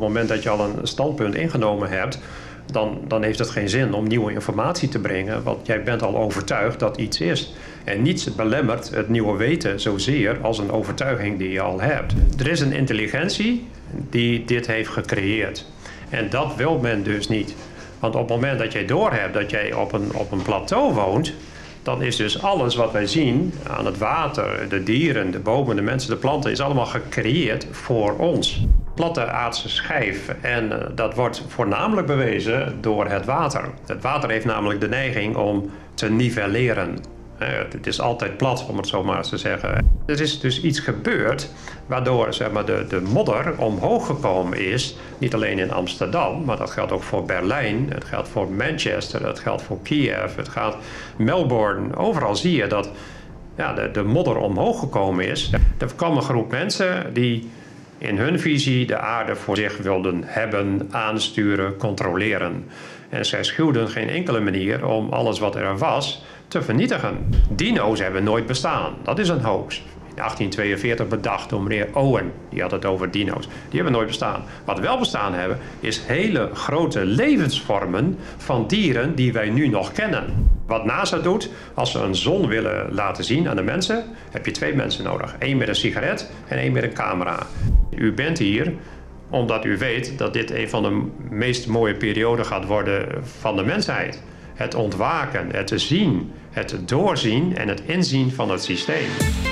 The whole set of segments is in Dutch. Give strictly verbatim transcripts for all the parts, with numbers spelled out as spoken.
het moment dat je al een standpunt ingenomen hebt, dan, dan heeft het geen zin om nieuwe informatie te brengen, want jij bent al overtuigd dat iets is. En niets belemmert het nieuwe weten zozeer als een overtuiging die je al hebt. Er is een intelligentie die dit heeft gecreëerd. En dat wil men dus niet. Want op het moment dat jij doorhebt dat jij op een, op een plateau woont, dan is dus alles wat wij zien aan het water, de dieren, de bomen, de mensen, de planten, is allemaal gecreëerd voor ons. Platte aardse schijf. En uh, dat wordt voornamelijk bewezen door het water. Het water heeft namelijk de neiging om te nivelleren. Uh, het is altijd plat, om het zo maar eens te zeggen. Er is dus iets gebeurd waardoor zeg maar, de, de modder omhoog gekomen is. Niet alleen in Amsterdam, maar dat geldt ook voor Berlijn. Het geldt voor Manchester, het geldt voor Kiev, het gaat Melbourne. Overal zie je dat ja, de, de modder omhoog gekomen is. Er kwam een groep mensen die in hun visie de aarde voor zich wilden hebben, aansturen, controleren. En zij schuwden geen enkele manier om alles wat er was te vernietigen. Dino's hebben nooit bestaan. Dat is een hoax. In achttien tweeënveertig bedacht door meneer Owen. Die had het over dino's. Die hebben nooit bestaan. Wat wel bestaan hebben, is hele grote levensvormen van dieren die wij nu nog kennen. Wat NASA doet, als ze een zon willen laten zien aan de mensen, heb je twee mensen nodig. Eén met een sigaret en één met een camera. U bent hier omdat u weet dat dit een van de meest mooie perioden gaat worden van de mensheid. Het ontwaken, het zien, het doorzien en het inzien van het systeem.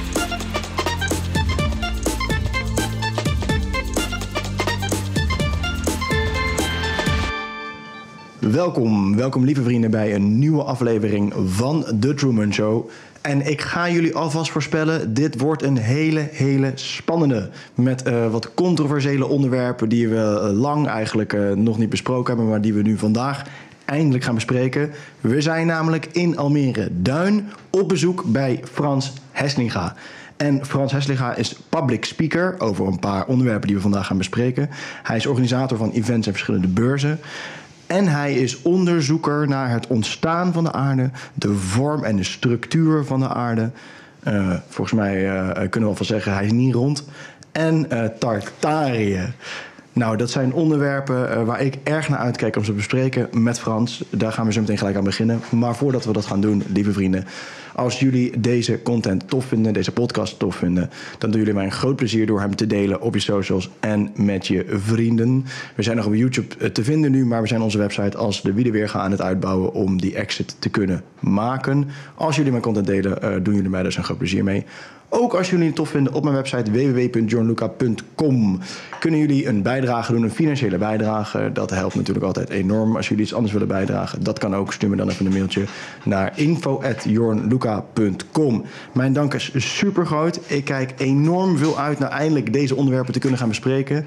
Welkom, welkom lieve vrienden bij een nieuwe aflevering van The Truman Show. En ik ga jullie alvast voorspellen, dit wordt een hele, hele spannende. Met uh, wat controversiële onderwerpen die we uh, lang eigenlijk uh, nog niet besproken hebben, maar die we nu vandaag eindelijk gaan bespreken. We zijn namelijk in Almere Duin op bezoek bij Frans Heslinga. En Frans Heslinga is public speaker over een paar onderwerpen die we vandaag gaan bespreken. Hij is organisator van events en verschillende beurzen. En hij is onderzoeker naar het ontstaan van de aarde, de vorm en de structuur van de aarde. Uh, volgens mij uh, kunnen we al van zeggen, hij is niet rond. En uh, Tartarië. Nou, dat zijn onderwerpen uh, waar ik erg naar uitkijk om ze te bespreken met Frans. Daar gaan we zo meteen gelijk aan beginnen. Maar voordat we dat gaan doen, lieve vrienden, als jullie deze content tof vinden, deze podcast tof vinden, dan doen jullie mij een groot plezier door hem te delen op je socials en met je vrienden. We zijn nog op YouTube te vinden nu, maar we zijn onze website als de wielen weer gaan aan het uitbouwen om die exit te kunnen maken. Als jullie mijn content delen, uh, doen jullie mij dus een groot plezier mee. Ook als jullie het tof vinden, op mijn website w w w punt jornluca punt com kunnen jullie een bijdrage doen, een financiële bijdrage. Dat helpt natuurlijk altijd enorm. Als jullie iets anders willen bijdragen, dat kan ook. Stuur me dan even een mailtje naar info at jornluca punt com. Mijn dank is super groot. Ik kijk enorm veel uit naar eindelijk deze onderwerpen te kunnen gaan bespreken.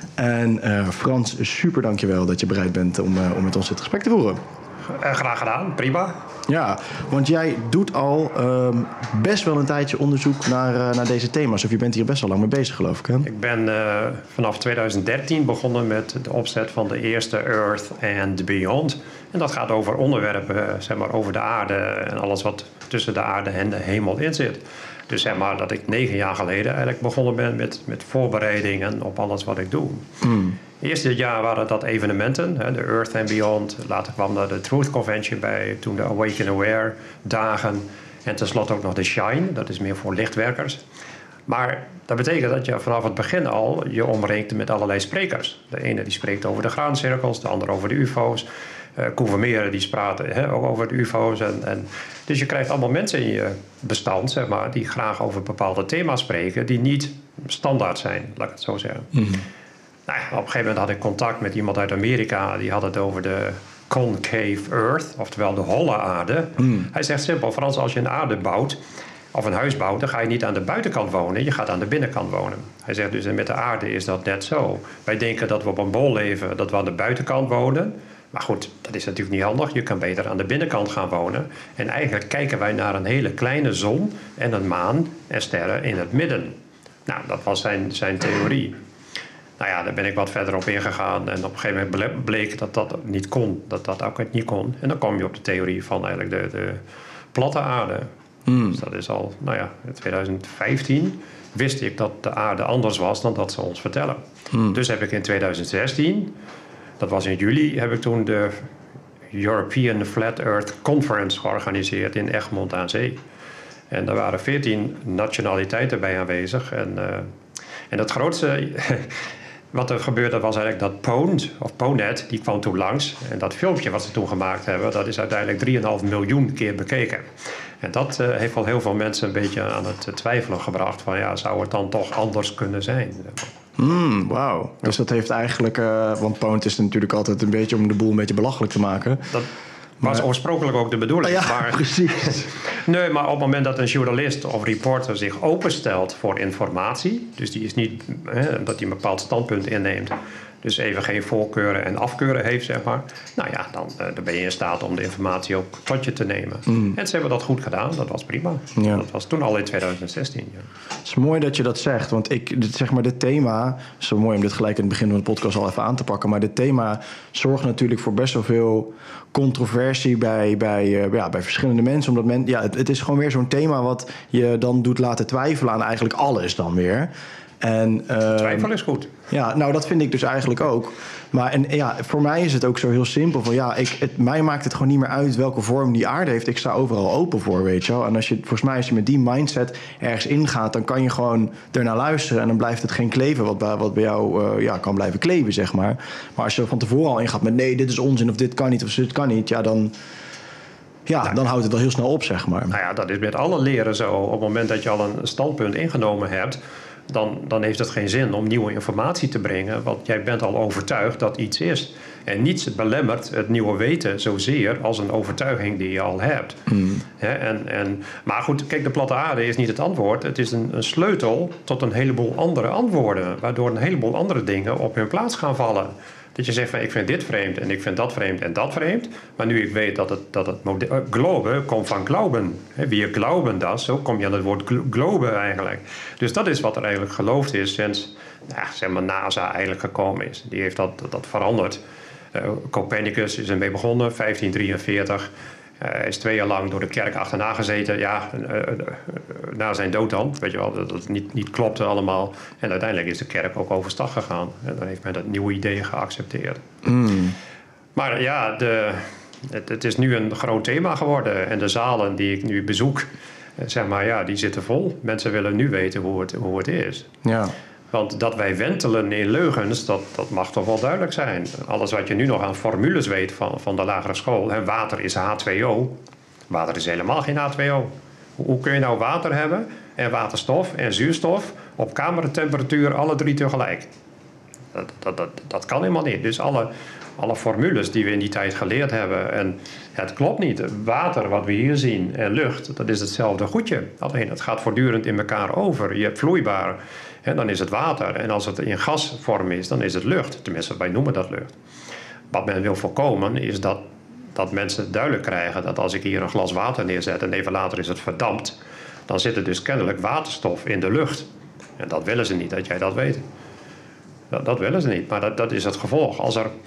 En uh, Frans, super dankjewel dat je bereid bent om, uh, om met ons dit gesprek te voeren. Uh, graag gedaan, prima. Ja, want jij doet al um, best wel een tijdje onderzoek naar, uh, naar deze thema's. Of je bent hier best wel lang mee bezig, geloof ik, hè? Ik ben uh, vanaf twintig dertien begonnen met de opzet van de eerste Earth and Beyond. En dat gaat over onderwerpen, zeg maar, over de aarde en alles wat tussen de aarde en de hemel in zit. Dus zeg maar dat ik negen jaar geleden eigenlijk begonnen ben met, met voorbereidingen op alles wat ik doe. Mm. Eerste jaar waren dat evenementen, hè, de Earth and Beyond. Later kwam er de Truth Convention bij, toen de Awaken Aware dagen. En tenslotte ook nog de Shine, dat is meer voor lichtwerkers. Maar dat betekent dat je vanaf het begin al je omringt met allerlei sprekers. De ene die spreekt over de graancirkels, de ander over de U F O's. Uh, Koen Vermeer die praten hè, ook over de U F O's. En, en, dus je krijgt allemaal mensen in je bestand, zeg maar, die graag over bepaalde thema's spreken die niet standaard zijn, laat ik het zo zeggen. Mm-hmm. Nou, op een gegeven moment had ik contact met iemand uit Amerika. Die had het over de concave earth, oftewel de holle aarde. Mm. Hij zegt simpel, Frans, als je een aarde bouwt of een huis bouwt, dan ga je niet aan de buitenkant wonen, je gaat aan de binnenkant wonen. Hij zegt dus, en met de aarde is dat net zo. Wij denken dat we op een bol leven, dat we aan de buitenkant wonen. Maar goed, dat is natuurlijk niet handig. Je kan beter aan de binnenkant gaan wonen. En eigenlijk kijken wij naar een hele kleine zon en een maan en sterren in het midden. Nou, dat was zijn, zijn theorie. Nou ja, daar ben ik wat verder op ingegaan. En op een gegeven moment bleek dat dat niet kon. Dat dat ook niet kon. En dan kom je op de theorie van eigenlijk de, de platte aarde. Mm. Dus dat is al, nou ja, in twintig vijftien wist ik dat de aarde anders was dan dat ze ons vertellen. Mm. Dus heb ik in twintig zestien, dat was in juli, heb ik toen de European Flat Earth Conference georganiseerd in Egmond aan Zee. En daar waren veertien nationaliteiten bij aanwezig. En, uh, en het grootste wat er gebeurde was eigenlijk dat Pwned, of Pwnet, die kwam toen langs. En dat filmpje wat ze toen gemaakt hebben, dat is uiteindelijk drie komma vijf miljoen keer bekeken. En dat uh, heeft wel heel veel mensen een beetje aan het twijfelen gebracht. Van ja, zou het dan toch anders kunnen zijn? Mm, Wauw. Dus dat heeft eigenlijk... Uh, want Pwned is natuurlijk altijd een beetje om de boel een beetje belachelijk te maken. Dat was maar oorspronkelijk ook de bedoeling. Ja, maar, precies. Nee, maar op het moment dat een journalist of reporter zich openstelt voor informatie... dus die is niet hè, dat hij een bepaald standpunt inneemt... dus even geen voorkeuren en afkeuren heeft, zeg maar... nou ja, dan, uh, dan ben je in staat om de informatie ook tot je te nemen. Mm. En ze hebben dat goed gedaan, dat was prima. Ja. Dat was toen al in twintig zestien. Ja. Het is mooi dat je dat zegt, want ik, dit, zeg maar, dit thema... zo mooi om dit gelijk in het begin van de podcast al even aan te pakken... maar dit thema zorgt natuurlijk voor best wel veel controversie bij, bij, uh, ja, bij verschillende mensen. Omdat men, ja, het, het is gewoon weer zo'n thema wat je dan doet laten twijfelen aan eigenlijk alles dan weer... En, uh, Twijfel is goed. Ja, nou dat vind ik dus eigenlijk ook. Maar en, ja, voor mij is het ook zo heel simpel. Van, ja, ik, het, mij maakt het gewoon niet meer uit welke vorm die aarde heeft. Ik sta overal open voor, weet je wel. En als je, volgens mij als je met die mindset ergens ingaat... dan kan je gewoon ernaar luisteren... en dan blijft het geen kleven wat bij, wat bij jou uh, ja, kan blijven kleven, zeg maar. Maar als je er van tevoren al ingaat met... nee, dit is onzin of dit kan niet of dit kan niet... ja, dan... Ja, nou, dan houdt het al heel snel op, zeg maar. Nou ja, dat is met alle leren zo. Op het moment dat je al een standpunt ingenomen hebt... Dan, dan heeft het geen zin om nieuwe informatie te brengen... want jij bent al overtuigd dat iets is. En niets belemmert het nieuwe weten zozeer... als een overtuiging die je al hebt. Mm. He, en, en, maar goed, kijk, de platte aarde is niet het antwoord. Het is een, een sleutel tot een heleboel andere antwoorden... waardoor een heleboel andere dingen op hun plaats gaan vallen... Dat je zegt van ik vind dit vreemd en ik vind dat vreemd en dat vreemd. Maar nu ik weet dat het, dat het mode- uh, globe komt van glauben. He, wie je glauben dat, zo kom je aan het woord globe eigenlijk. Dus dat is wat er eigenlijk geloofd is sinds nou, zeg maar NASA eigenlijk gekomen is. Die heeft dat, dat, dat veranderd. Uh, Copernicus is ermee begonnen, vijftien drieënveertig. Hij uh, is twee jaar lang door de kerk achterna gezeten. Ja, uh, uh, uh, na zijn dood dan. Weet je wel, dat het niet, niet klopte allemaal. En uiteindelijk is de kerk ook overstag gegaan. En dan heeft men dat nieuwe idee geaccepteerd. Mm. Maar ja, de, het, het is nu een groot thema geworden. En de zalen die ik nu bezoek, zeg maar, ja, die zitten vol. Mensen willen nu weten hoe het, hoe het is. Ja. Want dat wij wentelen in leugens, dat, dat mag toch wel duidelijk zijn. Alles wat je nu nog aan formules weet van, van de lagere school. Hè, water is H twee O. Water is helemaal geen H twee O. Hoe, hoe kun je nou water hebben en waterstof en zuurstof op kamertemperatuur alle drie tegelijk? Dat, dat, dat, dat kan helemaal niet. Dus alle, alle formules die we in die tijd geleerd hebben... en het klopt niet. Water wat we hier zien en lucht, dat is hetzelfde goedje. Alleen het gaat voortdurend in elkaar over. Je hebt vloeibaar... En dan is het water. En als het in gasvorm is, dan is het lucht. Tenminste, wij noemen dat lucht. Wat men wil voorkomen, is dat, dat mensen duidelijk krijgen... dat als ik hier een glas water neerzet en even later is het verdampt... dan zit er dus kennelijk waterstof in de lucht. En dat willen ze niet, dat jij dat weet. Dat, dat willen ze niet, maar dat, dat is het gevolg. Als er,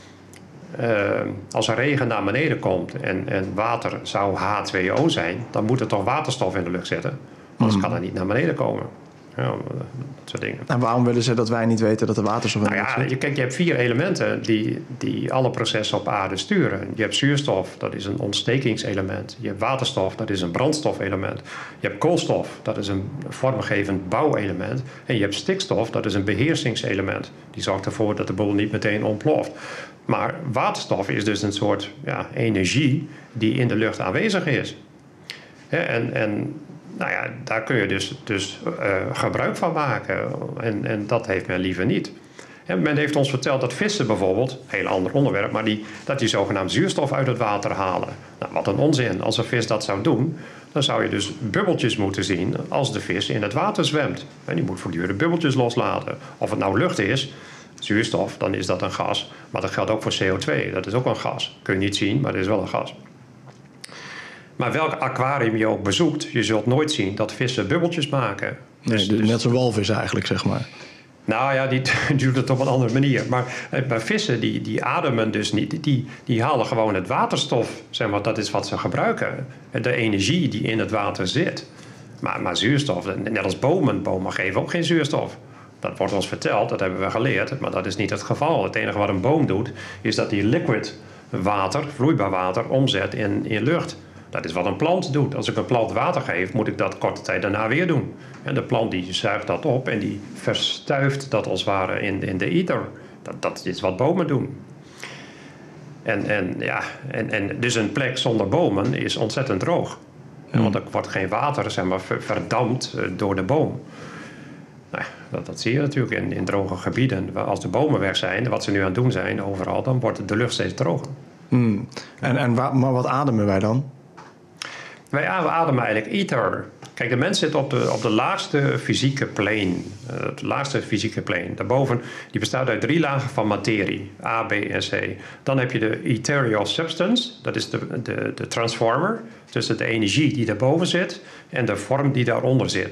uh, als er regen naar beneden komt en, en water zou H twee O zijn... dan moet er toch waterstof in de lucht zitten. Anders mm. kan er niet naar beneden komen. Ja, dat soort dingen. En waarom willen ze dat wij niet weten dat er waterstof in nou ja, zit? Je, kijk, je hebt vier elementen die, die alle processen op aarde sturen. Je hebt zuurstof, dat is een ontstekingselement. Je hebt waterstof, dat is een brandstofelement. Je hebt koolstof, dat is een vormgevend bouwelement. En je hebt stikstof, dat is een beheersingselement. Die zorgt ervoor dat de boel niet meteen ontploft. Maar waterstof is dus een soort ja, energie die in de lucht aanwezig is. Ja, en... en Nou ja, daar kun je dus, dus uh, gebruik van maken. En, en dat heeft men liever niet. En men heeft ons verteld dat vissen bijvoorbeeld, een heel ander onderwerp... maar die, dat die zogenaamd zuurstof uit het water halen. Nou, wat een onzin. Als een vis dat zou doen, dan zou je dus bubbeltjes moeten zien... als de vis in het water zwemt. En die moet voortdurend bubbeltjes loslaten. Of het nou lucht is, zuurstof, dan is dat een gas. Maar dat geldt ook voor C O twee, dat is ook een gas. Kun je niet zien, maar dat is wel een gas. Maar welk aquarium je ook bezoekt, je zult nooit zien dat vissen bubbeltjes maken. Nee, dus, dus, net zo'n walvis eigenlijk, zeg maar. Nou ja, die, die doet het op een andere manier. Maar, maar vissen die, die ademen dus niet. Die, die halen gewoon het waterstof. Zeg maar, dat is wat ze gebruiken. De energie die in het water zit. Maar, maar zuurstof, net als bomen. Bomen geven ook geen zuurstof. Dat wordt ons verteld, dat hebben we geleerd. Maar dat is niet het geval. Het enige wat een boom doet, is dat die liquid water, vloeibaar water, omzet in, in lucht. Dat is wat een plant doet. Als ik een plant water geef, moet ik dat korte tijd daarna weer doen. En de plant die zuigt dat op en die verstuift dat als het ware in, in de ether. Dat, dat is wat bomen doen. En, en, ja, en, en dus een plek zonder bomen is ontzettend droog. Hmm. Want er wordt geen water, zeg maar, verdampt door de boom. Nou, dat, dat zie je natuurlijk in, in droge gebieden. Als de bomen weg zijn, wat ze nu aan het doen zijn overal, dan wordt de lucht steeds droger. Hmm. En, en wa- maar wat ademen wij dan? Wij ademen eigenlijk ether. Kijk, de mens zit op de, op de laagste fysieke plane. Uh, het laagste fysieke plane. Daarboven, die bestaat uit drie lagen van materie. A, B en C. Dan heb je de ethereal substance. Dat is de, de, de transformer. Tussen de energie die daarboven zit en de vorm die daaronder zit.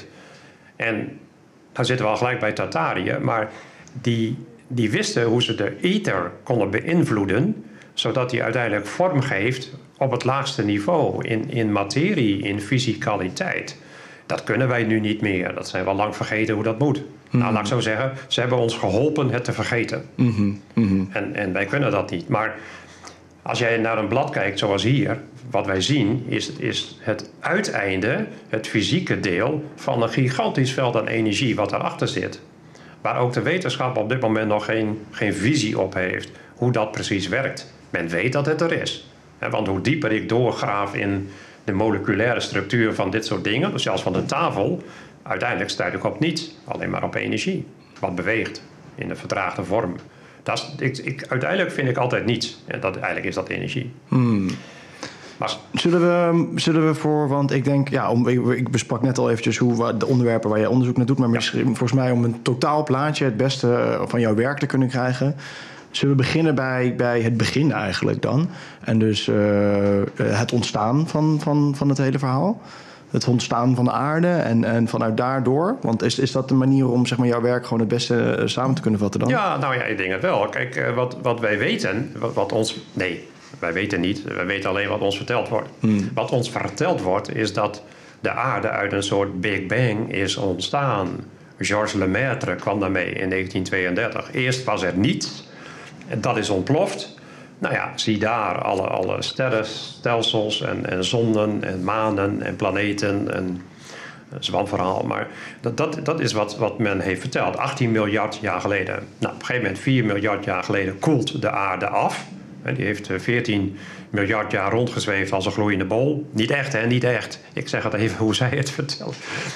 En dan zitten we al gelijk bij Tartarië. Maar die, die wisten hoe ze de ether konden beïnvloeden, zodat die uiteindelijk vorm geeft op het laagste niveau, in, in materie, in fysicaliteit. Dat kunnen wij nu niet meer. Dat zijn we al lang vergeten hoe dat moet. Mm-hmm. Nou, laat ik zo zeggen, ze hebben ons geholpen het te vergeten. Mm-hmm. Mm-hmm. En, en wij kunnen dat niet. Maar als jij naar een blad kijkt zoals hier, wat wij zien is, is het uiteinde, het fysieke deel van een gigantisch veld aan energie wat daarachter zit. Waar ook de wetenschap op dit moment nog geen, geen visie op heeft hoe dat precies werkt. Men weet dat het er is. Want hoe dieper ik doorgraaf in de moleculaire structuur van dit soort dingen, dus zelfs van de tafel, uiteindelijk stuit ik op niets. Alleen maar op energie. Wat beweegt in een vertraagde vorm. Dat is, ik, ik, uiteindelijk vind ik altijd niets. En dat, eigenlijk is dat energie. Hmm. Maar, zullen, we, zullen we voor, want ik denk, ja, om, ik, ik besprak net al eventjes hoe de onderwerpen waar je onderzoek naar doet, maar misschien, ja. volgens mij om een totaal plaatje het beste van jouw werk te kunnen krijgen, zullen we beginnen bij, bij het begin eigenlijk dan. En dus uh, het ontstaan van, van, van het hele verhaal. Het ontstaan van de aarde en, en vanuit daardoor. Want is, is dat de manier om zeg maar, jouw werk gewoon het beste samen te kunnen vatten dan? Ja, nou ja, ik denk het wel. Kijk, wat, wat wij weten, wat, wat ons... Nee, wij weten niet. Wij weten alleen wat ons verteld wordt. Hmm. Wat ons verteld wordt is dat de aarde uit een soort Big Bang is ontstaan. Georges Lemaitre kwam daarmee in negentien tweeëndertig. Eerst was er niets. En dat is ontploft. Nou ja, zie daar alle, alle sterrenstelsels en, en zonnen en manen en planeten. En, dat is wel een verhaal, maar dat, dat, dat is wat, wat men heeft verteld. achttien miljard jaar geleden. Nou, op een gegeven moment, vier miljard jaar geleden, koelt de aarde af. Die heeft veertien miljard jaar rondgezweefd als een gloeiende bol. Niet echt, hè? Niet echt. Ik zeg het even hoe zij het vertelt.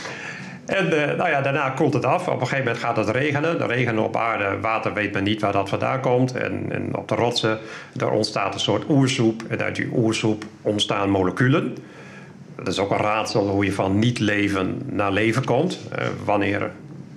En uh, nou ja, daarna koelt het af. Op een gegeven moment gaat het regenen. De regen op aarde, water weet men niet waar dat vandaan komt. En, en op de rotsen, er ontstaat een soort oersoep. En uit die oersoep ontstaan moleculen. Dat is ook een raadsel hoe je van niet-leven naar leven komt. Uh, wanneer...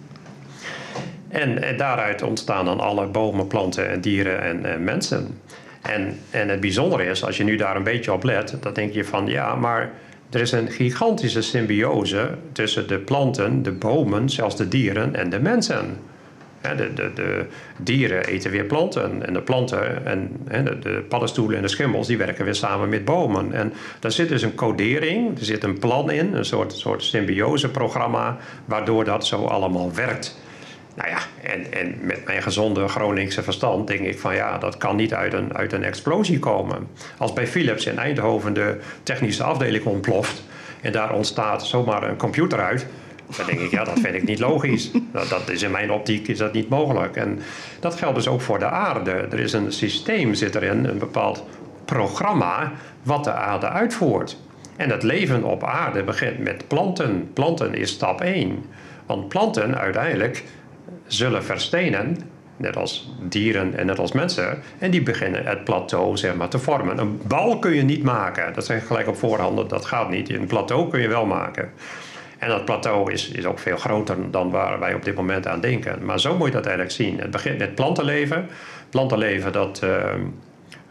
En, en daaruit ontstaan dan alle bomen, planten en dieren en, en mensen. En, en het bijzondere is, als je nu daar een beetje op let, dan denk je van ja, maar er is een gigantische symbiose tussen de planten, de bomen, zelfs de dieren en de mensen. De, de, de dieren eten weer planten en de planten en de, de paddenstoelen en de schimmels die werken weer samen met bomen. En daar zit dus een codering, er zit een plan in, een soort, soort symbioseprogramma, waardoor dat zo allemaal werkt. Nou ja, en, en met mijn gezonde Groningse verstand denk ik van ja, dat kan niet uit een, uit een explosie komen. Als bij Philips in Eindhoven de technische afdeling ontploft en daar ontstaat zomaar een computer uit, dan denk ik ja, dat vind ik niet logisch. Dat, dat is in mijn optiek is dat niet mogelijk. En dat geldt dus ook voor de aarde. Er is een systeem, zit erin, een bepaald programma wat de aarde uitvoert. En het leven op aarde begint met planten. Planten is stap één. Want planten uiteindelijk zullen verstenen, net als dieren en net als mensen, en die beginnen het plateau zeg maar, te vormen. Een bal kun je niet maken, dat zeg ik gelijk op voorhand, dat gaat niet. Een plateau kun je wel maken. En dat plateau is, is ook veel groter dan waar wij op dit moment aan denken. Maar zo moet je dat eigenlijk zien. Het begint met plantenleven. Plantenleven dat uh,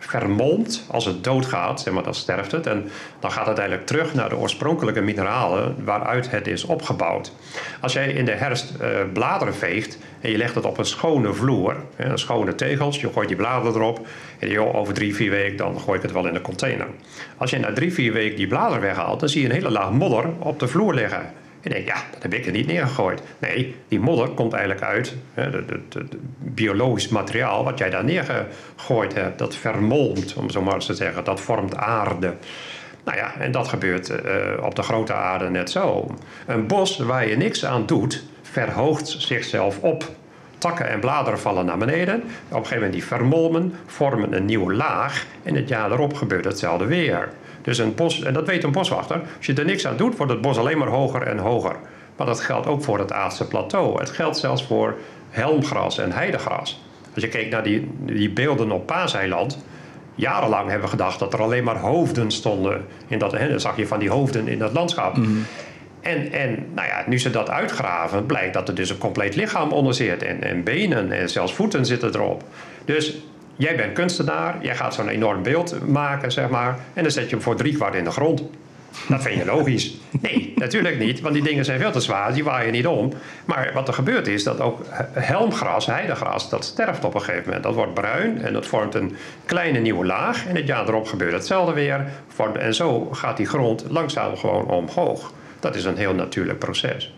vermolmt als het doodgaat, zeg maar, dan sterft het. En dan gaat het eigenlijk terug naar de oorspronkelijke mineralen waaruit het is opgebouwd. Als jij in de herfst uh, bladeren veegt en je legt het op een schone vloer, hè, een schone tegels, je gooit die bladeren erop en joh, over drie, vier weken dan gooi ik het wel in de container. Als je na drie, vier weken die bladeren weghaalt, dan zie je een hele laag modder op de vloer liggen. En je denkt, ja, dat heb ik er niet neergegooid. Nee, die modder komt eigenlijk uit hè, de, de, de, de biologisch materiaal wat jij daar neergegooid hebt. Dat vermolmt, om zo maar eens te zeggen. Dat vormt aarde. Nou ja, en dat gebeurt uh, op de grote aarde net zo. Een bos waar je niks aan doet, verhoogt zichzelf op. Takken en bladeren vallen naar beneden. Op een gegeven moment die vermolmen, vormen een nieuwe laag. En het jaar erop gebeurt hetzelfde weer. Dus een bos, en dat weet een boswachter, als je er niks aan doet, wordt het bos alleen maar hoger en hoger. Maar dat geldt ook voor het aardse plateau. Het geldt zelfs voor helmgras en heidegras. Als je kijkt naar die, die beelden op Paaseiland, jarenlang hebben we gedacht dat er alleen maar hoofden stonden. In dat, hè, dan zag je van die hoofden in dat landschap. Mm-hmm. En, en nou ja, nu ze dat uitgraven, blijkt dat er dus een compleet lichaam onder zit. En, en benen en zelfs voeten zitten erop. Dus jij bent kunstenaar, jij gaat zo'n enorm beeld maken, zeg maar. En dan zet je hem voor driekwart in de grond. Dat vind je logisch. Nee, natuurlijk niet, want die dingen zijn veel te zwaar, die waaien niet om. Maar wat er gebeurt is dat ook helmgras, heidegras, dat sterft op een gegeven moment. Dat wordt bruin en dat vormt een kleine nieuwe laag. En het jaar erop gebeurt hetzelfde weer. En zo gaat die grond langzaam gewoon omhoog. Dat is een heel natuurlijk proces.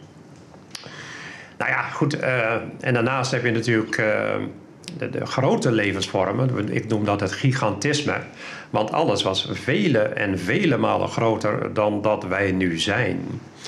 Nou ja, goed. Uh, en daarnaast heb je natuurlijk uh, de, de grote levensvormen. Ik noem dat het gigantisme. Want alles was vele en vele malen groter dan dat wij nu zijn.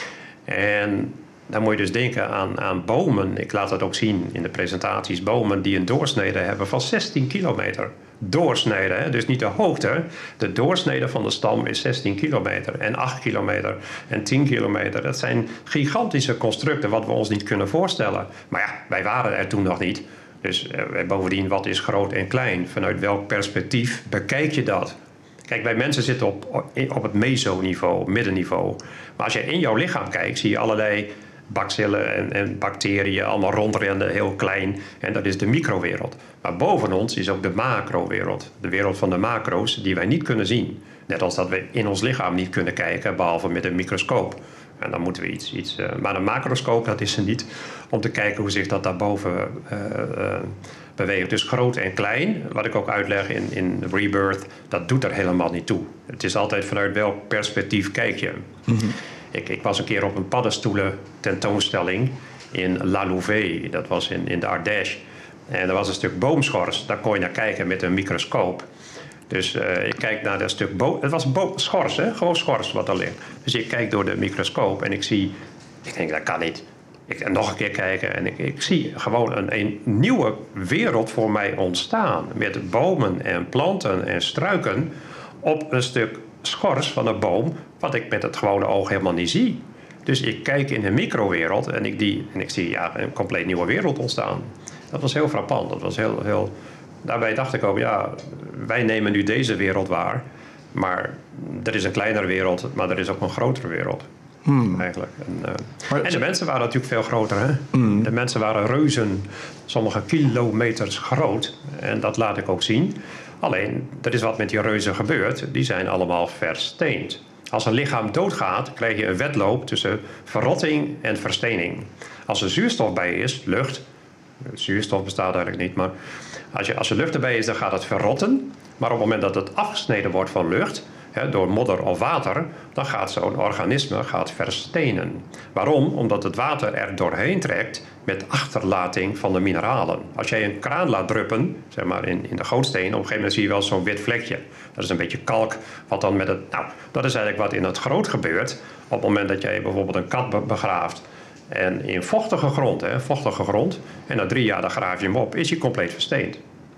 En dan moet je dus denken aan, aan bomen. Ik laat dat ook zien in de presentaties. Bomen die een doorsnede hebben van zestien kilometer. Doorsnede, hè? Dus niet de hoogte. De doorsnede van de stam is zestien kilometer en acht kilometer en tien kilometer. Dat zijn gigantische constructen wat we ons niet kunnen voorstellen. Maar ja, wij waren er toen nog niet. Dus eh, bovendien, wat is groot en klein? Vanuit welk perspectief bekijk je dat? Kijk, wij mensen zitten op, op het mesoniveau, middenniveau. Maar als je in jouw lichaam kijkt, zie je allerlei bacillen en, en bacteriën allemaal rondrennen, heel klein. En dat is de microwereld. Maar boven ons is ook de macrowereld. De wereld van de macro's die wij niet kunnen zien. Net als dat we in ons lichaam niet kunnen kijken, behalve met een microscoop. En dan moeten we iets... iets uh, maar een macroscoop, dat is er niet. Om te kijken hoe zich dat daarboven uh, uh, beweegt. Dus groot en klein, wat ik ook uitleg in, in Rebirth, dat doet er helemaal niet toe. Het is altijd vanuit welk perspectief kijk je. Mm-hmm. Ik, ik was een keer op een paddenstoelen tentoonstelling in La Louvet. Dat was in, in de Ardèche. En er was een stuk boomschors. Daar kon je naar kijken met een microscoop. Dus uh, ik kijk naar dat stuk boom. Het was bo- schors, hè? Gewoon schors wat er ligt. Dus ik kijk door de microscoop en ik zie... Ik denk, dat kan niet. Ik ga nog een keer kijken en ik, ik zie gewoon een, een nieuwe wereld voor mij ontstaan. Met bomen en planten en struiken op een stuk schors van een boom, wat ik met het gewone oog helemaal niet zie. Dus ik kijk in de microwereld en ik, die, en ik zie ja, een compleet nieuwe wereld ontstaan. Dat was heel frappant. Dat was heel, heel... Daarbij dacht ik ook, ja, wij nemen nu deze wereld waar. Maar er is een kleinere wereld, maar er is ook een grotere wereld. Hmm. Eigenlijk. En, uh, maar, en de mensen waren natuurlijk veel groter. Hè? Hmm. De mensen waren reuzen, sommige kilometers groot. En dat laat ik ook zien. Alleen, er is wat met die reuzen gebeurd. Die zijn allemaal versteend. Als een lichaam doodgaat, krijg je een wedloop tussen verrotting en verstening. Als er zuurstof bij is, lucht... Zuurstof bestaat eigenlijk niet, maar als, je, als er lucht erbij is, dan gaat het verrotten. Maar op het moment dat het afgesneden wordt van lucht, hè, door modder of water, dan gaat zo'n organisme gaat verstenen. Waarom? Omdat het water er doorheen trekt met achterlating van de mineralen. Als jij een kraan laat druppen, zeg maar in, in de gootsteen, op een gegeven moment zie je wel zo'n wit vlekje. Dat is een beetje kalk, wat dan met het... Nou, dat is eigenlijk wat in het groot gebeurt. Op het moment dat jij bijvoorbeeld een kat begraaft, en in vochtige grond, hè, vochtige grond, en na drie jaar dan graaf je hem op, is hij compleet versteend.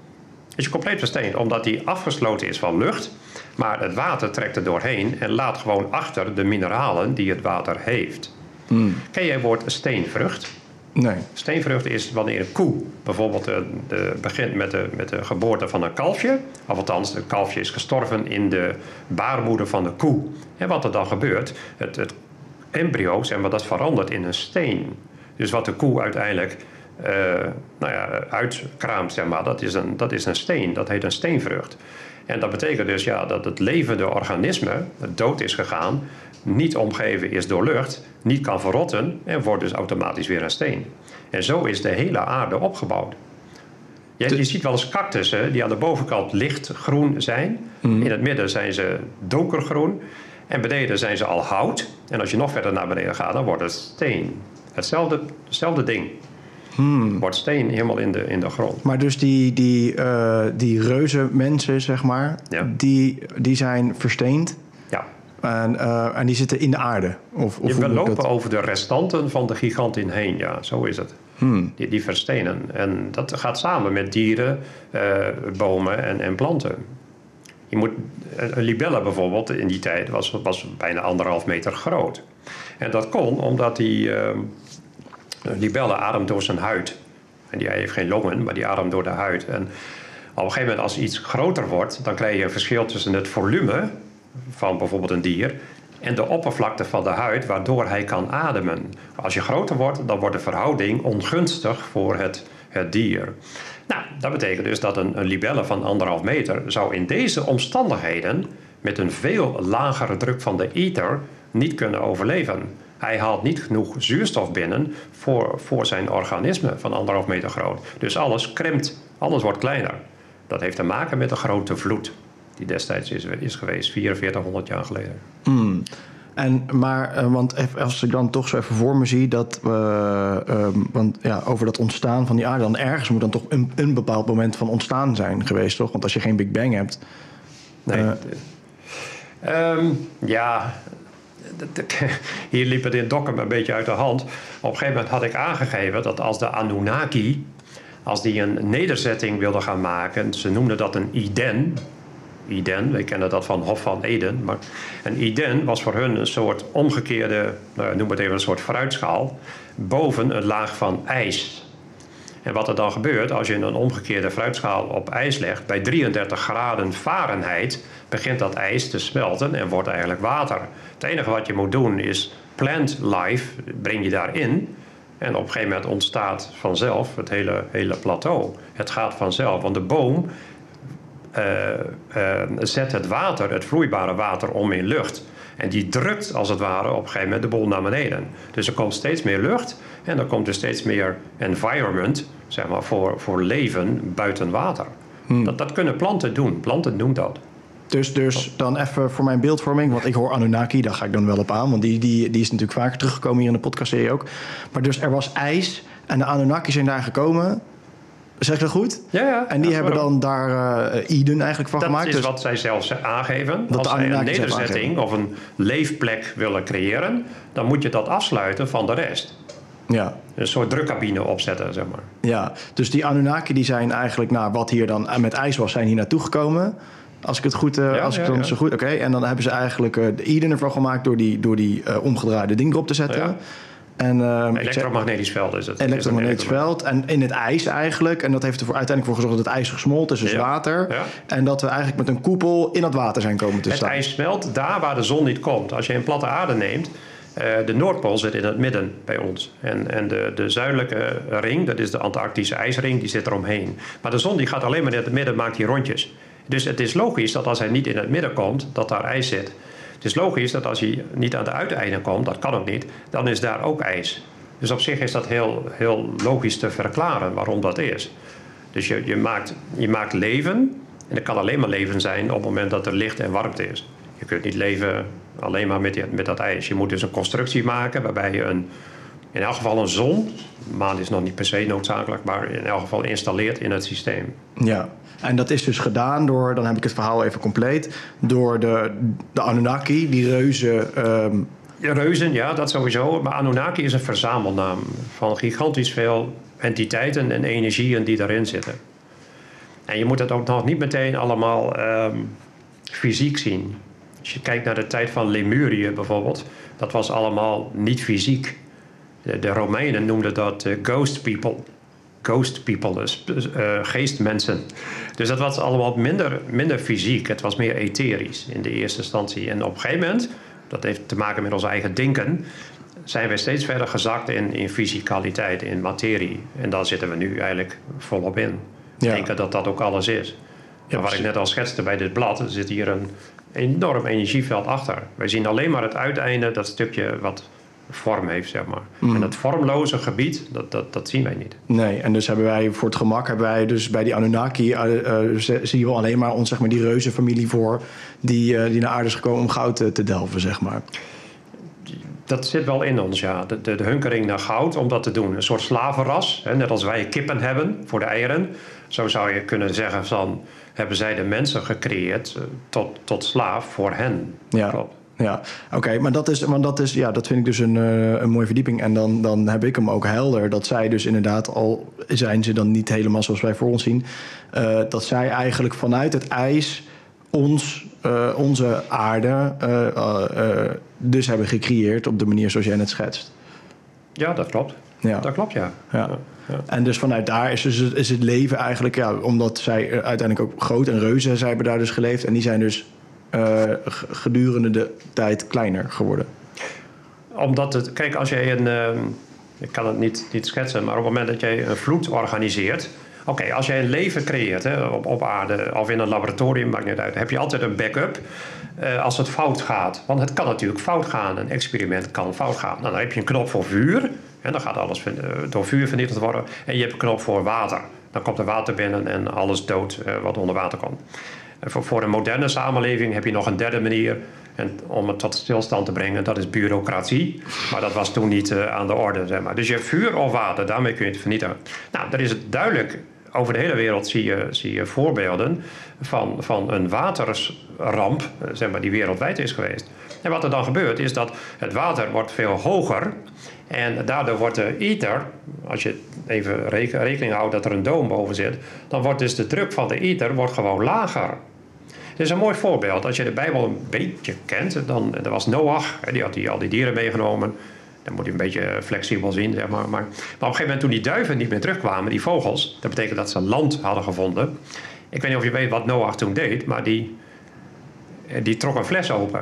Is hij compleet versteend, omdat hij afgesloten is van lucht, maar het water trekt er doorheen en laat gewoon achter de mineralen die het water heeft. Mm. Ken jij het woord steenvrucht? Nee. Steenvrucht is wanneer een koe bijvoorbeeld de, de, begint met de, met de geboorte van een kalfje, of althans, het kalfje is gestorven in de baarmoeder van de koe. En wat er dan gebeurt, het, het embryo, zeg maar, dat verandert in een steen. Dus wat de koe uiteindelijk uh, nou ja, uitkraamt, zeg maar, dat is, een, dat is een steen. Dat heet een steenvrucht. En dat betekent dus ja, dat het levende organisme, het dood is gegaan, niet omgeven is door lucht, niet kan verrotten en wordt dus automatisch weer een steen. En zo is de hele aarde opgebouwd. Je, je ziet wel eens cactussen die aan de bovenkant lichtgroen zijn. Mm. In het midden zijn ze donkergroen. En beneden zijn ze al hout. En als je nog verder naar beneden gaat, dan wordt het steen. Hetzelfde, hetzelfde ding. Hmm. Wordt steen helemaal in de, in de grond. Maar dus die, die, uh, die reuze mensen, zeg maar, ja. die, die zijn versteend. Ja. En, uh, en die zitten in de aarde. Of, of we lopen dat? over de restanten van de gigantin heen, ja, zo is het. Hmm. Die, die verstenen. En dat gaat samen met dieren, uh, bomen en, en planten. Je moet, een libelle bijvoorbeeld in die tijd was, was bijna anderhalf meter groot. En dat kon omdat die uh, libelle ademt door zijn huid. En die heeft geen longen, maar die ademt door de huid. En op een gegeven moment als iets groter wordt, dan krijg je een verschil tussen het volume van bijvoorbeeld een dier en de oppervlakte van de huid waardoor hij kan ademen. Als je groter wordt, dan wordt de verhouding ongunstig voor het, het dier. Nou, dat betekent dus dat een, een libelle van anderhalf meter zou in deze omstandigheden met een veel lagere druk van de ether niet kunnen overleven. Hij haalt niet genoeg zuurstof binnen voor, voor zijn organisme van anderhalf meter groot. Dus alles krimpt, alles wordt kleiner. Dat heeft te maken met de grote vloed die destijds is, is geweest, vierenveertighonderd jaar geleden. Mm. En, maar, uh, want even, als ik dan toch zo even voor me zie dat we, uh, want ja, over dat ontstaan van die aarde, dan ergens moet dan toch een, een bepaald moment van ontstaan zijn geweest, toch? Want als je geen Big Bang hebt. Nee. Uh, um, ja, hier liep het in Dokkum een beetje uit de hand. Op een gegeven moment had ik aangegeven dat als de Anunnaki, als die een nederzetting wilden gaan maken, ze noemden dat een Eden. Eden, we kennen dat van Hof van Eden. Maar een Eden was voor hun een soort omgekeerde, nou, noem het even een soort fruitschaal, boven een laag van ijs. En wat er dan gebeurt als je een omgekeerde fruitschaal op ijs legt, bij drieëndertig graden Fahrenheit begint dat ijs te smelten en wordt eigenlijk water. Het enige wat je moet doen is plant life, breng je daarin. En op een gegeven moment ontstaat vanzelf het hele, hele plateau. Het gaat vanzelf, want de boom Uh, uh, zet het water, het vloeibare water, om in lucht. En die drukt als het ware op een gegeven moment de boel naar beneden. Dus er komt steeds meer lucht en er komt er steeds meer environment, zeg maar, voor, voor leven buiten water. Hmm. Dat, dat kunnen planten doen. Planten doen dat. Dus, dus dan even voor mijn beeldvorming, want ik hoor Anunnaki, daar ga ik dan wel op aan, want die, die, die is natuurlijk vaker teruggekomen hier in de podcastserie ook. Maar dus er was ijs en de Anunnaki zijn daar gekomen. Zeg ik dat goed? Ja, ja. En die ja, hebben dan daar uh, Eden eigenlijk van dat gemaakt. Dat is dus wat zij zelf aangeven. Dat als zij een nederzetting of een leefplek willen creëren, dan moet je dat afsluiten van de rest. Ja. Een soort drukcabine opzetten, zeg maar. Ja, dus die Anunnaki die zijn eigenlijk, nou, wat hier dan met ijs was, zijn hier naartoe gekomen. Als ik het goed, uh, ja, als ik ja, dan ja. zo goed, oké. Okay. En dan hebben ze eigenlijk uh, de Eden ervan gemaakt door die, door die uh, omgedraaide ding erop te zetten. Ja. En, uh, elektromagnetisch veld is het. Elektromagnetisch veld. En in het ijs eigenlijk. En dat heeft ervoor uiteindelijk voor gezorgd dat het ijs gesmolten is, dus ja. water. Ja. En dat we eigenlijk met een koepel in dat water zijn komen te het staan. Het ijs smelt daar waar de zon niet komt. Als je een platte aarde neemt, uh, de Noordpool zit in het midden bij ons. En, en de, de zuidelijke ring, dat is de Antarctische ijsring, die zit eromheen. Maar de zon die gaat alleen maar in het midden, maakt die rondjes. Dus het is logisch dat als hij niet in het midden komt, dat daar ijs zit. Het is logisch dat als hij niet aan de uiteinden komt, dat kan ook niet, dan is daar ook ijs. Dus op zich is dat heel, heel logisch te verklaren waarom dat is. Dus je, je, maakt, je maakt leven, en het kan alleen maar leven zijn op het moment dat er licht en warmte is. Je kunt niet leven alleen maar met, die, met dat ijs. Je moet dus een constructie maken waarbij je een, in elk geval een zon, maan is nog niet per se noodzakelijk, maar in elk geval installeert in het systeem. Ja. En dat is dus gedaan door, dan heb ik het verhaal even compleet, door de, de Anunnaki, die reuzen. Um... Ja, reuzen, ja, dat sowieso. Maar Anunnaki is een verzamelnaam van gigantisch veel entiteiten en energieën die daarin zitten. En je moet het ook nog niet meteen allemaal um, fysiek zien. Als je kijkt naar de tijd van Lemurië bijvoorbeeld, dat was allemaal niet fysiek. De, de Romeinen noemden dat uh, ghost people. Ghost people, dus uh, geestmensen. Dus dat was allemaal minder, minder fysiek. Het was meer etherisch in de eerste instantie. En op een gegeven moment, dat heeft te maken met ons eigen denken, zijn we steeds verder gezakt in, in fysicaliteit, in materie. En daar zitten we nu eigenlijk volop in. Ja. Denken dat dat ook alles is. Ja, maar wat ik net al schetste bij dit blad, er zit hier een enorm energieveld achter. Wij zien alleen maar het uiteinde, dat stukje wat vorm heeft, zeg maar. Mm. En dat vormloze gebied, dat, dat, dat zien wij niet. Nee, en dus hebben wij voor het gemak, hebben wij dus bij die Anunnaki, uh, uh, zien we alleen maar ons, zeg maar, die reuzenfamilie voor, die, uh, die naar aarde is gekomen om goud te, te delven, zeg maar. Dat zit wel in ons, ja. De, de, de hunkering naar goud om dat te doen. Een soort slavenras, hè, net als wij kippen hebben voor de eieren. Zo zou je kunnen zeggen van, hebben zij de mensen gecreëerd uh, tot, tot slaaf voor hen. Ja. Klopt. Ja, oké, okay, maar, dat is, maar dat is, ja, dat vind ik dus een, uh, een mooie verdieping. En dan, dan heb ik hem ook helder dat zij dus inderdaad, al zijn ze dan niet helemaal zoals wij voor ons zien, uh, dat zij eigenlijk vanuit het ijs ons, uh, onze aarde, uh, uh, uh, dus hebben gecreëerd op de manier zoals jij net schetst. Ja, dat klopt. Ja. Dat klopt, ja. Ja. Ja. Ja. En dus vanuit daar is, dus het, is het leven eigenlijk, ja, omdat zij uiteindelijk ook groot en reuzen, zij hebben daar dus geleefd. En die zijn dus Uh, gedurende de tijd kleiner geworden. Omdat het, kijk, als jij een, uh, ik kan het niet, niet schetsen, maar op het moment dat jij een vloed organiseert, oké, okay, als jij een leven creëert, hè, op, op aarde of in een laboratorium, maakt niet uit, heb je altijd een backup uh, als het fout gaat. Want het kan natuurlijk fout gaan, een experiment kan fout gaan. Nou, dan heb je een knop voor vuur, en dan gaat alles uh, door vuur vernietigd worden, en je hebt een knop voor water. Dan komt er water binnen en alles dood uh, wat onder water komt. Voor een moderne samenleving heb je nog een derde manier en om het tot stilstand te brengen. Dat is bureaucratie. Maar dat was toen niet uh, aan de orde. Zeg maar. Dus je hebt vuur of water, daarmee kun je het vernietigen. Nou, daar is het duidelijk. Over de hele wereld zie je, zie je voorbeelden van, van een waterramp, zeg maar, die wereldwijd is geweest. En wat er dan gebeurt is dat het water wordt veel hoger. En daardoor wordt de ether, als je even rekening houdt dat er een doom boven zit, dan wordt dus de druk van de ether wordt gewoon lager. Dit is een mooi voorbeeld. Als je de Bijbel een beetje kent, dan er was Noach, die had die, al die dieren meegenomen. Dan moet je een beetje flexibel zien, zeg maar. Maar, maar op een gegeven moment toen die duiven niet meer terugkwamen, die vogels, dat betekent dat ze land hadden gevonden. Ik weet niet of je weet wat Noach toen deed, maar die, die trok een fles open.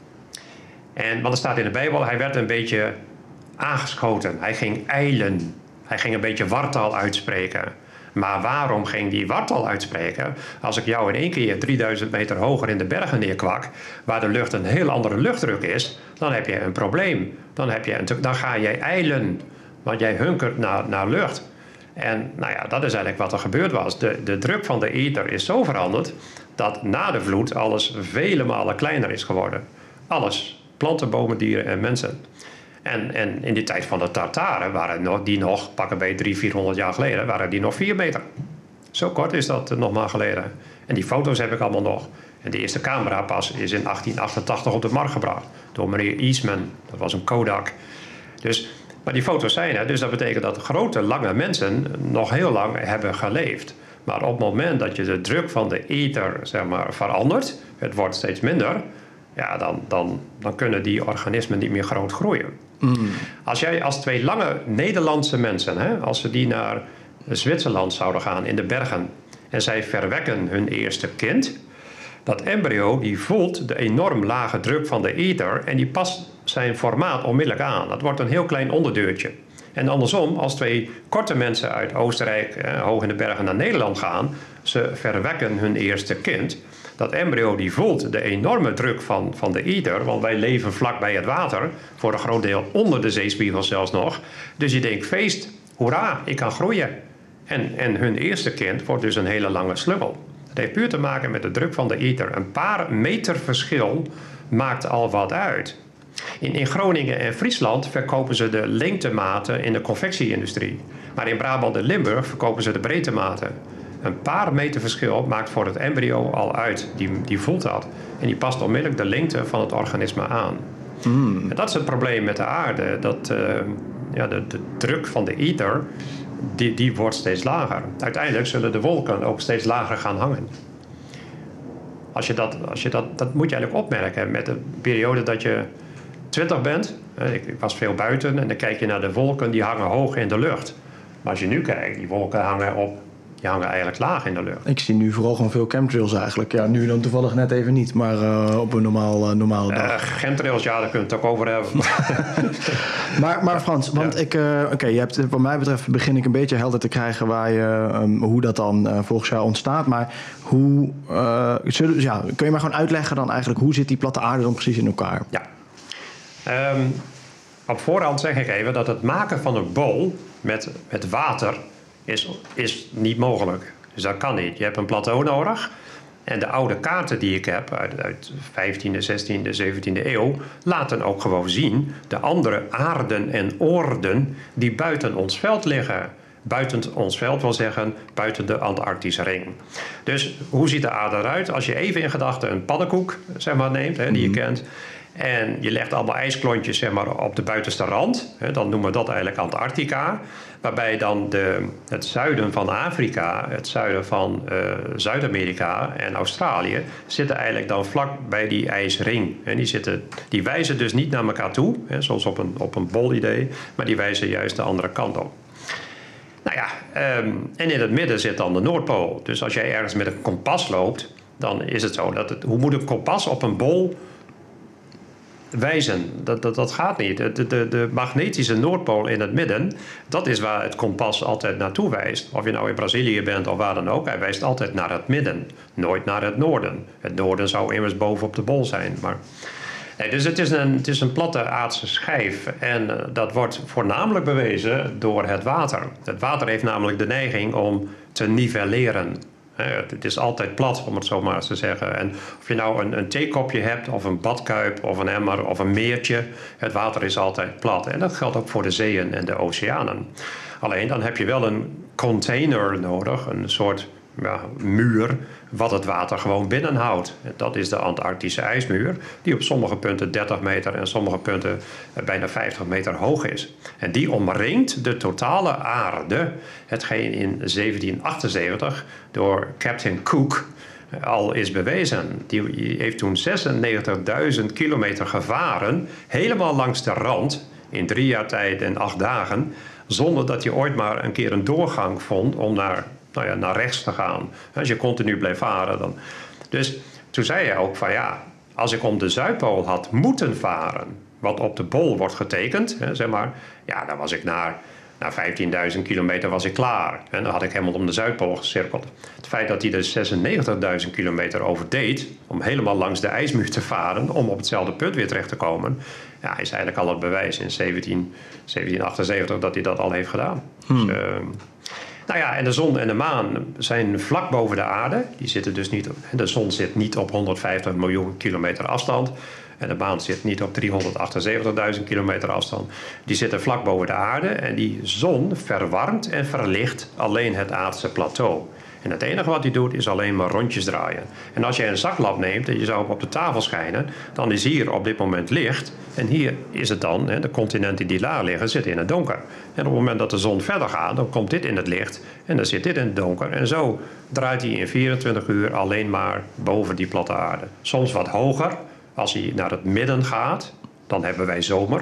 En wat er staat in de Bijbel, hij werd een beetje aangeschoten. Hij ging ijlen. Hij ging een beetje wartaal uitspreken. Maar waarom ging die wartaal uitspreken? Als ik jou in één keer drieduizend meter hoger in de bergen neerkwak, waar de lucht een heel andere luchtdruk is, dan heb je een probleem. Dan, heb je een, dan ga jij ijlen, want jij hunkert naar, naar lucht. En nou ja, dat is eigenlijk wat er gebeurd was. De, de druk van de ether is zo veranderd dat na de vloed alles vele malen kleiner is geworden. Alles. Planten, bomen, dieren en mensen. En, en in die tijd van de Tartaren waren nog, die nog, pakken bij driehonderd, vierhonderd jaar geleden, waren die nog vier meter. Zo kort is dat nog maar geleden. En die foto's heb ik allemaal nog. En de eerste camera pas is in achttien achtentachtig op de markt gebracht. Door meneer Eastman. Dat was een Kodak. Dus, maar die foto's zijn er. Dus dat betekent dat grote, lange mensen nog heel lang hebben geleefd. Maar op het moment dat je de druk van de ether, zeg maar, verandert, het wordt steeds minder, ja, dan, dan, dan kunnen die organismen niet meer groot groeien. Mm. Als jij als twee lange Nederlandse mensen, hè, als ze die naar Zwitserland zouden gaan in de bergen en zij verwekken hun eerste kind, dat embryo die voelt de enorm lage druk van de ether en die past zijn formaat onmiddellijk aan. Dat wordt een heel klein onderdeurtje. En andersom, als twee korte mensen uit Oostenrijk, eh, hoog in de bergen, naar Nederland gaan, ze verwekken hun eerste kind. Dat embryo die voelt de enorme druk van, van de ether, want wij leven vlak bij het water, voor een groot deel onder de zeespiegel zelfs nog. Dus je denkt, feest, hoera, ik kan groeien. En, en hun eerste kind wordt dus een hele lange slungel. Het heeft puur te maken met de druk van de ether. Een paar meter verschil maakt al wat uit. In, in Groningen en Friesland verkopen ze de lengtematen in de confectie-industrie. Maar in Brabant en Limburg verkopen ze de breedtematen. Een paar meter verschil maakt voor het embryo al uit. Die, die voelt dat. En die past onmiddellijk de lengte van het organisme aan. Mm. En dat is het probleem met de aarde. Dat uh, ja, de, de druk van de ether, die, die wordt steeds lager. Uiteindelijk zullen de wolken ook steeds lager gaan hangen. Als je dat, als je dat, dat moet je eigenlijk opmerken. Met de periode dat je twintig bent. Ik, ik was veel buiten. En dan kijk je naar de wolken. Die hangen hoog in de lucht. Maar als je nu kijkt, die wolken hangen op die hangen eigenlijk laag in de lucht. Ik zie nu vooral gewoon veel chemtrails eigenlijk. Ja, nu dan toevallig net even niet, maar uh, op een normaal, uh, normale dag. Uh, chemtrails, ja, daar kunnen we het ook over hebben. maar, maar Frans, want ja. ik, uh, oké, okay, je hebt wat mij betreft begin ik een beetje helder te krijgen waar je, um, hoe dat dan uh, volgens jou ontstaat. Maar hoe, uh, zullen, ja, kun je maar gewoon uitleggen dan eigenlijk hoe zit die platte aarde dan precies in elkaar? Ja. Um, op voorhand zeg ik even dat het maken van een bol met, met water is, is niet mogelijk. Dus dat kan niet. Je hebt een plateau nodig. En de oude kaarten die ik heb uit, uit vijftiende, zestiende, zeventiende eeuw laten ook gewoon zien de andere aarden en oorden die buiten ons veld liggen. Buiten ons veld wil zeggen buiten de Antarctische ring. Dus hoe ziet de aarde eruit? Als je even in gedachten een pannenkoek zeg maar, neemt, hè, die je kent. En je legt allemaal ijsklontjes zeg maar, op de buitenste rand. Hè, dan noemen we dat eigenlijk Antarctica. Waarbij dan de, het zuiden van Afrika, het zuiden van uh, Zuid-Amerika en Australië zitten eigenlijk dan vlak bij die ijsring. En die, zitten, die wijzen dus niet naar elkaar toe, hè, zoals op een, op een bolidee, maar die wijzen juist de andere kant op. Nou ja, um, en in het midden zit dan de Noordpool. Dus als jij ergens met een kompas loopt, dan is het zo dat het, hoe moet een kompas op een bol wijzen? Dat, dat, dat gaat niet. De, de, de magnetische Noordpool in het midden, dat is waar het kompas altijd naartoe wijst. Of je nou in Brazilië bent of waar dan ook, hij wijst altijd naar het midden, nooit naar het noorden. Het noorden zou immers boven op de bol zijn, maar nee, dus het is, een, het is een platte aardse schijf en uh, dat wordt voornamelijk bewezen door het water. Het water heeft namelijk de neiging om te nivelleren. Uh, het is altijd plat, om het zo maar eens te zeggen. En of je nou een, een theekopje hebt, of een badkuip, of een emmer, of een meertje, het water is altijd plat. En dat geldt ook voor de zeeën en de oceanen. Alleen dan heb je wel een container nodig, een soort ja, muur, wat het water gewoon binnenhoudt. En dat is de Antarctische ijsmuur, die op sommige punten dertig meter en sommige punten bijna vijftig meter hoog is. En die omringt de totale aarde, hetgeen in zeventien achtenzeventig door Captain Cook al is bewezen. Die heeft toen zesennegentigduizend kilometer gevaren, helemaal langs de rand, in drie jaar tijd en acht dagen, zonder dat hij ooit maar een keer een doorgang vond om naar Nou ja, naar rechts te gaan. Als je continu blijft varen dan. Dus toen zei hij ook van ja, als ik om de Zuidpool had moeten varen, wat op de bol wordt getekend, hè, zeg maar, ja, dan was ik naar, naar vijftienduizend kilometer was ik klaar. En dan had ik helemaal om de Zuidpool gecirkeld. Het feit dat hij er zesennegentigduizend kilometer over deed, om helemaal langs de ijsmuur te varen, om op hetzelfde punt weer terecht te komen, ja, is eigenlijk al het bewijs in zeventien achtenzeventig dat hij dat al heeft gedaan. Hmm. Dus, uh, Nou ja, en de zon en de maan zijn vlak boven de aarde. Die zitten dus niet, de zon zit niet op honderdvijftig miljoen kilometer afstand. En de maan zit niet op driehonderdachtenzeventigduizend kilometer afstand. Die zitten vlak boven de aarde. En die zon verwarmt en verlicht alleen het aardse plateau. En het enige wat hij doet is alleen maar rondjes draaien. En als je een zaklamp neemt en je zou hem op de tafel schijnen, dan is hier op dit moment licht. En hier is het dan, de continenten die daar liggen, zitten in het donker. En op het moment dat de zon verder gaat, dan komt dit in het licht. En dan zit dit in het donker. En zo draait hij in vierentwintig uur alleen maar boven die platte aarde. Soms wat hoger. Als hij naar het midden gaat, dan hebben wij zomer.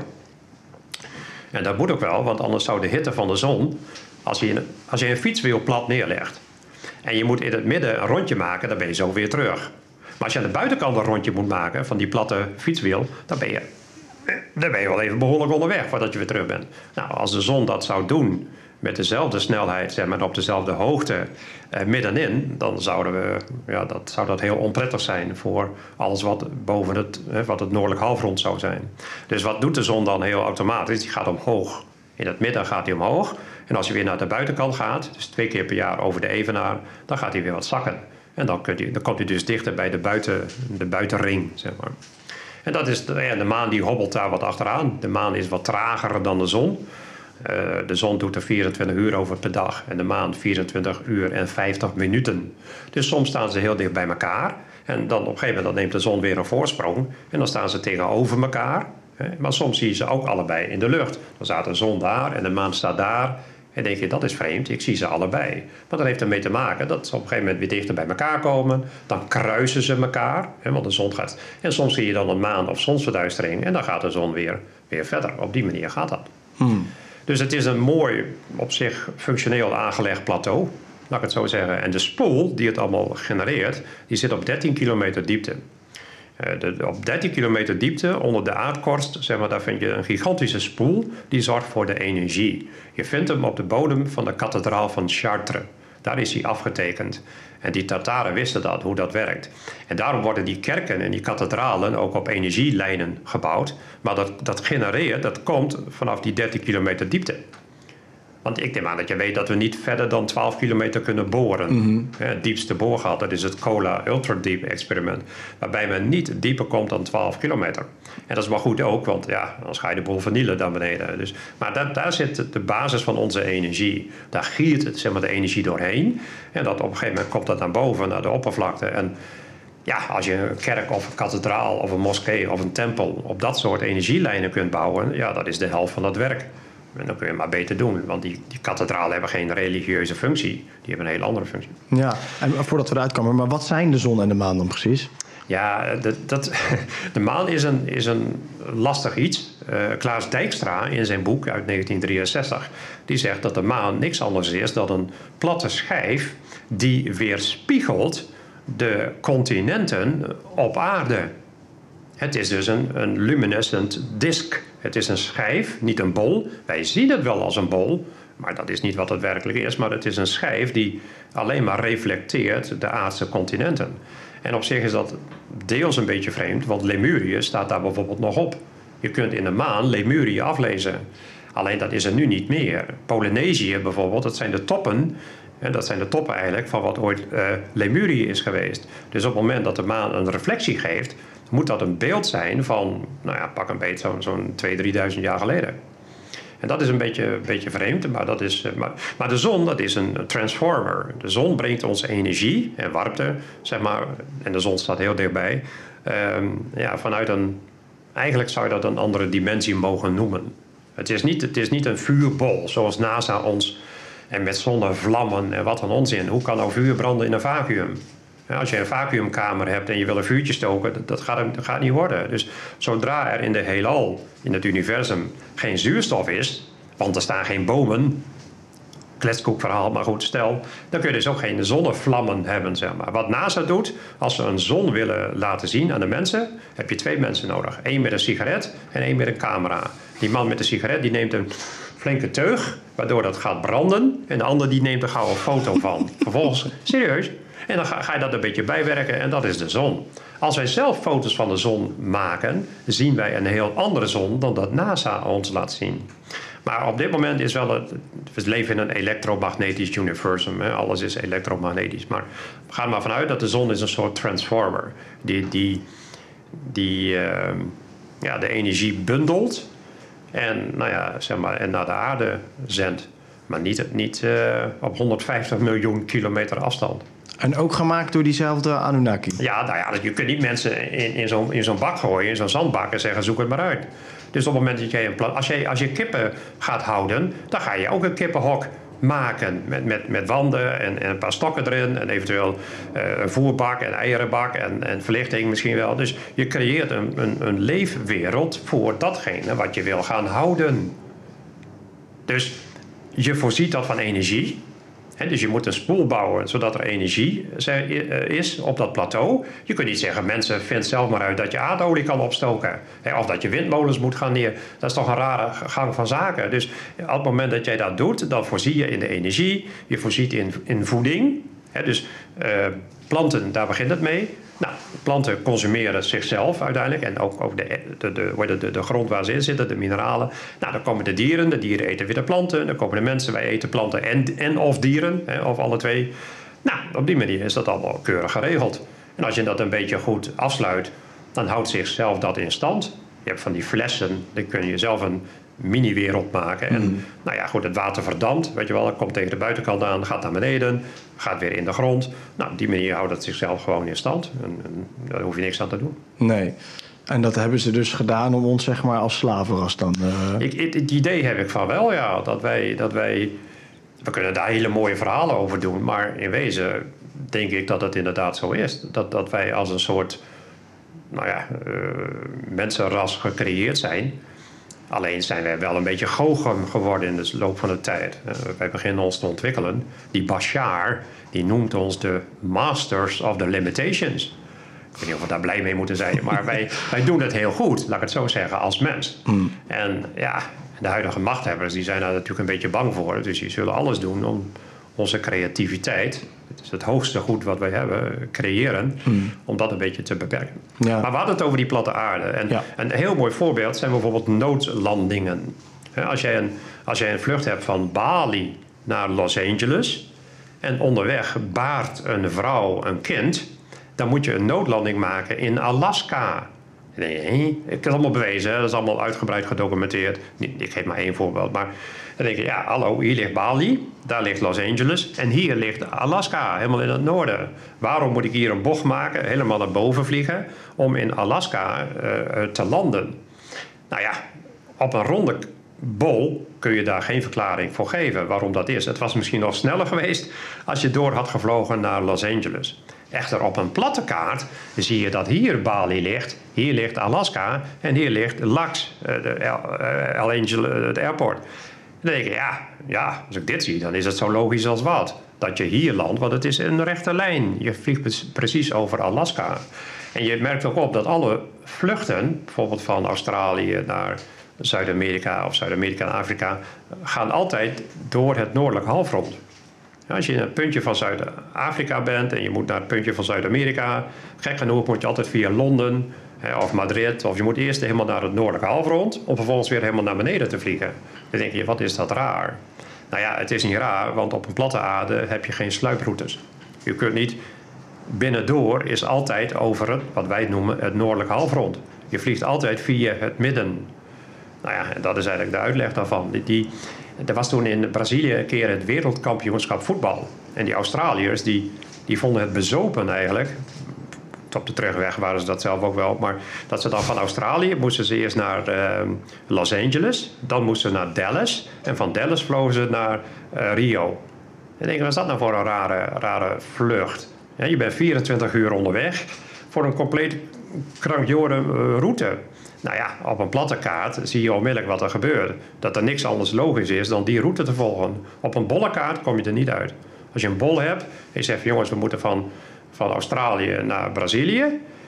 En dat moet ook wel, want anders zou de hitte van de zon, als je een, als je een fietswiel plat neerlegt en je moet in het midden een rondje maken, dan ben je zo weer terug. Maar als je aan de buitenkant een rondje moet maken van die platte fietswiel, dan ben je, dan ben je wel even behoorlijk onderweg voordat je weer terug bent. Nou, als de zon dat zou doen met dezelfde snelheid, zeg maar, op dezelfde hoogte eh, middenin, dan zouden we, ja, dat, zou dat heel onprettig zijn voor alles wat boven het, eh, wat het noordelijk halfrond zou zijn. Dus wat doet de zon dan heel automatisch? Die gaat omhoog. In het midden gaat hij omhoog. En als je weer naar de buitenkant gaat, dus twee keer per jaar over de evenaar, dan gaat hij weer wat zakken. En dan, kunt hij, dan komt hij dus dichter bij de, buiten, de buitenring, zeg maar. En dat is, ja, de maan die hobbelt daar wat achteraan. De maan is wat trager dan de zon. Uh, de zon doet er vierentwintig uur over per dag. En de maan vierentwintig uur en vijftig minuten. Dus soms staan ze heel dicht bij elkaar. En dan op een gegeven moment neemt de zon weer een voorsprong. En dan staan ze tegenover elkaar. Maar soms zie je ze ook allebei in de lucht. Dan staat de zon daar en de maan staat daar. En denk je, dat is vreemd, ik zie ze allebei. Maar dat heeft ermee te maken dat ze op een gegeven moment weer dichter bij elkaar komen. Dan kruisen ze elkaar, hè, want de zon gaat. En soms zie je dan een maan- of zonsverduistering. En dan gaat de zon weer, weer verder. Op die manier gaat dat. Hmm. Dus het is een mooi, op zich functioneel aangelegd plateau. laat ik het zo zeggen. En de spoel die het allemaal genereert, die zit op dertien kilometer diepte. Uh, de, op dertien kilometer diepte, onder de aardkorst, zeg maar, daar vind je een gigantische spoel die zorgt voor de energie. Je vindt hem op de bodem van de kathedraal van Chartres. Daar is hij afgetekend. En die Tataren wisten dat, hoe dat werkt. En daarom worden die kerken en die kathedralen ook op energielijnen gebouwd. Maar dat, dat genereert, dat komt vanaf die dertien kilometer diepte. Want ik neem aan dat je weet dat we niet verder dan twaalf kilometer kunnen boren. Mm-hmm. Het diepste boorgat, dat is het Kola Ultra Deep experiment. Waarbij men niet dieper komt dan twaalf kilometer. En dat is maar goed ook, want ja, anders ga je de boel vernielen daar beneden. Dus, maar dat, daar zit de basis van onze energie. Daar giert het, zeg maar, de energie doorheen. En dat op een gegeven moment komt dat naar boven, naar de oppervlakte. En ja, als je een kerk of een kathedraal of een moskee of een tempel op dat soort energielijnen kunt bouwen, ja, dat is de helft van dat werk. En dan kun je maar beter doen, want die, die kathedralen hebben geen religieuze functie. Die hebben een hele andere functie. Ja, en voordat we eruit komen, maar wat zijn de zon en de maan dan precies? Ja, de, dat, de maan is een, is een lastig iets. Uh, Klaas Dijkstra in zijn boek uit negentien drieënzestig... die zegt dat de maan niks anders is dan een platte schijf die weerspiegelt de continenten op aarde. Het is dus een, een luminescent disk. Het is een schijf, niet een bol. Wij zien het wel als een bol, maar dat is niet wat het werkelijk is. Maar het is een schijf die alleen maar reflecteert de aardse continenten. En op zich is dat deels een beetje vreemd, want Lemurië staat daar bijvoorbeeld nog op. Je kunt in de maan Lemurië aflezen. Alleen dat is er nu niet meer. Polynesië bijvoorbeeld, dat zijn de toppen. En dat zijn de toppen eigenlijk van wat ooit uh, Lemurië is geweest. Dus op het moment dat de maan een reflectie geeft, moet dat een beeld zijn van, nou ja, pak een beetje zo'n zo'n tweeduizend, drieduizend jaar geleden. En dat is een beetje, een beetje vreemd, maar, dat is, maar, maar de zon, dat is een transformer. De zon brengt ons energie en warmte, zeg maar, en de zon staat heel dichtbij, um, ja, vanuit een, eigenlijk zou je dat een andere dimensie mogen noemen. Het is niet, het is niet een vuurbol, zoals NASA ons, en met zonnevlammen en wat een onzin. Hoe kan nou vuur branden in een vacuüm? Ja, als je een vacuümkamer hebt en je wil een vuurtje stoken, dat, dat, gaat, dat gaat niet worden. Dus zodra er in de heelal, in het universum, geen zuurstof is, want er staan geen bomen, kletskoekverhaal, maar goed, stel, dan kun je dus ook geen zonnevlammen hebben, zeg maar. Wat NASA doet, als ze een zon willen laten zien aan de mensen, heb je twee mensen nodig. Eén met een sigaret en één met een camera. Die man met de sigaret, die neemt een flinke teug, waardoor dat gaat branden, en de ander die neemt er gauw een foto van. Vervolgens, serieus, en dan ga, ga je dat een beetje bijwerken en dat is de zon. Als wij zelf foto's van de zon maken, zien wij een heel andere zon dan dat NASA ons laat zien. Maar op dit moment is wel het, we leven in een elektromagnetisch universum. Hè? Alles is elektromagnetisch. Maar we gaan er maar vanuit dat de zon is een soort transformer. Die, die, die uh, ja, de energie bundelt en, nou ja, zeg maar, en naar de aarde zendt. Maar niet, niet uh, op honderdvijftig miljoen kilometer afstand. En ook gemaakt door diezelfde Anunnaki? Ja, nou ja, je kunt niet mensen in, in zo'n in zo'n bak gooien, in zo'n zandbak en zeggen zoek het maar uit. Dus op het moment dat jij een plan, als je, als je kippen gaat houden, dan ga je ook een kippenhok maken met, met, met wanden en, en een paar stokken erin en eventueel uh, een voerbak en eierenbak en, en verlichting misschien wel. Dus je creëert een, een, een leefwereld voor datgene wat je wil gaan houden. Dus je voorziet dat van energie. He, dus je moet een spoel bouwen zodat er energie is op dat plateau. Je kunt niet zeggen, mensen, vind zelf maar uit dat je aardolie kan opstoken. He, of dat je windmolens moet gaan neer. Dat is toch een rare gang van zaken. Dus op het moment dat jij dat doet, dan voorzie je in de energie. Je voorziet in, in voeding. He, dus uh, planten, daar begint het mee. Nou, planten consumeren zichzelf uiteindelijk. En ook, ook de, de, de, de, de grond waar ze in zitten, de mineralen. Nou, dan komen de dieren. De dieren eten weer de planten. Dan komen de mensen, wij eten planten en, en of dieren. Hè, of alle twee. Nou, op die manier is dat allemaal keurig geregeld. En als je dat een beetje goed afsluit, dan houdt zichzelf dat in stand. Je hebt van die flessen, dan kun je zelf een mini-wereld maken. En mm. nou ja, goed, het water verdampt, weet je wel, het komt tegen de buitenkant aan, gaat naar beneden, gaat weer in de grond. Nou, op die manier houdt het zichzelf gewoon in stand. En, en daar hoef je niks aan te doen. Nee. En dat hebben ze dus gedaan om ons, zeg maar, als slavenras dan... Uh... Ik, het, het idee heb ik van wel, ja. Dat wij, dat wij... We kunnen daar hele mooie verhalen over doen, maar in wezen denk ik dat het inderdaad zo is. Dat, dat wij als een soort, nou ja, uh, mensenras gecreëerd zijn. Alleen zijn wij wel een beetje goochem geworden in de loop van de tijd. Uh, wij beginnen ons te ontwikkelen. Die Bashar, die noemt ons de masters of the limitations. Ik weet niet of we daar blij mee moeten zijn, maar wij, wij doen het heel goed, laat ik het zo zeggen, als mens. Mm. En ja, de huidige machthebbers die zijn daar natuurlijk een beetje bang voor. Dus die zullen alles doen om onze creativiteit, het is het hoogste goed wat wij hebben, creëren, mm. om dat een beetje te beperken. Ja. Maar we hadden het over die platte aarde. En ja. een heel mooi voorbeeld zijn bijvoorbeeld noodlandingen. Als jij, een, als jij een vlucht hebt van Bali naar Los Angeles en onderweg baart een vrouw een kind, dan moet je een noodlanding maken in Alaska. Nee, ik heb het allemaal bewezen, hè? Dat is allemaal uitgebreid gedocumenteerd. Ik geef maar één voorbeeld. Maar dan denk je, ja, hallo, hier ligt Bali, daar ligt Los Angeles en hier ligt Alaska, helemaal in het noorden. Waarom moet ik hier een bocht maken, helemaal naar boven vliegen, om in Alaska uh, te landen? Nou ja, op een ronde bol kun je daar geen verklaring voor geven waarom dat is. Het was misschien nog sneller geweest als je door had gevlogen naar Los Angeles. Echter, op een platte kaart zie je dat hier Bali ligt, hier ligt Alaska en hier ligt L A X, de L Angel, het airport. Dan denk je, ja, ja, als ik dit zie, dan is het zo logisch als wat. Dat je hier landt, want het is een rechte lijn. Je vliegt precies over Alaska. En je merkt ook op dat alle vluchten, bijvoorbeeld van Australië naar Zuid-Amerika of Zuid-Amerika naar Afrika, gaan altijd door het noordelijk halfrond. Als je in het puntje van Zuid-Afrika bent en je moet naar het puntje van Zuid-Amerika, gek genoeg moet je altijd via Londen of Madrid, of je moet eerst helemaal naar het noordelijke halfrond om vervolgens weer helemaal naar beneden te vliegen. Dan denk je, wat is dat raar? Nou ja, het is niet raar, want op een platte aarde heb je geen sluiproutes. Je kunt niet, binnendoor is altijd over het, wat wij noemen, het noordelijke halfrond. Je vliegt altijd via het midden. Nou ja, en dat is eigenlijk de uitleg daarvan. Die, die, er was toen in Brazilië een keer het wereldkampioenschap voetbal. En die Australiërs, die, die vonden het bezopen eigenlijk. Op de terugweg waren ze dat zelf ook wel. Maar dat ze dan van Australië moesten ze eerst naar uh, Los Angeles. Dan moesten ze naar Dallas. En van Dallas vlogen ze naar uh, Rio. En denk, wat is dat nou voor een rare, rare vlucht? Ja, je bent vierentwintig uur onderweg voor een compleet krankjorde uh, route. Nou ja, op een platte kaart zie je onmiddellijk wat er gebeurt. Dat er niks anders logisch is dan die route te volgen. Op een bolle kaart kom je er niet uit. Als je een bol hebt en je zegt, jongens, we moeten van, van Australië naar Brazilië.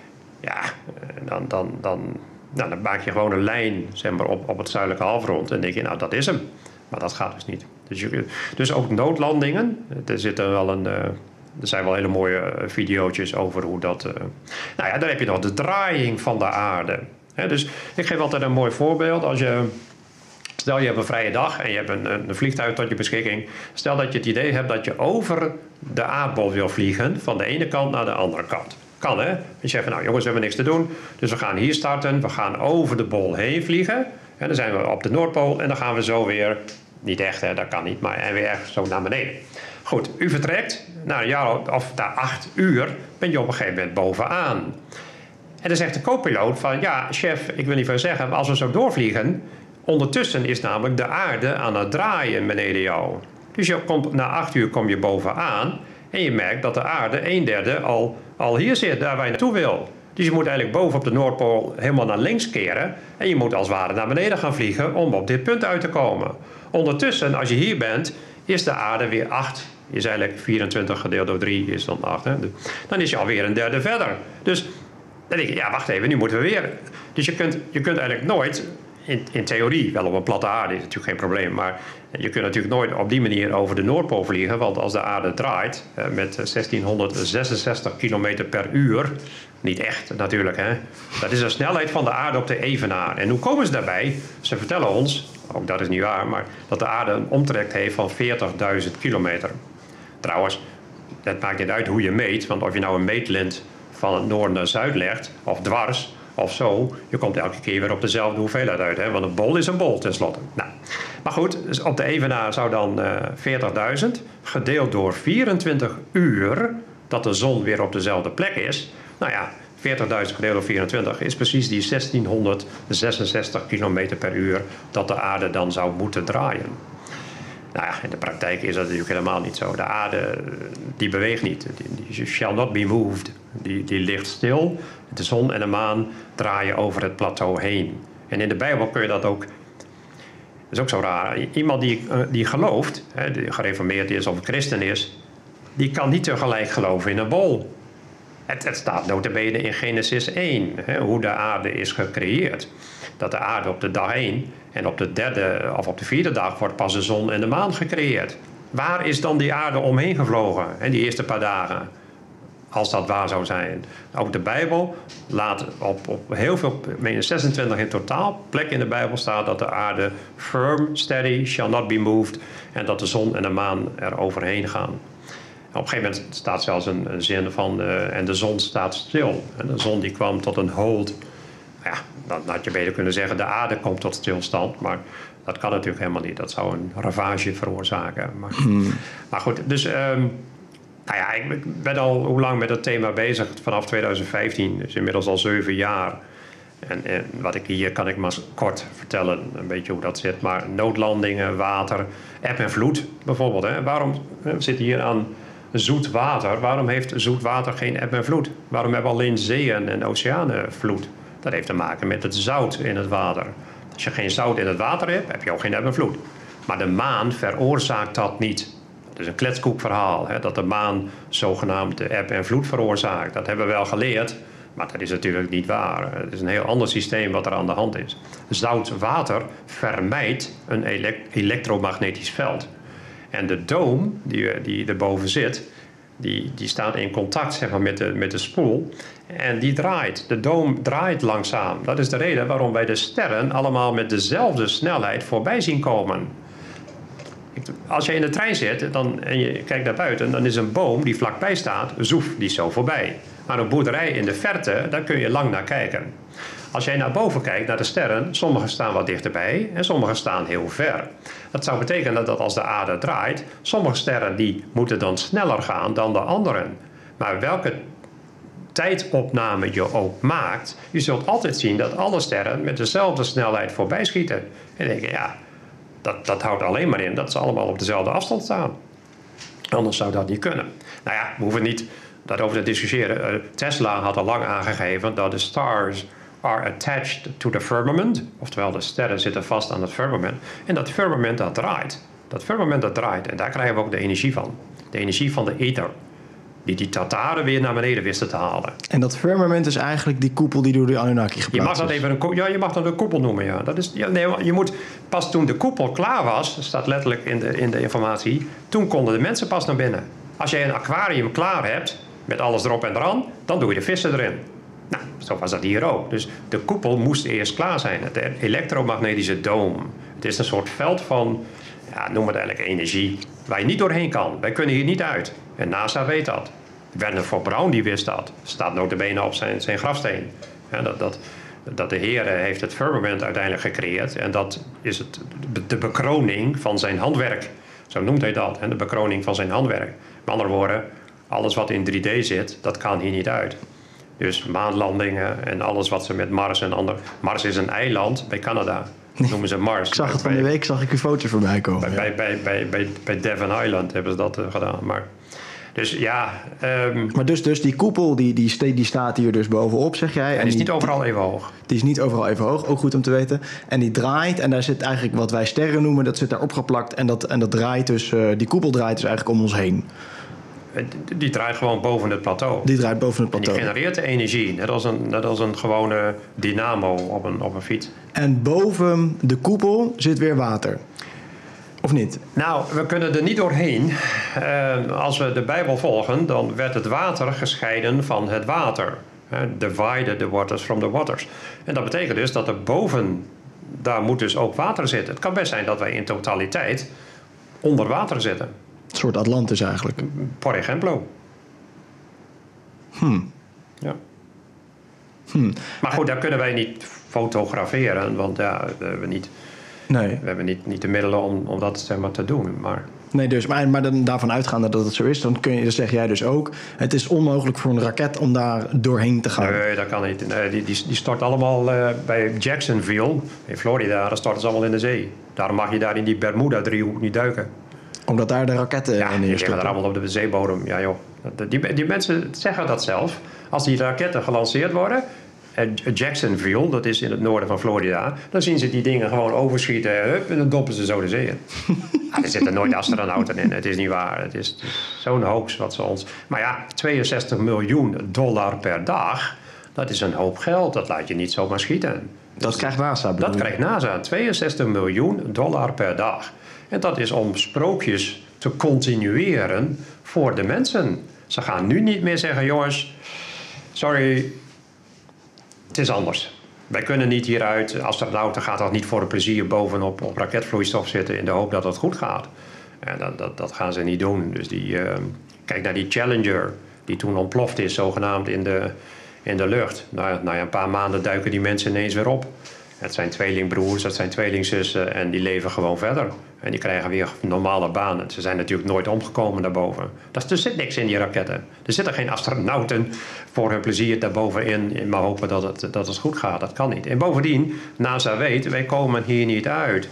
Ja, dan, dan, dan, nou, dan maak je gewoon een lijn zeg maar, op, op het zuidelijke halfrond. En dan denk je, nou, dat is hem. Maar dat gaat dus niet. Dus, je, dus ook noodlandingen. Er zitten wel een... Uh, Er zijn wel hele mooie video's over hoe dat... Uh... Nou ja, dan heb je nog de draaiing van de aarde. He, dus ik geef altijd een mooi voorbeeld. Als je, stel je hebt een vrije dag en je hebt een, een vliegtuig tot je beschikking. Stel dat je het idee hebt dat je over de aardbol wil vliegen. Van de ene kant naar de andere kant. Kan hè? Dus je zegt van nou jongens, we hebben niks te doen. Dus we gaan hier starten. We gaan over de bol heen vliegen. En dan zijn we op de Noordpool. En dan gaan we zo weer... Niet echt hè, dat kan niet. Maar en weer zo naar beneden. Goed, u vertrekt. Na een jaar of na acht uur ben je op een gegeven moment bovenaan. En dan zegt de co-piloot van... Ja, chef, ik wil niet veel zeggen, maar als we zo doorvliegen... Ondertussen is namelijk de aarde aan het draaien beneden jou. Dus je komt, na acht uur kom je bovenaan... en je merkt dat de aarde een derde al, al hier zit, daar waar je naartoe wil. Dus je moet eigenlijk boven op de Noordpool helemaal naar links keren... en je moet als het ware naar beneden gaan vliegen om op dit punt uit te komen. Ondertussen, als je hier bent, is de aarde weer acht... is eigenlijk vierentwintig gedeeld door drie is dan acht. Hè? Dan is je alweer een derde verder. Dus dan denk je, ja, wacht even, nu moeten we weer. Dus je kunt, je kunt eigenlijk nooit, in, in theorie, wel op een platte aarde is natuurlijk geen probleem, maar je kunt natuurlijk nooit op die manier over de Noordpool vliegen, want als de aarde draait met zestienhonderdzesenzestig kilometer per uur, niet echt natuurlijk, hè. Dat is de snelheid van de aarde op de evenaar. En hoe komen ze daarbij? Ze vertellen ons, ook dat is niet waar, maar dat de aarde een omtrek heeft van veertigduizend kilometer. Trouwens, het maakt niet uit hoe je meet, want of je nou een meetlint van het noorden naar zuid legt, of dwars, of zo, je komt elke keer weer op dezelfde hoeveelheid uit, hè? Want een bol is een bol tenslotte. Nou, maar goed, dus op de evenaar zou dan uh, veertigduizend gedeeld door vierentwintig uur, dat de zon weer op dezelfde plek is. Nou ja, veertigduizend gedeeld door vierentwintig is precies die zestienhonderdzesenzestig kilometer per uur dat de aarde dan zou moeten draaien. Nou ja, in de praktijk is dat natuurlijk helemaal niet zo. De aarde, die beweegt niet. Die shall not be moved. Die, die ligt stil. De zon en de maan draaien over het plateau heen. En in de Bijbel kun je dat ook is ook zo raar. Iemand die, uh, die gelooft, hè, die gereformeerd is of een christen is, die kan niet tegelijk geloven in een bol. Het, het staat nota bene in Genesis één, hè, hoe de aarde is gecreëerd. Dat de aarde op de dag één en op de derde of op de vierde dag wordt pas de zon en de maan gecreëerd. Waar is dan die aarde omheen gevlogen, hè, die eerste paar dagen? Als dat waar zou zijn. Ook de Bijbel laat op, op heel veel, zesentwintig in totaal, plekken in de Bijbel staat dat de aarde firm, steady, shall not be moved. En dat de zon en de maan er overheen gaan. Op een gegeven moment staat zelfs een, een zin van, uh, en de zon staat stil. En de zon die kwam tot een hold. Ja, dan had je beter kunnen zeggen, de aarde komt tot stilstand. Maar dat kan natuurlijk helemaal niet. Dat zou een ravage veroorzaken. Maar, hmm. maar goed, dus... Um, Nou ja, ik ben al hoe lang met dat thema bezig, vanaf tweeduizend vijftien, dus inmiddels al zeven jaar. En, en wat ik hier kan ik maar kort vertellen, een beetje hoe dat zit. Maar noodlandingen, water, eb en vloed bijvoorbeeld. Hè. Waarom we zitten hier aan zoet water? Waarom heeft zoet water geen eb en vloed? Waarom hebben we alleen zeeën en oceanen vloed? Dat heeft te maken met het zout in het water. Als je geen zout in het water hebt, heb je ook geen eb en vloed. Maar de maan veroorzaakt dat niet. Het is een kletskoekverhaal, hè, dat de maan zogenaamd de eb en vloed veroorzaakt. Dat hebben we wel geleerd, maar dat is natuurlijk niet waar. Het is een heel ander systeem wat er aan de hand is. Zout water vermijdt een elekt- elektromagnetisch veld. En de doom die, die erboven zit, die, die staat in contact zeg maar, met, de, met de spoel. En die draait. De doom draait langzaam. Dat is de reden waarom wij de sterren allemaal met dezelfde snelheid voorbij zien komen. Als je in de trein zit dan, en je kijkt naar buiten, dan is een boom die vlakbij staat, zoef, die is zo voorbij. Maar een boerderij in de verte, daar kun je lang naar kijken. Als jij naar boven kijkt, naar de sterren, sommige staan wat dichterbij en sommige staan heel ver. Dat zou betekenen dat als de aarde draait, sommige sterren die moeten dan sneller gaan dan de anderen. Maar welke tijdopname je ook maakt, je zult altijd zien dat alle sterren met dezelfde snelheid voorbij schieten. En dan denk je, ja... Dat, dat houdt alleen maar in dat ze allemaal op dezelfde afstand staan. Anders zou dat niet kunnen. Nou ja, we hoeven niet daarover te discussiëren. Uh, Tesla had al lang aangegeven dat de stars are attached to the firmament. Oftewel, de sterren zitten vast aan het firmament. En dat firmament dat draait. Dat firmament dat draait. En daar krijgen we ook de energie van. De energie van de ether. Die die Tataren weer naar beneden wisten te halen. En dat firmament is eigenlijk die koepel die door de Anunnaki geplaatst je mag dat is. even een, ja, je mag dat een koepel noemen, ja. Dat is, ja nee, je moet, pas toen de koepel klaar was, dat staat letterlijk in de, in de informatie, toen konden de mensen pas naar binnen. Als jij een aquarium klaar hebt, met alles erop en eraan, dan doe je de vissen erin. Nou, zo was dat hier ook. Dus de koepel moest eerst klaar zijn. De elektromagnetische doom. Het is een soort veld van, ja, noem het eigenlijk energie, waar je niet doorheen kan. Wij kunnen hier niet uit. En NASA weet dat. Werner von Braun die wist dat. Staat nota bene op zijn, zijn grafsteen. Ja, dat, dat, dat de Heer heeft het firmament uiteindelijk gecreëerd. En dat is het, de bekroning van zijn handwerk. Zo noemt hij dat. Hè, de bekroning van zijn handwerk. Met andere woorden, alles wat in drie D zit, dat kan hier niet uit. Dus maanlandingen en alles wat ze met Mars en ander... Mars is een eiland bij Canada. Dat noemen ze Mars. Ik zag het van de week, zag ik uw foto voorbij komen. Bij, ja. bij, bij, bij, bij, bij Devon Island hebben ze dat uh, gedaan. Maar, dus ja... Um, maar dus, dus die koepel, die, die, die staat hier dus bovenop, zeg jij. En en die is die, niet overal even hoog. Die is niet overal even hoog, ook goed om te weten. En die draait en daar zit eigenlijk wat wij sterren noemen, dat zit daar opgeplakt. En dat, en dat draait dus, uh, die koepel draait dus eigenlijk om ons heen. Die draait gewoon boven het plateau. Die draait boven het plateau. En die genereert de energie, net als een, net als een gewone dynamo op een, op een fiets. En boven de koepel zit weer water. Of niet? Nou, we kunnen er niet doorheen. Uh, als we de Bijbel volgen, dan werd het water gescheiden van het water. Uh, divided the waters from the waters. En dat betekent dus dat er boven, daar moet dus ook water zitten. Het kan best zijn dat wij in totaliteit onder water zitten. Een soort Atlantis eigenlijk. Por ejemplo. Hmm. Ja. Hmm. Maar goed, daar kunnen wij niet fotograferen, want ja, we hebben niet, nee. we hebben niet, niet de middelen om, om dat zeg maar, te doen. Maar... Nee, dus, maar, maar dan, daarvan uitgaande dat het zo is, dan, kun je, dan zeg jij dus ook, het is onmogelijk voor een raket om daar doorheen te gaan. Nee, dat kan niet. Nee, die, die, die stort allemaal uh, bij Jacksonville, in Florida, daar storten ze allemaal in de zee. Daarom mag je daar in die Bermuda-driehoek niet duiken. Omdat daar de raketten ja, in die neerstorten. liggen er allemaal op de zeebodem. Ja, joh. Die, die mensen zeggen dat zelf. Als die raketten gelanceerd worden Jacksonville, dat is in het noorden van Florida, dan zien ze die dingen gewoon overschieten hup, en dan doppen ze zo de zee in. Ja, er zitten nooit astronauten in, het is niet waar. Het is, het is zo'n hoax wat ze ons... Maar ja, tweeënzestig miljoen dollar per dag, dat is een hoop geld. Dat laat je niet zomaar schieten. Dat krijgt NASA. Dat krijgt NASA, tweeënzestig miljoen dollar per dag. En dat is om sprookjes te continueren voor de mensen. Ze gaan nu niet meer zeggen, jongens, sorry, het is anders. Wij kunnen niet hieruit, astronauten gaat toch niet voor een plezier bovenop op raketvloeistof zitten in de hoop dat het goed gaat. En dat, dat, dat gaan ze niet doen. Dus die, uh, kijk naar die Challenger, die toen ontploft is, zogenaamd in de, in de lucht. Na, na een paar maanden duiken die mensen ineens weer op. Het zijn tweelingbroers, het zijn tweelingzussen en die leven gewoon verder. En die krijgen weer normale banen. Ze zijn natuurlijk nooit omgekomen daarboven. Er zit niks in die raketten. Er zitten geen astronauten voor hun plezier daarbovenin, maar hopen dat het, dat het goed gaat. Dat kan niet. En bovendien, NASA weet, wij komen hier niet uit.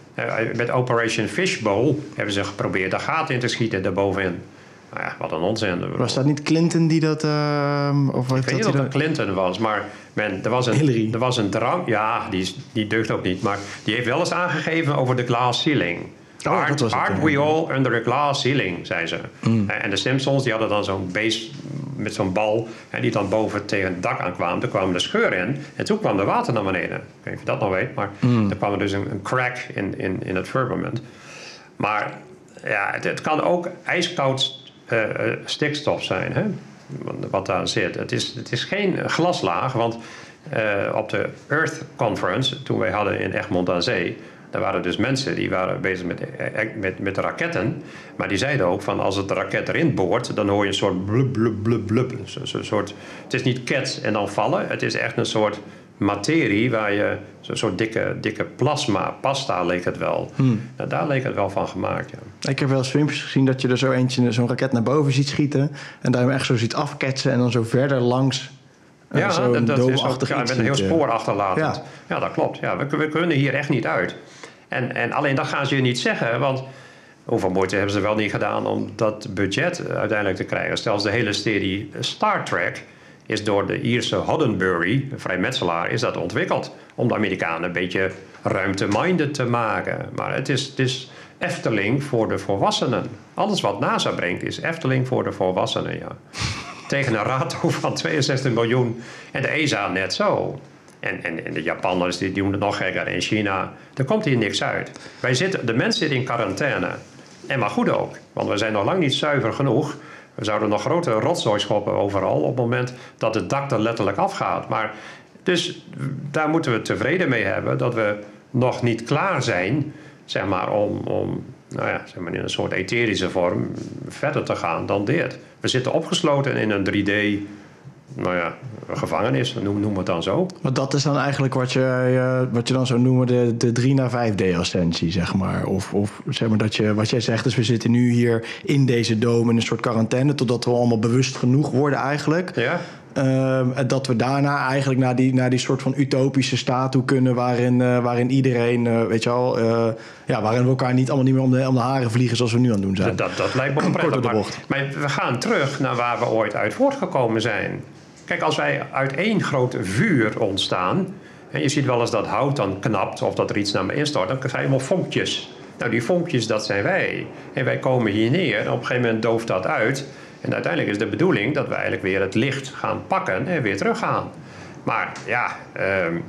Met Operation Fishbowl hebben ze geprobeerd daar gaten in te schieten daarbovenin. Nou ja, wat een onzin. Was dat niet Clinton die dat... Uh, of ik weet niet of het Clinton was, maar men, er, was een, Hillary. er was een drang... Ja, die, die deugt ook niet, maar die heeft wel eens aangegeven over de glass ceiling. Oh, aren't dat was aren't we all under a glass ceiling, zei ze. Mm. En de Simpsons die hadden dan zo'n base met zo'n bal... En die dan boven tegen het dak aankwam. Toen kwam de scheur in en toen kwam er water naar beneden. Ik weet niet of je dat nog weet, maar mm. er kwam er dus een, een crack in, in, in het firmament. Maar ja, het, het kan ook ijskoud... Uh, uh, stikstof zijn, hè? Wat daar zit. Het is, het is geen glaslaag, want uh, op de Earth Conference, toen wij hadden in Egmond aan Zee, daar waren dus mensen die waren bezig met, met, met de raketten, maar die zeiden ook van als het de raket erin boort, dan hoor je een soort blub, blub, blub, blub. Een soort, het is niet kets en dan vallen, het is echt een soort materie waar je zo'n soort dikke, dikke plasma, pasta leek het wel. Hmm. Nou, daar leek het wel van gemaakt, ja. Ik heb wel eens filmpjes gezien dat je er zo eentje, zo'n raket naar boven ziet schieten en daar hem echt zo ziet afketsen en dan zo verder langs. Ja, uh, dat, dat is ook, ja, met een heel spoor achterlatend. Ja, ja dat klopt. Ja, we, we kunnen hier echt niet uit. En, en alleen dat gaan ze je niet zeggen, want hoeveel moeite hebben ze wel niet gedaan om dat budget uiteindelijk te krijgen. Zelfs de hele serie Star Trek is door de Ierse Hoddenbury, een vrijmetselaar, is dat ontwikkeld. Om de Amerikanen een beetje ruimte-minded te maken. Maar het is, het is Efteling voor de volwassenen. Alles wat NASA brengt is Efteling voor de volwassenen, ja. Tegen een rato van tweeënzestig miljoen. En de E S A net zo. En, en, en de Japanners die doen het nog gekker. En China. Er komt hier niks uit. Wij zitten, de mensen zitten in quarantaine. En maar goed ook. Want we zijn nog lang niet zuiver genoeg. We zouden nog grote rotzooi schoppen overal op het moment dat het dak er letterlijk afgaat. Maar dus daar moeten we tevreden mee hebben dat we nog niet klaar zijn, zeg maar, om, om nou ja, zeg maar in een soort etherische vorm verder te gaan dan dit. We zitten opgesloten in een drie D, nou ja, gevangenis, noem, noem het dan zo. Maar dat is dan eigenlijk wat je, wat je dan zou noemen de, de drie naar vijf D-ascensie, zeg maar. Of, of zeg maar dat je, wat jij zegt, dus we zitten nu hier in deze dome in een soort quarantaine, totdat we allemaal bewust genoeg worden eigenlijk. Ja. Uh, dat we daarna eigenlijk naar die, naar die soort van utopische staat toe kunnen, waarin, uh, waarin iedereen, uh, weet je wel, uh, ja, waarin we elkaar niet allemaal niet meer om de, om de haren vliegen zoals we nu aan het doen zijn. Dat, dat, dat lijkt me prettig. Maar, maar we gaan terug naar waar we ooit uit voortgekomen zijn. Kijk, als wij uit één groot vuur ontstaan, en je ziet wel eens dat hout dan knapt of dat er iets naar me instort, dan zijn helemaal vonkjes. Nou, die vonkjes, dat zijn wij. En wij komen hier neer en op een gegeven moment dooft dat uit. En uiteindelijk is de bedoeling dat we eigenlijk weer het licht gaan pakken en weer teruggaan. Maar ja, eh,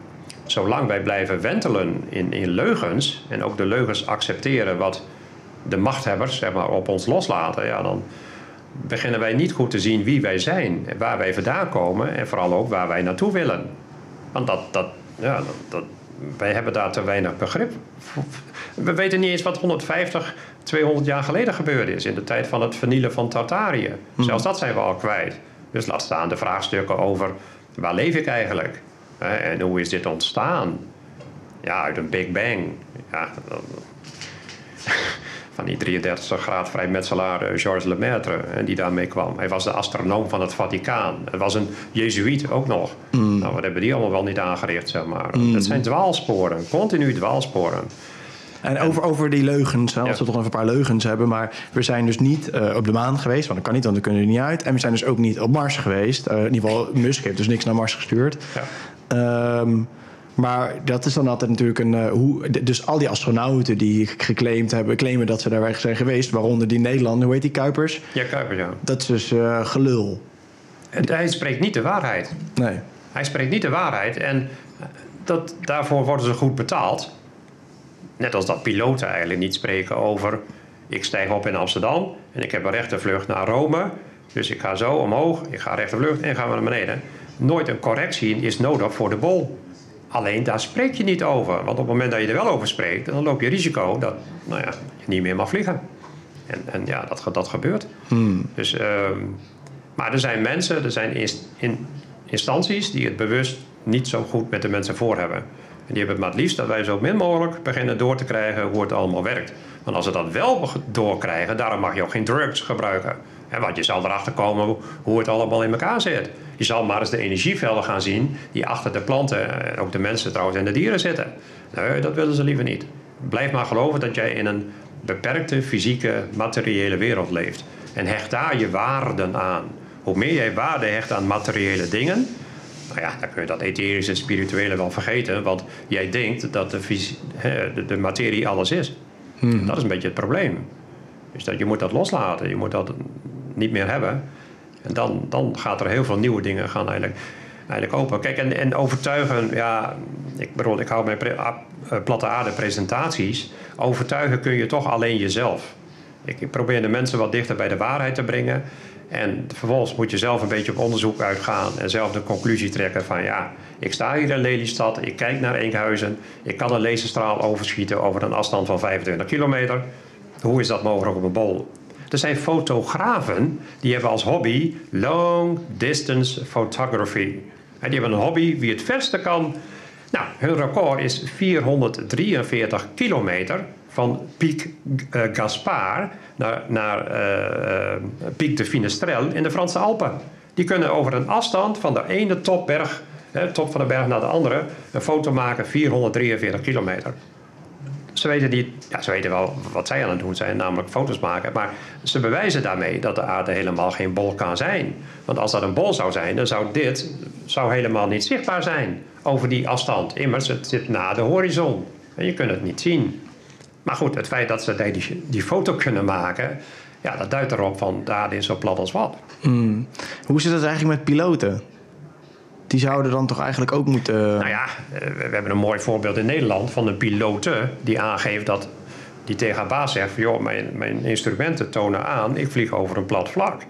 zolang wij blijven wentelen in, in leugens en ook de leugens accepteren wat de machthebbers, zeg maar, op ons loslaten, ja, dan beginnen wij niet goed te zien wie wij zijn, waar wij vandaan komen en vooral ook waar wij naartoe willen. Want dat, dat, ja, dat, dat, wij hebben daar te weinig begrip. We weten niet eens wat honderdvijftig, tweehonderd jaar geleden gebeurd is in de tijd van het vernielen van Tartarië. Hmm. Zelfs dat zijn we al kwijt. Dus laat staan de vraagstukken over waar leef ik eigenlijk? En hoe is dit ontstaan? Ja, uit een Big Bang. Ja, van die drieëndertigste graad vrijmetselaar Georges Lemaitre, die daarmee kwam. Hij was de astronoom van het Vaticaan. Hij was een jezuïet ook nog. Mm. Nou, wat hebben die allemaal wel niet aangericht, zeg maar. Mm. Dat zijn dwaalsporen, continu dwaalsporen. En over, over die leugens, als ja. we toch nog een paar leugens hebben... maar we zijn dus niet uh, op de maan geweest, want dat kan niet, want we kunnen er niet uit. En we zijn dus ook niet op Mars geweest. Uh, in ieder geval, Musk heeft dus niks naar Mars gestuurd. Ja. Um, maar dat is dan altijd natuurlijk een... Uh, hoe, dus al die astronauten die geclaimd hebben... claimen dat ze daar weg zijn geweest, waaronder die Nederlander, hoe heet die, Kuipers? Ja, Kuipers, ja. Dat is dus uh, gelul. En hij spreekt niet de waarheid. Nee. Hij spreekt niet de waarheid en dat, daarvoor worden ze goed betaald. Net als dat piloten eigenlijk niet spreken over... ik stijg op in Amsterdam en ik heb een rechte vlucht naar Rome. Dus ik ga zo omhoog, ik ga rechte vlucht en gaan we naar beneden. Nooit een correctie is nodig voor de bol. Alleen daar spreek je niet over. Want op het moment dat je er wel over spreekt... dan loop je risico dat nou ja, je niet meer mag vliegen. En, en ja, dat, dat gebeurt. Hmm. Dus, uh, maar er zijn mensen, er zijn inst- in, instanties... die het bewust niet zo goed met de mensen voor hebben. En die hebben het maar het liefst dat wij zo min mogelijk... beginnen door te krijgen hoe het allemaal werkt. Want als ze dat wel doorkrijgen... daarom mag je ook geen drugs gebruiken. En want je zal erachter komen hoe het allemaal in elkaar zit. Je zal maar eens de energievelden gaan zien... die achter de planten, en ook de mensen trouwens en de dieren zitten. Nee, dat willen ze liever niet. Blijf maar geloven dat jij in een beperkte fysieke, materiële wereld leeft. En hecht daar je waarden aan. Hoe meer jij waarde hecht aan materiële dingen... nou ja, dan kun je dat etherische, spirituele wel vergeten... want jij denkt dat de, fysi- de, de materie alles is. Hmm. Dat is een beetje het probleem. Dus dat, je moet dat loslaten, je moet dat niet meer hebben... En dan, dan gaat er heel veel nieuwe dingen gaan eigenlijk, eigenlijk open. Kijk, en, en overtuigen, ja, ik bedoel, ik hou mijn pre, a, platte aarde presentaties. Overtuigen kun je toch alleen jezelf. Ik, ik probeer de mensen wat dichter bij de waarheid te brengen. En vervolgens moet je zelf een beetje op onderzoek uitgaan en zelf de conclusie trekken van ja, ik sta hier in Lelystad, ik kijk naar Enkhuizen, ik kan een laserstraal overschieten over een afstand van vijfentwintig kilometer. Hoe is dat mogelijk op een bol? Er zijn fotografen die hebben als hobby long distance photography. En die hebben een hobby wie het verste kan. Nou, hun record is vierhonderddrieënveertig kilometer van Pic uh, Gaspard naar, naar uh, uh, Pic de Finestrelle in de Franse Alpen. Die kunnen over een afstand van de ene topberg, hè, top van de berg naar de andere, een foto maken vierhonderddrieënveertig kilometer. Ze weten, niet, ja, ze weten wel wat zij aan het doen zijn, namelijk foto's maken. Maar ze bewijzen daarmee dat de aarde helemaal geen bol kan zijn. Want als dat een bol zou zijn, dan zou dit zou helemaal niet zichtbaar zijn over die afstand. Immers, het zit na de horizon. En je kunt het niet zien. Maar goed, het feit dat ze die, die foto kunnen maken... ja, dat duidt erop van de aarde is zo plat als wat. Hmm. Hoe zit het eigenlijk met piloten? Die zouden dan toch eigenlijk ook moeten... Nou ja, we hebben een mooi voorbeeld in Nederland van een pilote die aangeeft dat die tegen haar baas zegt van joh, mijn, mijn instrumenten tonen aan, ik vlieg over een plat vlak.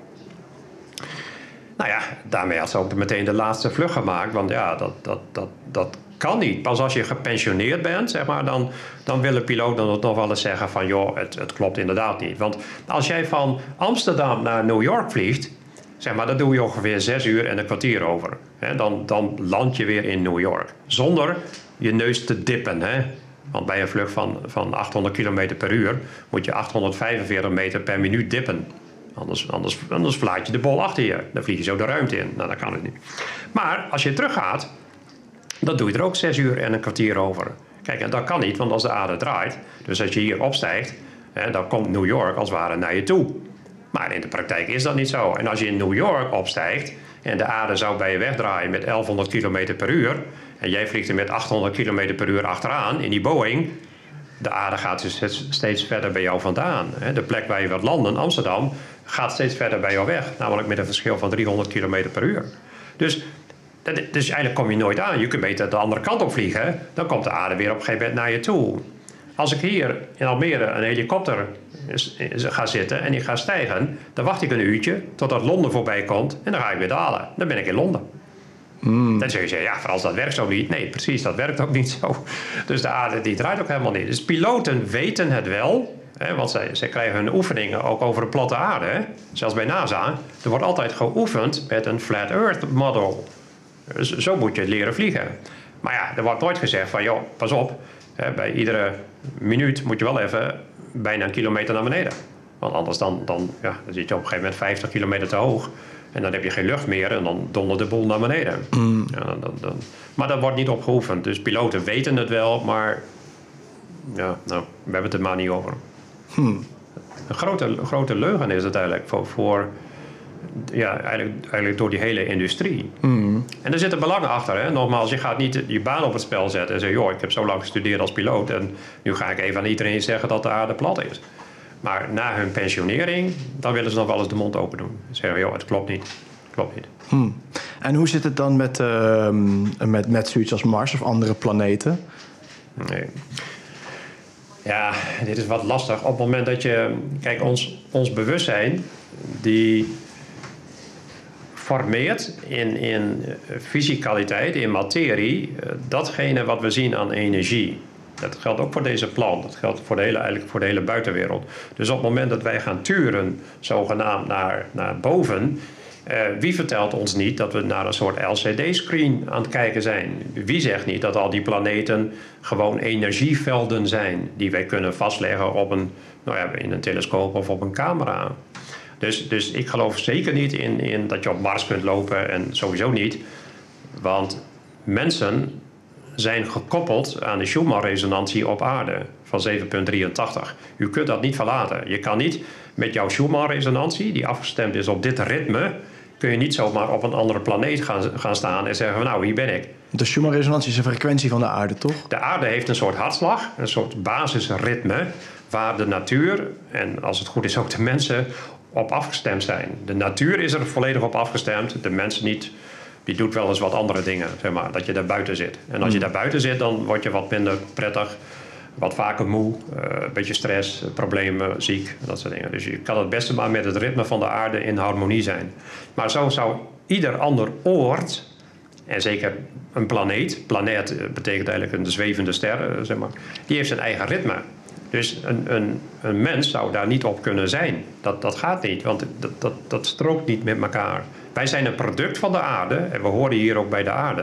Nou ja, daarmee had ze ook meteen de laatste vlucht gemaakt, want ja, dat, dat, dat, dat kan niet. Pas als je gepensioneerd bent, zeg maar, dan, dan wil een piloot dan nog wel eens zeggen van joh, het, het klopt inderdaad niet. Want als jij van Amsterdam naar New York vliegt, zeg maar, daar doe je ongeveer zes uur en een kwartier over. He, dan, dan land je weer in New York. Zonder je neus te dippen. He. Want bij een vlucht van, van achthonderd kilometer per uur... moet je achthonderdvijfenveertig meter per minuut dippen. Anders, anders, anders vlaat je de bol achter je. Dan vlieg je zo de ruimte in. Nou, dat kan het niet. Maar als je teruggaat, dan doe je er ook zes uur en een kwartier over. Kijk, en dat kan niet, want als de aarde draait... dus als je hier opstijgt, he, dan komt New York als het ware naar je toe... Maar in de praktijk is dat niet zo. En als je in New York opstijgt en de aarde zou bij je wegdraaien met elfhonderd kilometer per uur... en jij vliegt er met achthonderd kilometer per uur achteraan in die Boeing... de aarde gaat dus steeds verder bij jou vandaan. De plek waar je wilt landen, Amsterdam, gaat steeds verder bij jou weg. Namelijk met een verschil van driehonderd kilometer per uur. Dus, dus eigenlijk kom je nooit aan. Je kunt beter de andere kant op vliegen. Dan komt de aarde weer op een gegeven moment naar je toe. Als ik hier in Almere een helikopter ga zitten en ik ga stijgen... dan wacht ik een uurtje totdat Londen voorbij komt en dan ga ik weer dalen. Dan ben ik in Londen. Mm. Dan zeg je zeggen, ja, voor als dat werkt zo niet. Nee, precies, dat werkt ook niet zo. Dus de aarde die draait ook helemaal niet. Dus piloten weten het wel, hè, want zij, zij krijgen hun oefeningen ook over een platte aarde. Hè. Zelfs bij NASA. Er wordt altijd geoefend met een flat earth model. Dus zo moet je leren vliegen. Maar ja, er wordt nooit gezegd van, joh, pas op... bij iedere minuut moet je wel even bijna een kilometer naar beneden. Want anders dan, dan, ja, dan zit je op een gegeven moment vijftig kilometer te hoog. En dan heb je geen lucht meer en dan dondert de boel naar beneden. Mm. Ja, dan, dan, maar dat wordt niet opgeoefend. Dus piloten weten het wel, maar Ja, nou, we hebben het er maar niet over. Hmm. Een grote, grote leugen is het eigenlijk voor... voor ja, eigenlijk, eigenlijk door die hele industrie. Hmm. En er zitten belangen achter. Hè? Nogmaals, je gaat niet je baan op het spel zetten en zeggen... joh, ik heb zo lang gestudeerd als piloot... en nu ga ik even aan iedereen zeggen dat de aarde plat is. Maar na hun pensionering, dan willen ze nog wel eens de mond open doen. Ze zeggen, joh, het klopt niet. Het klopt niet. Hmm. En hoe zit het dan met, uh, met, met zoiets als Mars of andere planeten? Nee. Ja, dit is wat lastig. Op het moment dat je... Kijk, ons, ons bewustzijn... die formeert in, in fysicaliteit, in materie... datgene wat we zien aan energie. Dat geldt ook voor deze plant. Dat geldt voor de hele, eigenlijk voor de hele buitenwereld. Dus op het moment dat wij gaan turen... zogenaamd naar, naar boven... Uh, wie vertelt ons niet dat we naar een soort L C D-screen aan het kijken zijn? Wie zegt niet dat al die planeten gewoon energievelden zijn... die wij kunnen vastleggen op een, nou ja, in een telescoop of op een camera? Dus, dus ik geloof zeker niet in, in dat je op Mars kunt lopen en sowieso niet. Want mensen zijn gekoppeld aan de Schumann-resonantie op aarde van zeven komma drieëntachtig. U kunt dat niet verlaten. Je kan niet met jouw Schumann-resonantie, die afgestemd is op dit ritme... kun je niet zomaar op een andere planeet gaan, gaan staan en zeggen... nou, hier ben ik. De Schumann-resonantie is een frequentie van de aarde, toch? De aarde heeft een soort hartslag, een soort basisritme... waar de natuur, en als het goed is ook de mensen, op afgestemd zijn. De natuur is er volledig op afgestemd, de mens niet... Die doet wel eens wat andere dingen, zeg maar, dat je daar buiten zit. En als je daar buiten zit, dan word je wat minder prettig... wat vaker moe, uh, een beetje stress, problemen, ziek, dat soort dingen. Dus je kan het beste maar met het ritme van de aarde in harmonie zijn. Maar zo zou ieder ander oord, en zeker een planeet... planeet betekent eigenlijk een zwevende ster, zeg maar... die heeft zijn eigen ritme. Dus een, een, een mens zou daar niet op kunnen zijn. Dat, dat gaat niet, want dat, dat, dat strookt niet met elkaar. Wij zijn een product van de aarde en we horen hier ook bij de aarde.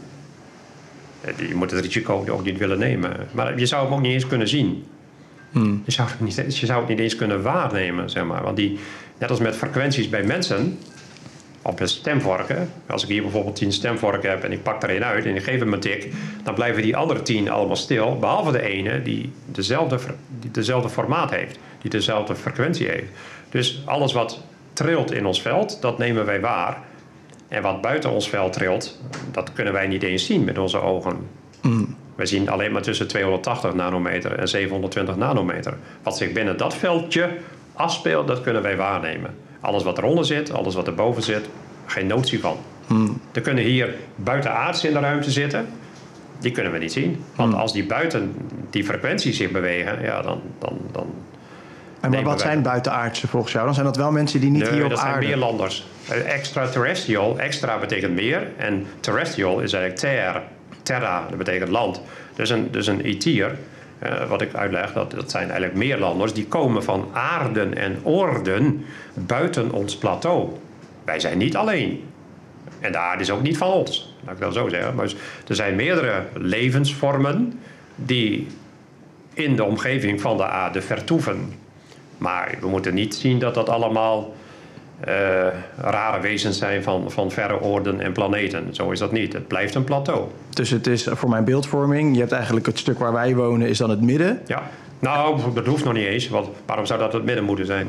Je moet het risico ook niet willen nemen. Maar je zou hem ook niet eens kunnen zien. Hmm. Je, zou het niet, je zou het niet eens kunnen waarnemen, zeg maar. Want die, net als met frequenties bij mensen... op de stemvorken... als ik hier bijvoorbeeld tien stemvorken heb... en ik pak er één uit en ik geef hem een tik... dan blijven die andere tien allemaal stil... behalve de ene die dezelfde, die dezelfde formaat heeft... die dezelfde frequentie heeft. Dus alles wat trilt in ons veld... dat nemen wij waar... En wat buiten ons veld trilt, dat kunnen wij niet eens zien met onze ogen. Mm. We zien alleen maar tussen tweehonderdtachtig nanometer en zevenhonderdtwintig nanometer. Wat zich binnen dat veldje afspeelt, dat kunnen wij waarnemen. Alles wat eronder zit, alles wat erboven zit, geen notie van. Mm. Er kunnen hier buitenaards in de ruimte zitten, die kunnen we niet zien. Want mm. als die buiten die frequentie zich bewegen, ja, dan... dan, dan En maar wat zijn buitenaardse volgens jou? Dan zijn dat wel mensen die niet nee, hier op dat aarde... zijn meerlanders. Extraterrestrial, extra betekent meer. En terrestrial is eigenlijk ter. Terra, dat betekent land. Dus een, dus een etier, uh, wat ik uitleg, dat, dat zijn eigenlijk meerlanders... die komen van aarden en oorden buiten ons plateau. Wij zijn niet alleen. En de aarde is ook niet van ons, laat ik dat zo zeggen. Maar er zijn meerdere levensvormen... die in de omgeving van de aarde vertoeven... Maar we moeten niet zien dat dat allemaal uh, rare wezens zijn van, van verre oorden en planeten. Zo is dat niet. Het blijft een plateau. Dus het is voor mijn beeldvorming, je hebt eigenlijk het stuk waar wij wonen is dan het midden? Ja. Nou, dat hoeft nog niet eens. Want waarom zou dat het midden moeten zijn?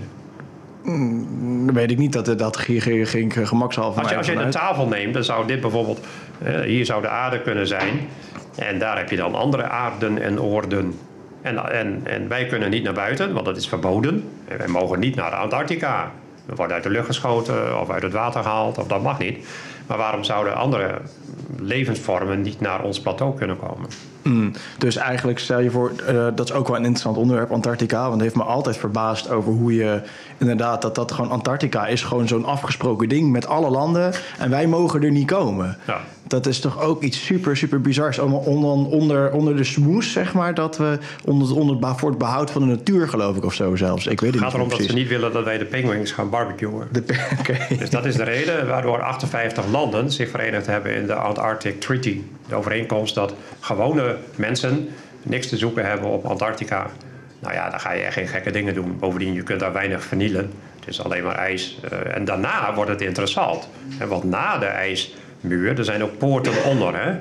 Mm, dan weet ik niet. Dat, dat ging, ging gemakshalve Als je, als je een tafel neemt, dan zou dit bijvoorbeeld... Uh, hier zou de aarde kunnen zijn. En daar heb je dan andere aarden en oorden... En, en, en wij kunnen niet naar buiten, want dat is verboden. En wij mogen niet naar de Antarctica. We worden uit de lucht geschoten of uit het water gehaald, of dat mag niet. Maar waarom zouden andere levensvormen niet naar ons plateau kunnen komen? Mm, dus eigenlijk stel je voor, uh, dat is ook wel een interessant onderwerp, Antarctica. Want het heeft me altijd verbaasd over hoe je inderdaad, dat dat gewoon Antarctica is gewoon zo'n afgesproken ding met alle landen. En wij mogen er niet komen. Ja. Dat is toch ook iets super, super bizars. Allemaal onder, onder, onder de smoes, zeg maar. Dat we onder, onder, voor het behoud van de natuur, geloof ik, of zo zelfs. Ik weet het het gaat niet erom precies. dat ze niet willen dat wij de penguins gaan barbecuen. De pe- okay. Dus dat is de reden waardoor achtenvijftig landen zich verenigd hebben in de Antarctic Treaty. De overeenkomst dat gewone mensen niks te zoeken hebben op Antarctica. Nou ja, dan ga je echt geen gekke dingen doen. Bovendien, je kunt daar weinig vernielen. Het is alleen maar ijs. Uh, en daarna wordt het interessant. En want na de ijsmuur, er zijn ook poorten onder. Hè?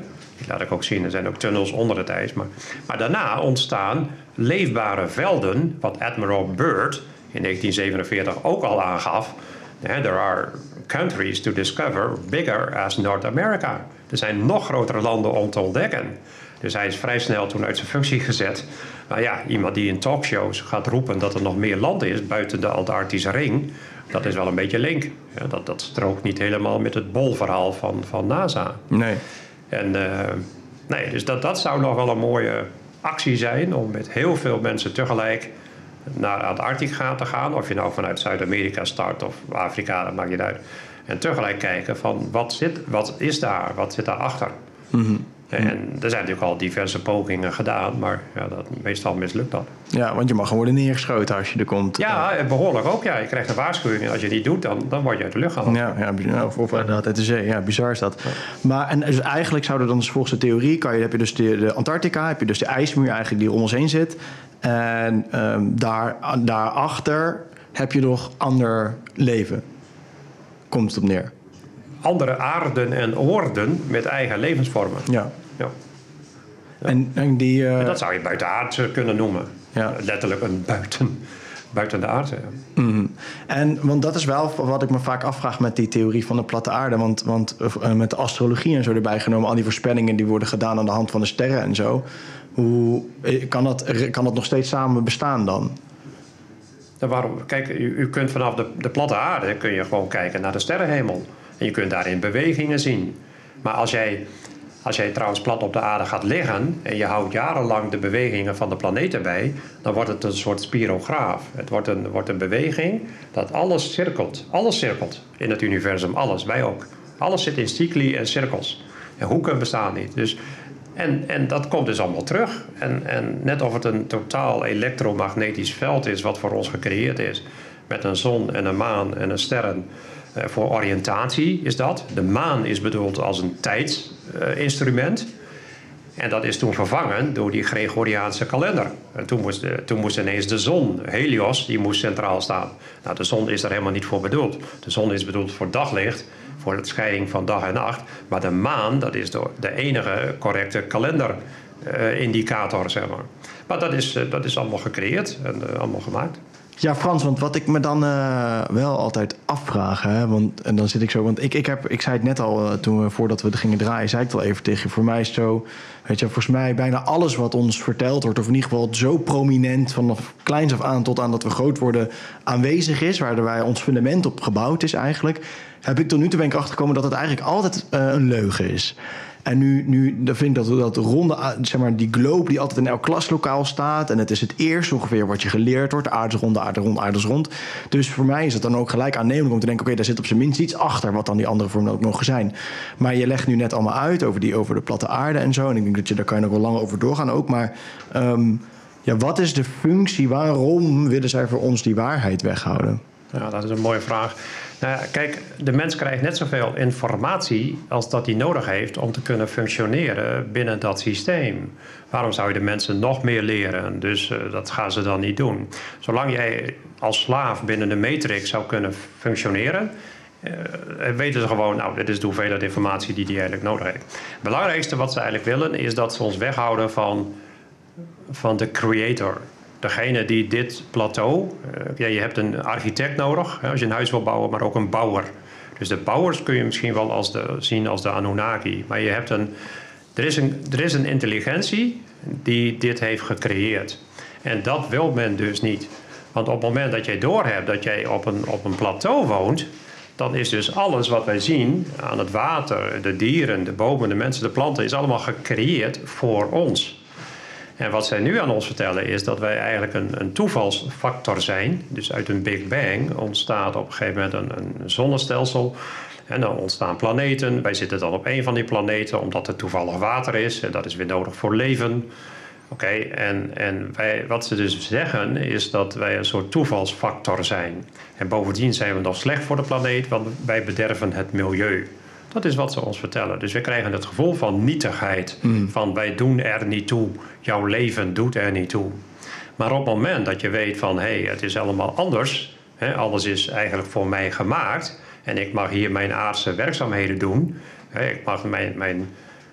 Die laat ik ook zien. Er zijn ook tunnels onder het ijs. Maar, maar daarna ontstaan leefbare velden, wat Admiral Byrd in negentien zevenenveertig ook al aangaf. There are countries to discover bigger as North America. Er zijn nog grotere landen om te ontdekken. Dus hij is vrij snel toen uit zijn functie gezet. Maar ja, iemand die in talkshows gaat roepen dat er nog meer land is buiten de Antarctische ring, dat is wel een beetje link. Ja, dat, dat strookt niet helemaal met het bolverhaal van, van NASA. Nee. En uh, nee, dus dat, dat zou nog wel een mooie actie zijn om met heel veel mensen tegelijk naar Antarctica te gaan. Of je nou vanuit Zuid-Amerika start of Afrika, dat maakt niet uit. En tegelijk kijken van wat, zit, wat is daar, wat zit daarachter. Mm-hmm. En er zijn natuurlijk al diverse pogingen gedaan, maar ja, dat, meestal mislukt dat. Ja, want je mag gewoon worden neergeschoten als je er komt. Ja, behoorlijk ook. Ja. Je krijgt een waarschuwing en als je het niet doet, dan, dan word je uit de lucht gehaald. Ja, ja, of, of inderdaad uit de zee. Ja, bizar is dat. Ja. Maar en dus eigenlijk zou er dan dus volgens de theorie, kan je, heb je dus de, de Antarctica, heb je dus de ijsmuur eigenlijk die om ons heen zit. En um, daar, daarachter heb je nog ander leven. Komt het op neer. Andere aarden en oorden met eigen levensvormen. Ja. Ja. Ja. En, en, die, uh... en dat zou je buitenaards kunnen noemen. Ja. Letterlijk een buiten, buiten de aarde. Ja. Mm. En want dat is wel wat ik me vaak afvraag met die theorie van de platte aarde. Want, want uh, met de astrologie en zo erbij genomen, al die voorspellingen die worden gedaan aan de hand van de sterren en zo. Hoe kan dat, kan dat nog steeds samen bestaan dan? Nou, waarom? Kijk, u, u kunt vanaf de, de platte aarde kun je gewoon kijken naar de sterrenhemel. En je kunt daarin bewegingen zien. Maar als jij, als jij trouwens plat op de aarde gaat liggen en je houdt jarenlang de bewegingen van de planeten bij, dan wordt het een soort spirograaf. Het wordt een, wordt een beweging dat alles cirkelt. Alles cirkelt in het universum, alles, wij ook. Alles zit in cycli en cirkels. En hoeken bestaan niet. Dus, en, en dat komt dus allemaal terug. En, en net of het een totaal elektromagnetisch veld is wat voor ons gecreëerd is, met een zon en een maan en een sterren. Uh, voor oriëntatie is dat. De maan is bedoeld als een tijdsinstrument. Uh, en dat is toen vervangen door die Gregoriaanse kalender. En toen moest, uh, toen moest ineens de zon, Helios, die moest centraal staan. Nou, de zon is daar helemaal niet voor bedoeld. De zon is bedoeld voor daglicht, voor de scheiding van dag en nacht. Maar de maan, dat is de, de enige correcte kalenderindicator, uh, zeg maar. Maar dat is, uh, dat is allemaal gecreëerd en uh, allemaal gemaakt. Ja, Frans, want wat ik me dan uh, wel altijd afvraag, hè, want en dan zit ik zo, want ik, ik, heb, ik zei het net al uh, toen we voordat we het gingen draaien, zei ik het al even tegen je. Voor mij is het zo, weet je, volgens mij bijna alles wat ons verteld wordt, of in ieder geval zo prominent vanaf kleins af aan tot aan dat we groot worden aanwezig is, waar wij ons fundament op gebouwd is eigenlijk, heb ik tot nu toe ben ik achtergekomen dat het eigenlijk altijd uh, een leugen is. En nu, nu dan vind ik dat, dat ronde, zeg maar, die globe die altijd in elk klaslokaal staat. En het is het eerste ongeveer wat je geleerd wordt. Aarde is rond, aarde rond, aarde is rond. Dus voor mij is het dan ook gelijk aannemelijk om te denken, oké, okay, daar zit op zijn minst iets achter wat dan die andere vormen ook mogen zijn. Maar je legt nu net allemaal uit over, die, over de platte aarde en zo. En ik denk dat je daar kan je nog wel lang over doorgaan ook. Maar um, ja, wat is de functie? Waarom willen zij voor ons die waarheid weghouden? Ja, dat is een mooie vraag. Nou ja, kijk, de mens krijgt net zoveel informatie als dat hij nodig heeft om te kunnen functioneren binnen dat systeem. Waarom zou je de mensen nog meer leren? Dus uh, dat gaan ze dan niet doen. Zolang jij als slaaf binnen de matrix zou kunnen functioneren, uh, weten ze gewoon, nou, dit is de hoeveelheid informatie die hij eigenlijk nodig heeft. Het belangrijkste wat ze eigenlijk willen is dat ze ons weghouden van, van de creator. Degene die dit plateau, uh, ja, je hebt een architect nodig hè, als je een huis wil bouwen, maar ook een bouwer. Dus de bouwers kun je misschien wel als de, zien als de Anunnaki. Maar je hebt een, er, is een, er is een intelligentie die dit heeft gecreëerd. En dat wil men dus niet. Want op het moment dat jij doorhebt dat jij op een, op een plateau woont, dan is dus alles wat wij zien aan het water, de dieren, de bomen, de mensen, de planten, is allemaal gecreëerd voor ons. En wat zij nu aan ons vertellen is dat wij eigenlijk een, een toevalsfactor zijn. Dus uit een Big Bang ontstaat op een gegeven moment een, een zonnestelsel. En dan ontstaan planeten. Wij zitten dan op één van die planeten omdat er toevallig water is. En dat is weer nodig voor leven. Oké, okay, en, en wij, wat ze dus zeggen is dat wij een soort toevalsfactor zijn. En bovendien zijn we nog slecht voor de planeet, want wij bederven het milieu. Dat is wat ze ons vertellen. Dus we krijgen het gevoel van nietigheid. Mm. Van wij doen er niet toe. Jouw leven doet er niet toe. Maar op het moment dat je weet van hé, hey, het is allemaal anders. Hè, alles is eigenlijk voor mij gemaakt. En ik mag hier mijn aardse werkzaamheden doen. Hè, ik mag mijn, mijn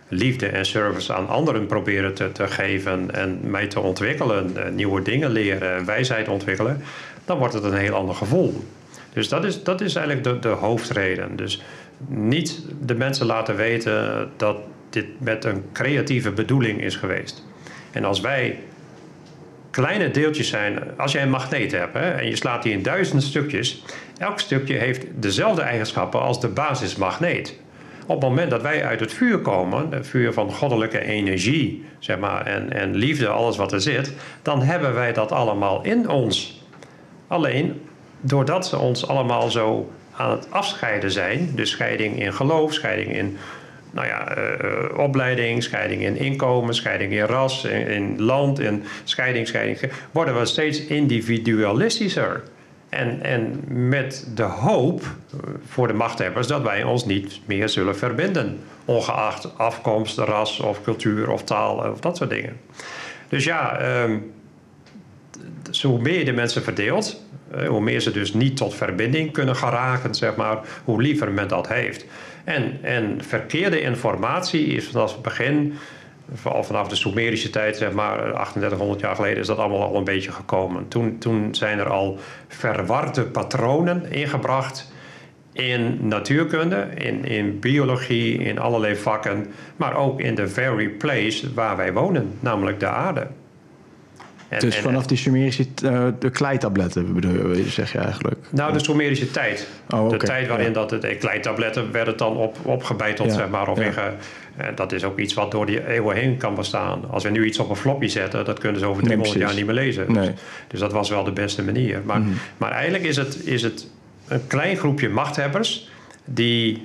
liefde en service aan anderen proberen te, te geven en mij te ontwikkelen, uh, nieuwe dingen leren, wijsheid ontwikkelen, dan wordt het een heel ander gevoel. Dus dat is, dat is eigenlijk de, de hoofdreden. Dus niet de mensen laten weten dat dit met een creatieve bedoeling is geweest. En als wij kleine deeltjes zijn, als jij een magneet hebt hè, en je slaat die in duizend stukjes, elk stukje heeft dezelfde eigenschappen als de basismagneet. Op het moment dat wij uit het vuur komen, het vuur van goddelijke energie, zeg maar, en, en liefde, alles wat er zit, dan hebben wij dat allemaal in ons. Alleen, doordat ze ons allemaal zo aan het afscheiden zijn, dus scheiding in geloof, scheiding in nou ja, uh, opleiding, scheiding in inkomen, scheiding in ras, in, in land, in scheiding, scheiding, worden we steeds individualistischer. En, en met de hoop voor de machthebbers dat wij ons niet meer zullen verbinden. Ongeacht afkomst, ras of cultuur of taal of dat soort dingen. Dus ja, um, dus hoe meer je de mensen verdeelt, uh, hoe meer ze dus niet tot verbinding kunnen geraken, zeg maar, hoe liever men dat heeft. En, en verkeerde informatie is vanaf het begin, vanaf de Sumerische tijd, zeg maar, achtendertighonderd jaar geleden, is dat allemaal al een beetje gekomen. Toen, toen zijn er al verwarde patronen ingebracht in natuurkunde, in, in biologie, in allerlei vakken, maar ook in the very place waar wij wonen, namelijk de aarde. En, dus en, vanaf die Sumerische uh, de kleitabletten, bedoel je, zeg je eigenlijk? Nou, de Sumerische tijd. Oh, okay. De tijd waarin ja. dat het, de kleitabletten werden dan op, opgebeiteld, ja. zeg maar. Of ja. inge, uh, dat is ook iets wat door die eeuwen heen kan bestaan. Als we nu iets op een floppy zetten, dat kunnen ze over driehonderd nee, jaar niet meer lezen. Nee. Dus, dus dat was wel de beste manier. Maar, mm-hmm. maar eigenlijk is het, is het een klein groepje machthebbers die...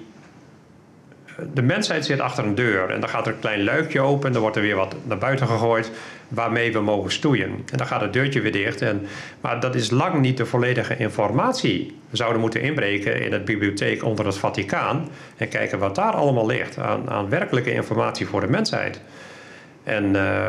De mensheid zit achter een deur en dan gaat er een klein luikje open en dan wordt er weer wat naar buiten gegooid waarmee we mogen stoeien. En dan gaat het deurtje weer dicht. En, maar dat is lang niet de volledige informatie. We zouden moeten inbreken in het bibliotheek onder het Vaticaan en kijken wat daar allemaal ligt aan, aan werkelijke informatie voor de mensheid. En uh,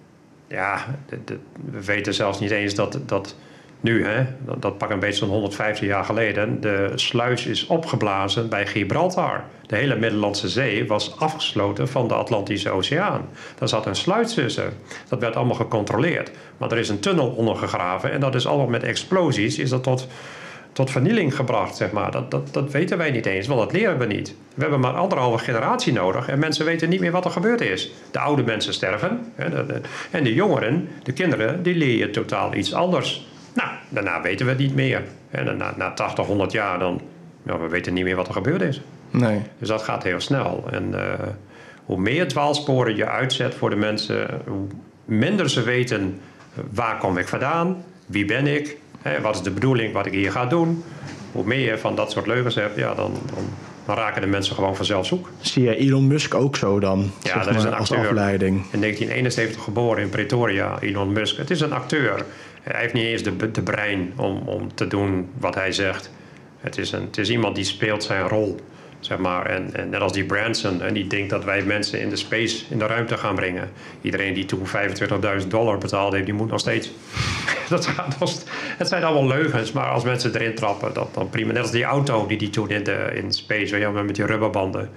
ja, de, de, we weten zelfs niet eens dat... dat Nu, hè, dat, dat pak een beetje zo'n honderdvijftig jaar geleden, de sluis is opgeblazen bij Gibraltar. De hele Middellandse Zee was afgesloten van de Atlantische Oceaan. Daar zat een sluis tussen. Dat werd allemaal gecontroleerd. Maar er is een tunnel ondergegraven en dat is allemaal met explosies is dat tot, tot vernieling gebracht, zeg maar. Dat, dat, dat weten wij niet eens, want dat leren we niet. We hebben maar anderhalve generatie nodig en mensen weten niet meer wat er gebeurd is. De oude mensen sterven hè, de, de, en de jongeren, de kinderen, die leren totaal iets anders. Nou, daarna weten we het niet meer. En na, na tachtig, honderd jaar, dan... Nou, we weten niet meer wat er gebeurd is. Nee. Dus dat gaat heel snel. En uh, hoe meer dwaalsporen je uitzet voor de mensen... hoe minder ze weten... waar kom ik vandaan? Wie ben ik? Hè, wat is de bedoeling wat ik hier ga doen? Hoe meer je van dat soort leugens hebt... Ja, dan, dan, dan raken de mensen gewoon vanzelf zoek. Zie je Elon Musk ook zo dan? Ja, zeg dat is maar, een als acteur. afleiding. In negentien eenenzeventig geboren in Pretoria, Elon Musk. Het is een acteur... Hij heeft niet eens de, de brein om, om te doen wat hij zegt. Het is, een, het is iemand die speelt zijn rol, zeg maar. En, en net als die Branson, en die denkt dat wij mensen in de space, in de ruimte gaan brengen. Iedereen die toen vijfentwintigduizend dollar betaald heeft, die moet nog steeds... dat gaat nog, het zijn allemaal leugens, maar als mensen erin trappen, dat dan prima. Net als die auto die die toen in, de, in space, ja, met die rubberbanden.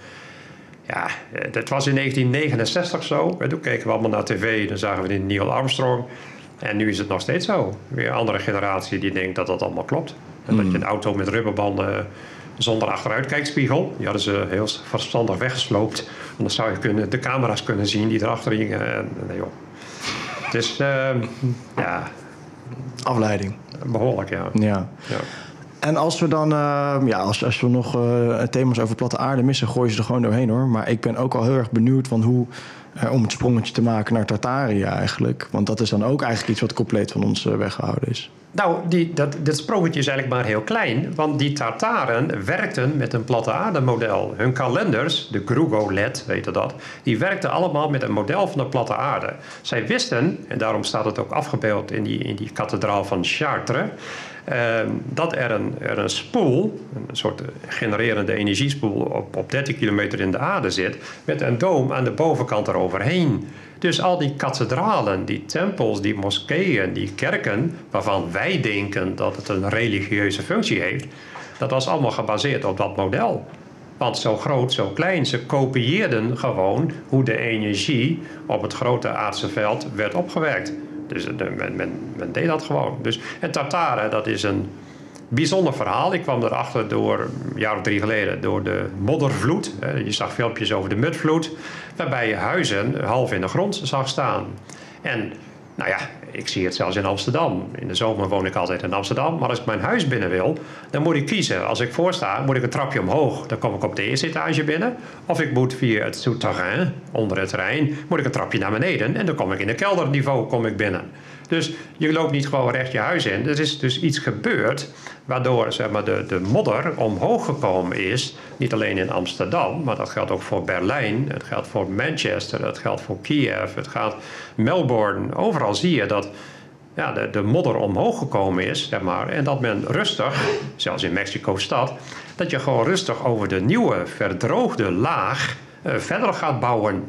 Ja, dat was in negentien negenenzestig zo. Toen keken we allemaal naar tv, dan zagen we die Neil Armstrong... En nu is het nog steeds zo. Weer een andere generatie die denkt dat dat allemaal klopt. En dat je een auto met rubberbanden zonder achteruitkijkspiegel... die hadden ze heel verstandig weggesloopt. Want dan zou je kunnen, de camera's kunnen zien die erachter hingen. En, nee, joh. Het is, uh, ja... Afleiding. Behoorlijk, ja. Ja. ja. En als we dan, uh, ja, als, als we nog uh, thema's over platte aarde missen... gooien ze er gewoon doorheen, hoor. Maar ik ben ook al heel erg benieuwd van hoe... Uh, om het sprongetje te maken naar Tartaria eigenlijk. Want dat is dan ook eigenlijk iets wat compleet van ons uh, weggehouden is. Nou, die, dat, dit sprongetje is eigenlijk maar heel klein. Want die Tartaren werkten met een platte aarde model. Hun kalenders, de Grugolet, weet je dat... die werkten allemaal met een model van de platte aarde. Zij wisten, en daarom staat het ook afgebeeld in die, in die kathedraal van Chartres... Uh, dat er een, er een spoel, een soort genererende energiespoel... op, op dertig kilometer in de aarde zit... met een doom aan de bovenkant eroverheen. Dus al die kathedralen, die tempels, die moskeeën, die kerken... waarvan wij denken dat het een religieuze functie heeft... dat was allemaal gebaseerd op dat model. Want zo groot, zo klein, ze kopieerden gewoon hoe de energie op het grote aardse veld werd opgewerkt. Dus de, men, men, men deed dat gewoon. Dus, en Tartaren, dat is een bijzonder verhaal. Ik kwam erachter door, een jaar of drie geleden, door de moddervloed. Je zag filmpjes over de mudvloed, waarbij je huizen half in de grond zag staan. En nou ja, ik zie het zelfs in Amsterdam. In de zomer woon ik altijd in Amsterdam. Maar als ik mijn huis binnen wil, dan moet ik kiezen. Als ik voor sta, moet ik een trapje omhoog. Dan kom ik op de eerste etage binnen. Of ik moet via het souterrain, onder het terrein, moet ik een trapje naar beneden. En dan kom ik in de kelderniveau kom ik binnen. Dus je loopt niet gewoon recht je huis in. Er is dus iets gebeurd waardoor zeg maar, de, de modder omhoog gekomen is. Niet alleen in Amsterdam, maar dat geldt ook voor Berlijn. Het geldt voor Manchester, dat geldt voor Kiev, het gaat Melbourne. Overal zie je dat ja, de, de modder omhoog gekomen is. Zeg maar, en dat men rustig, zelfs in Mexico-stad, dat je gewoon rustig over de nieuwe verdroogde laag uh, verder gaat bouwen.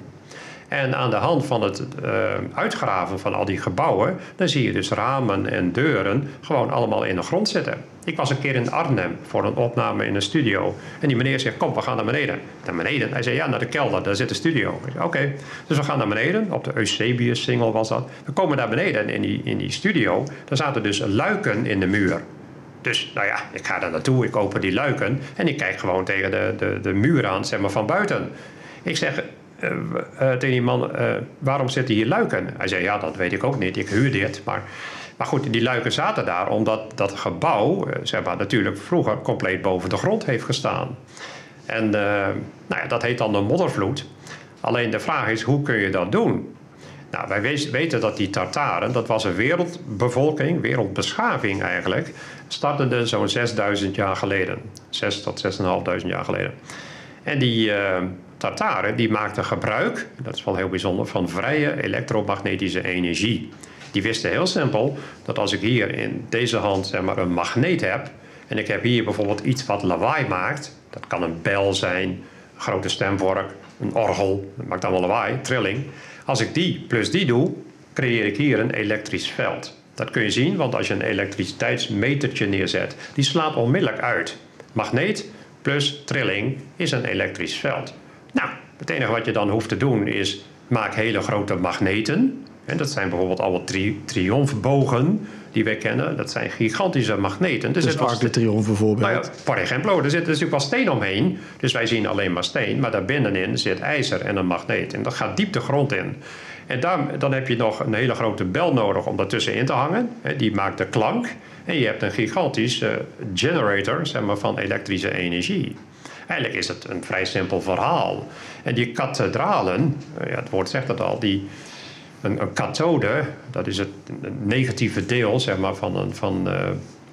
En aan de hand van het uh, uitgraven van al die gebouwen, dan zie je dus ramen en deuren gewoon allemaal in de grond zitten. Ik was een keer in Arnhem voor een opname in een studio. En die meneer zegt, kom, we gaan naar beneden. Naar beneden? Hij zei, ja, naar de kelder, daar zit de studio. Oké, okay. Dus we gaan naar beneden, op de Eusebius-singel was dat. We komen naar beneden en in die, in die studio, daar zaten dus luiken in de muur. Dus, nou ja, ik ga daar naartoe, ik open die luiken en ik kijk gewoon tegen de, de, de muur aan, zeg maar, van buiten. Ik zeg uh, uh, tegen die man, uh, waarom zitten hier luiken? Hij zei, ja, dat weet ik ook niet, ik huur dit. Maar, maar goed, die luiken zaten daar omdat dat gebouw, uh, zeg maar, natuurlijk vroeger compleet boven de grond heeft gestaan. En uh, nou ja, dat heet dan de moddervloed. Alleen de vraag is, hoe kun je dat doen? Nou, wij weten dat die Tartaren, dat was een wereldbevolking, wereldbeschaving eigenlijk, startende zo'n zesduizend jaar geleden. zes tot zesduizend jaar geleden. En die uh, Tartaren, die maakten gebruik, dat is wel heel bijzonder, van vrije elektromagnetische energie. Die wisten heel simpel dat als ik hier in deze hand zeg maar, een magneet heb, en ik heb hier bijvoorbeeld iets wat lawaai maakt, dat kan een bel zijn, een grote stemvork, een orgel, dat maakt allemaal lawaai, trilling. Als ik die plus die doe, creëer ik hier een elektrisch veld. Dat kun je zien, want als je een elektriciteitsmetertje neerzet, die slaat onmiddellijk uit. Magneet plus trilling is een elektrisch veld. Nou, het enige wat je dan hoeft te doen is, maak hele grote magneten. En dat zijn bijvoorbeeld alle tri triomfbogen die wij kennen. Dat zijn gigantische magneten. Dus het Arc de Triomphe bijvoorbeeld. Nou ja, par exemplo, er zit natuurlijk wel steen omheen. Dus wij zien alleen maar steen. Maar daar binnenin zit ijzer en een magneet. En dat gaat diep de grond in. En daar, dan heb je nog een hele grote bel nodig om daartussenin te hangen. Die maakt de klank. En je hebt een gigantische generator, zeg maar, van elektrische energie. Eigenlijk is het een vrij simpel verhaal. En die kathedralen, ja, het woord zegt het al, die... Een, een kathode, dat is het negatieve deel zeg maar, van een. Van, uh,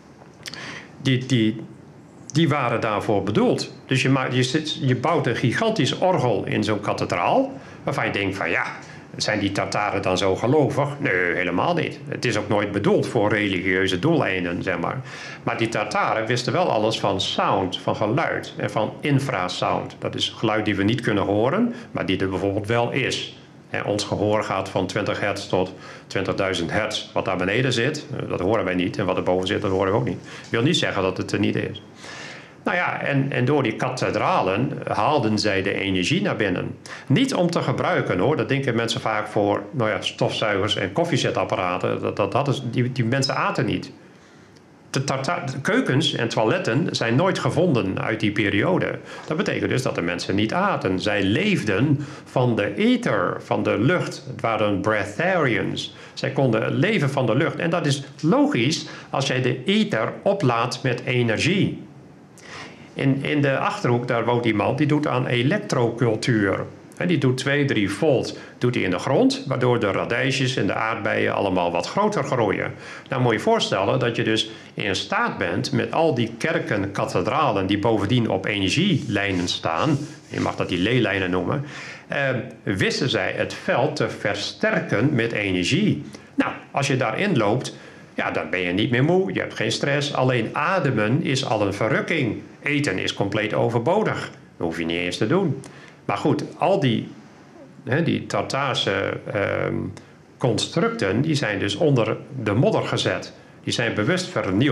die, die, die waren daarvoor bedoeld. Dus je, maakt, je, zit, je bouwt een gigantisch orgel in zo'n kathedraal. Waarvan je denkt van ja, zijn die Tartaren dan zo gelovig? Nee, helemaal niet. Het is ook nooit bedoeld voor religieuze doeleinden, zeg maar. Maar die Tartaren wisten wel alles van sound, van geluid en van infrasound. Dat is geluid die we niet kunnen horen, maar die er bijvoorbeeld wel is. En ons gehoor gaat van twintig hertz tot twintigduizend hertz. Wat daar beneden zit, dat horen wij niet. En wat er boven zit, dat horen we ook niet. Dat wil niet zeggen dat het er niet is. Nou ja, en, en door die kathedralen haalden zij de energie naar binnen. Niet om te gebruiken hoor. Dat denken mensen vaak voor nou ja, stofzuigers en koffiezetapparaten. Dat, dat, dat is, die, die mensen aten niet. De, de keukens en toiletten zijn nooit gevonden uit die periode. Dat betekent dus dat de mensen niet aten. Zij leefden van de ether, van de lucht. Het waren breatharians. Zij konden leven van de lucht. En dat is logisch als jij de ether oplaadt met energie. In, in de Achterhoek, daar woont iemand, die doet aan elektrocultuur. En die doet twee, drie volt doet hij in de grond, waardoor de radijsjes en de aardbeien allemaal wat groter groeien. Nou moet je je voorstellen dat je dus in staat bent met al die kerken, kathedralen die bovendien op energielijnen staan, je mag dat die leelijnen noemen, eh, wisten zij het veld te versterken met energie. Nou, als je daarin loopt, ja, dan ben je niet meer moe, je hebt geen stress. Alleen ademen is al een verrukking. Eten is compleet overbodig. Dat hoef je niet eens te doen. Maar goed, al die, hè, die Tartaarse uh, constructen, die zijn dus onder de modder gezet. Die zijn bewust vernield.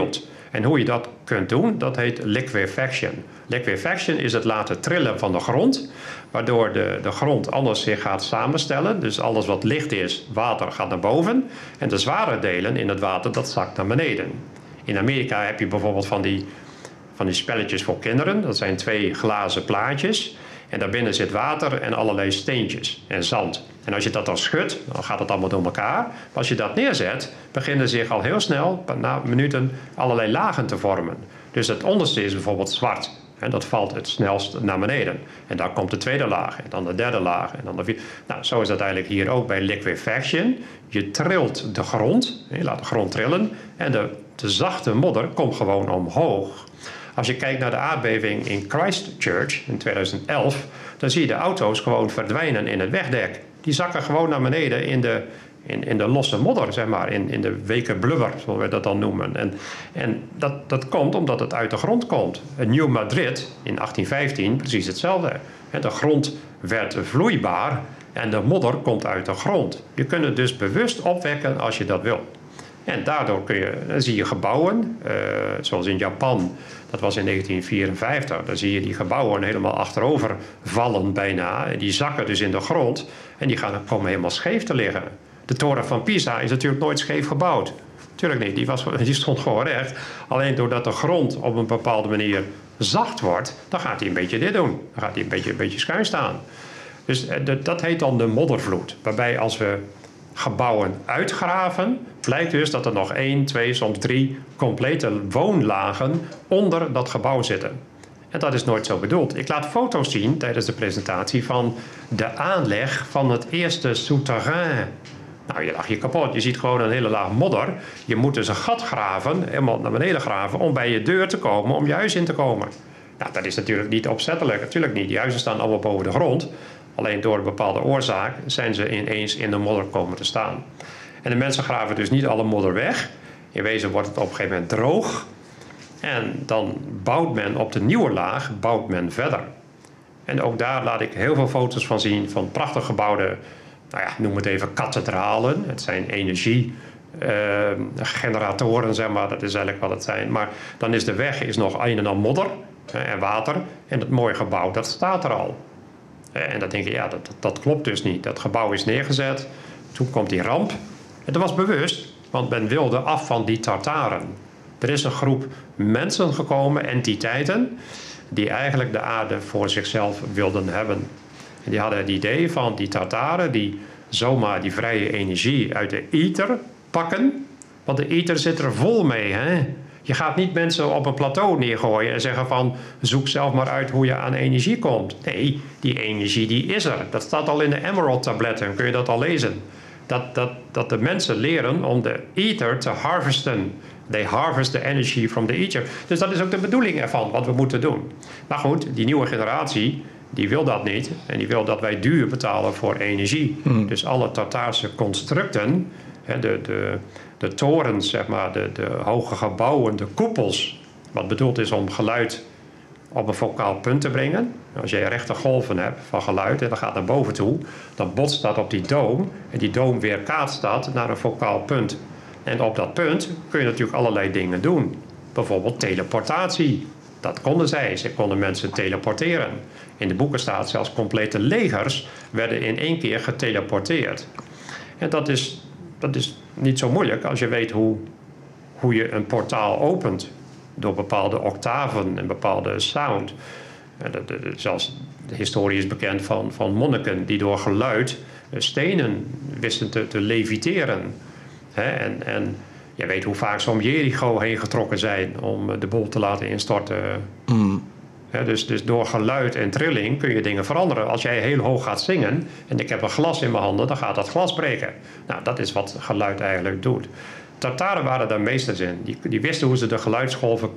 En hoe je dat kunt doen, dat heet liquefaction. Liquefaction is het laten trillen van de grond, waardoor de, de grond anders zich gaat samenstellen. Dus alles wat licht is, water, gaat naar boven. En de zware delen in het water, dat zakt naar beneden. In Amerika heb je bijvoorbeeld van die, van die spelletjes voor kinderen. Dat zijn twee glazen plaatjes. En daarbinnen zit water en allerlei steentjes en zand. En als je dat dan schudt, dan gaat het allemaal door elkaar. Maar als je dat neerzet, beginnen zich al heel snel, na minuten, allerlei lagen te vormen. Dus het onderste is bijvoorbeeld zwart. En dat valt het snelst naar beneden. En dan komt de tweede laag, en dan de derde laag. En dan de vierde. Nou, zo is dat eigenlijk hier ook bij liquefaction. Je trilt de grond, je laat de grond trillen. En de, de zachte modder komt gewoon omhoog. Als je kijkt naar de aardbeving in Christchurch in tweeduizend elf... dan zie je de auto's gewoon verdwijnen in het wegdek. Die zakken gewoon naar beneden in de, in, in de losse modder, zeg maar. In, in de weke blubber, zoals we dat dan noemen. En, en dat, dat komt omdat het uit de grond komt. In Nieuw Madrid in achttien vijftien precies hetzelfde. De grond werd vloeibaar en de modder komt uit de grond. Je kunt het dus bewust opwekken als je dat wil. En daardoor kun je, dan zie je gebouwen, uh, zoals in Japan, dat was in negentien vierenvijftig. Dan zie je die gebouwen helemaal achterover vallen bijna. En die zakken dus in de grond en die gaan, komen helemaal scheef te liggen. De toren van Pisa is natuurlijk nooit scheef gebouwd. Tuurlijk niet, die, was, die stond gewoon recht. Alleen doordat de grond op een bepaalde manier zacht wordt, dan gaat hij een beetje dit doen. Dan gaat hij een beetje, een beetje schuin staan. Dus dat heet dan de moddervloed. Waarbij als we gebouwen uitgraven, blijkt dus dat er nog één, twee, soms drie complete woonlagen onder dat gebouw zitten. En dat is nooit zo bedoeld. Ik laat foto's zien tijdens de presentatie van de aanleg van het eerste souterrain. Nou, je lag je kapot. Je ziet gewoon een hele laag modder. Je moet dus een gat graven, helemaal naar beneden graven, om bij je deur te komen, om je huis in te komen. Nou, dat is natuurlijk niet opzettelijk. Natuurlijk niet. Die huizen staan allemaal boven de grond. Alleen door een bepaalde oorzaak zijn ze ineens in de modder komen te staan. En de mensen graven dus niet alle modder weg. In wezen wordt het op een gegeven moment droog. En dan bouwt men op de nieuwe laag, bouwt men verder. En ook daar laat ik heel veel foto's van zien, van prachtig gebouwde, nou ja, noem het even kathedralen. Het zijn energiegeneratoren, uh, zeg maar, dat is eigenlijk wat het zijn. Maar dan is de weg is nog een en al modder uh, en water. En het mooie gebouw, dat staat er al. Uh, en dan denk je, ja, dat, dat klopt dus niet. Dat gebouw is neergezet, toen komt die ramp. En dat was bewust, want men wilde af van die Tartaren. Er is een groep mensen gekomen, entiteiten, die eigenlijk de aarde voor zichzelf wilden hebben. En die hadden het idee van die Tartaren die zomaar die vrije energie uit de ether pakken. Want de ether zit er vol mee. Hè? Je gaat niet mensen op een plateau neergooien en zeggen van zoek zelf maar uit hoe je aan energie komt. Nee, die energie die is er. Dat staat al in de Emerald tabletten, kun je dat al lezen. Dat, dat, dat de mensen leren om de ether te harvesten. They harvest the energy from the ether. Dus dat is ook de bedoeling ervan, wat we moeten doen. Maar goed, die nieuwe generatie, die wil dat niet. En die wil dat wij duur betalen voor energie. Mm. Dus alle Tartaarse constructen, de, de, de torens, zeg maar, de, de hoge gebouwen, de koepels, wat bedoeld is om geluid op een focaal punt te brengen. Als je rechte golven hebt van geluid en dat gaat naar boven toe, dan botst dat op die doom en die doom weerkaatst dat naar een focaal punt. En op dat punt kun je natuurlijk allerlei dingen doen. Bijvoorbeeld teleportatie. Dat konden zij. Ze konden mensen teleporteren. In de boeken staat zelfs complete legers werden in één keer geteleporteerd. En dat is, dat is niet zo moeilijk als je weet hoe, hoe je een portaal opent. Door bepaalde octaven en bepaalde sound. De, de, de, zelfs de historie is bekend van, van monniken die door geluid stenen wisten te, te leviteren. He, en, en je weet hoe vaak ze om Jericho heen getrokken zijn om de boel te laten instorten. Mm. He, dus, dus door geluid en trilling kun je dingen veranderen. Als jij heel hoog gaat zingen en ik heb een glas in mijn handen, dan gaat dat glas breken. Nou, dat is wat geluid eigenlijk doet. Tartaren waren daar meesters in. Die, die wisten hoe ze de geluidsgolven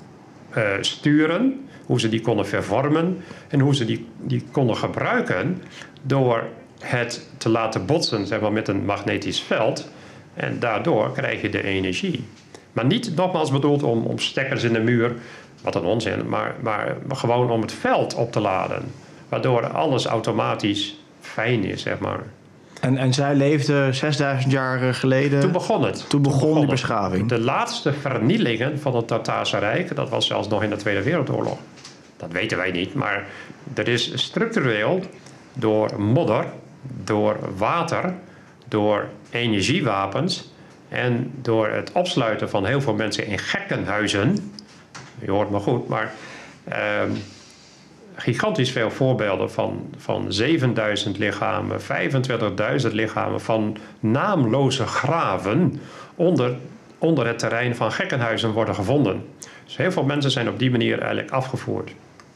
uh, sturen, hoe ze die konden vervormen en hoe ze die, die konden gebruiken door het te laten botsen, zeg maar, met een magnetisch veld. En daardoor krijg je de energie. Maar niet nogmaals bedoeld om, om stekkers in de muur, wat een onzin, maar, maar gewoon om het veld op te laden. Waardoor alles automatisch fijn is, zeg maar. En, en zij leefde zesduizend jaar geleden... Toen begon het. Toen begon, Toen begon die het. beschaving. De laatste vernielingen van het Tataarse Rijk, dat was zelfs nog in de Tweede Wereldoorlog. Dat weten wij niet, maar er is structureel door modder, door water, door energiewapens en door het opsluiten van heel veel mensen in gekkenhuizen. Je hoort me goed, maar uh, gigantisch veel voorbeelden van, van zevenduizend lichamen, vijfentwintigduizend lichamen van naamloze graven onder, onder het terrein van gekkenhuizen worden gevonden. Dus heel veel mensen zijn op die manier eigenlijk afgevoerd.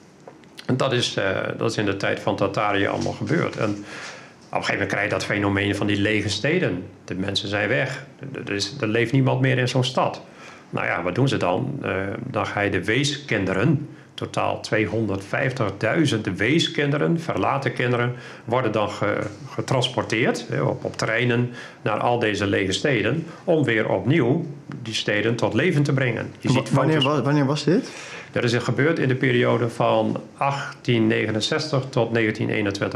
En dat is, uh, dat is in de tijd van Tatarië allemaal gebeurd. En op een gegeven moment krijg je dat fenomeen van die lege steden. De mensen zijn weg. Er, is, er leeft niemand meer in zo'n stad. Nou ja, wat doen ze dan? Uh, dan ga je de weeskinderen, totaal tweehonderdvijftigduizend weeskinderen, verlaten kinderen, worden dan ge, getransporteerd op, op treinen naar al deze lege steden, om weer opnieuw die steden tot leven te brengen. Je ziet wanneer, foto's, wanneer was dit? Dat is gebeurd in de periode van achttien negenenzestig tot negentien eenentwintig.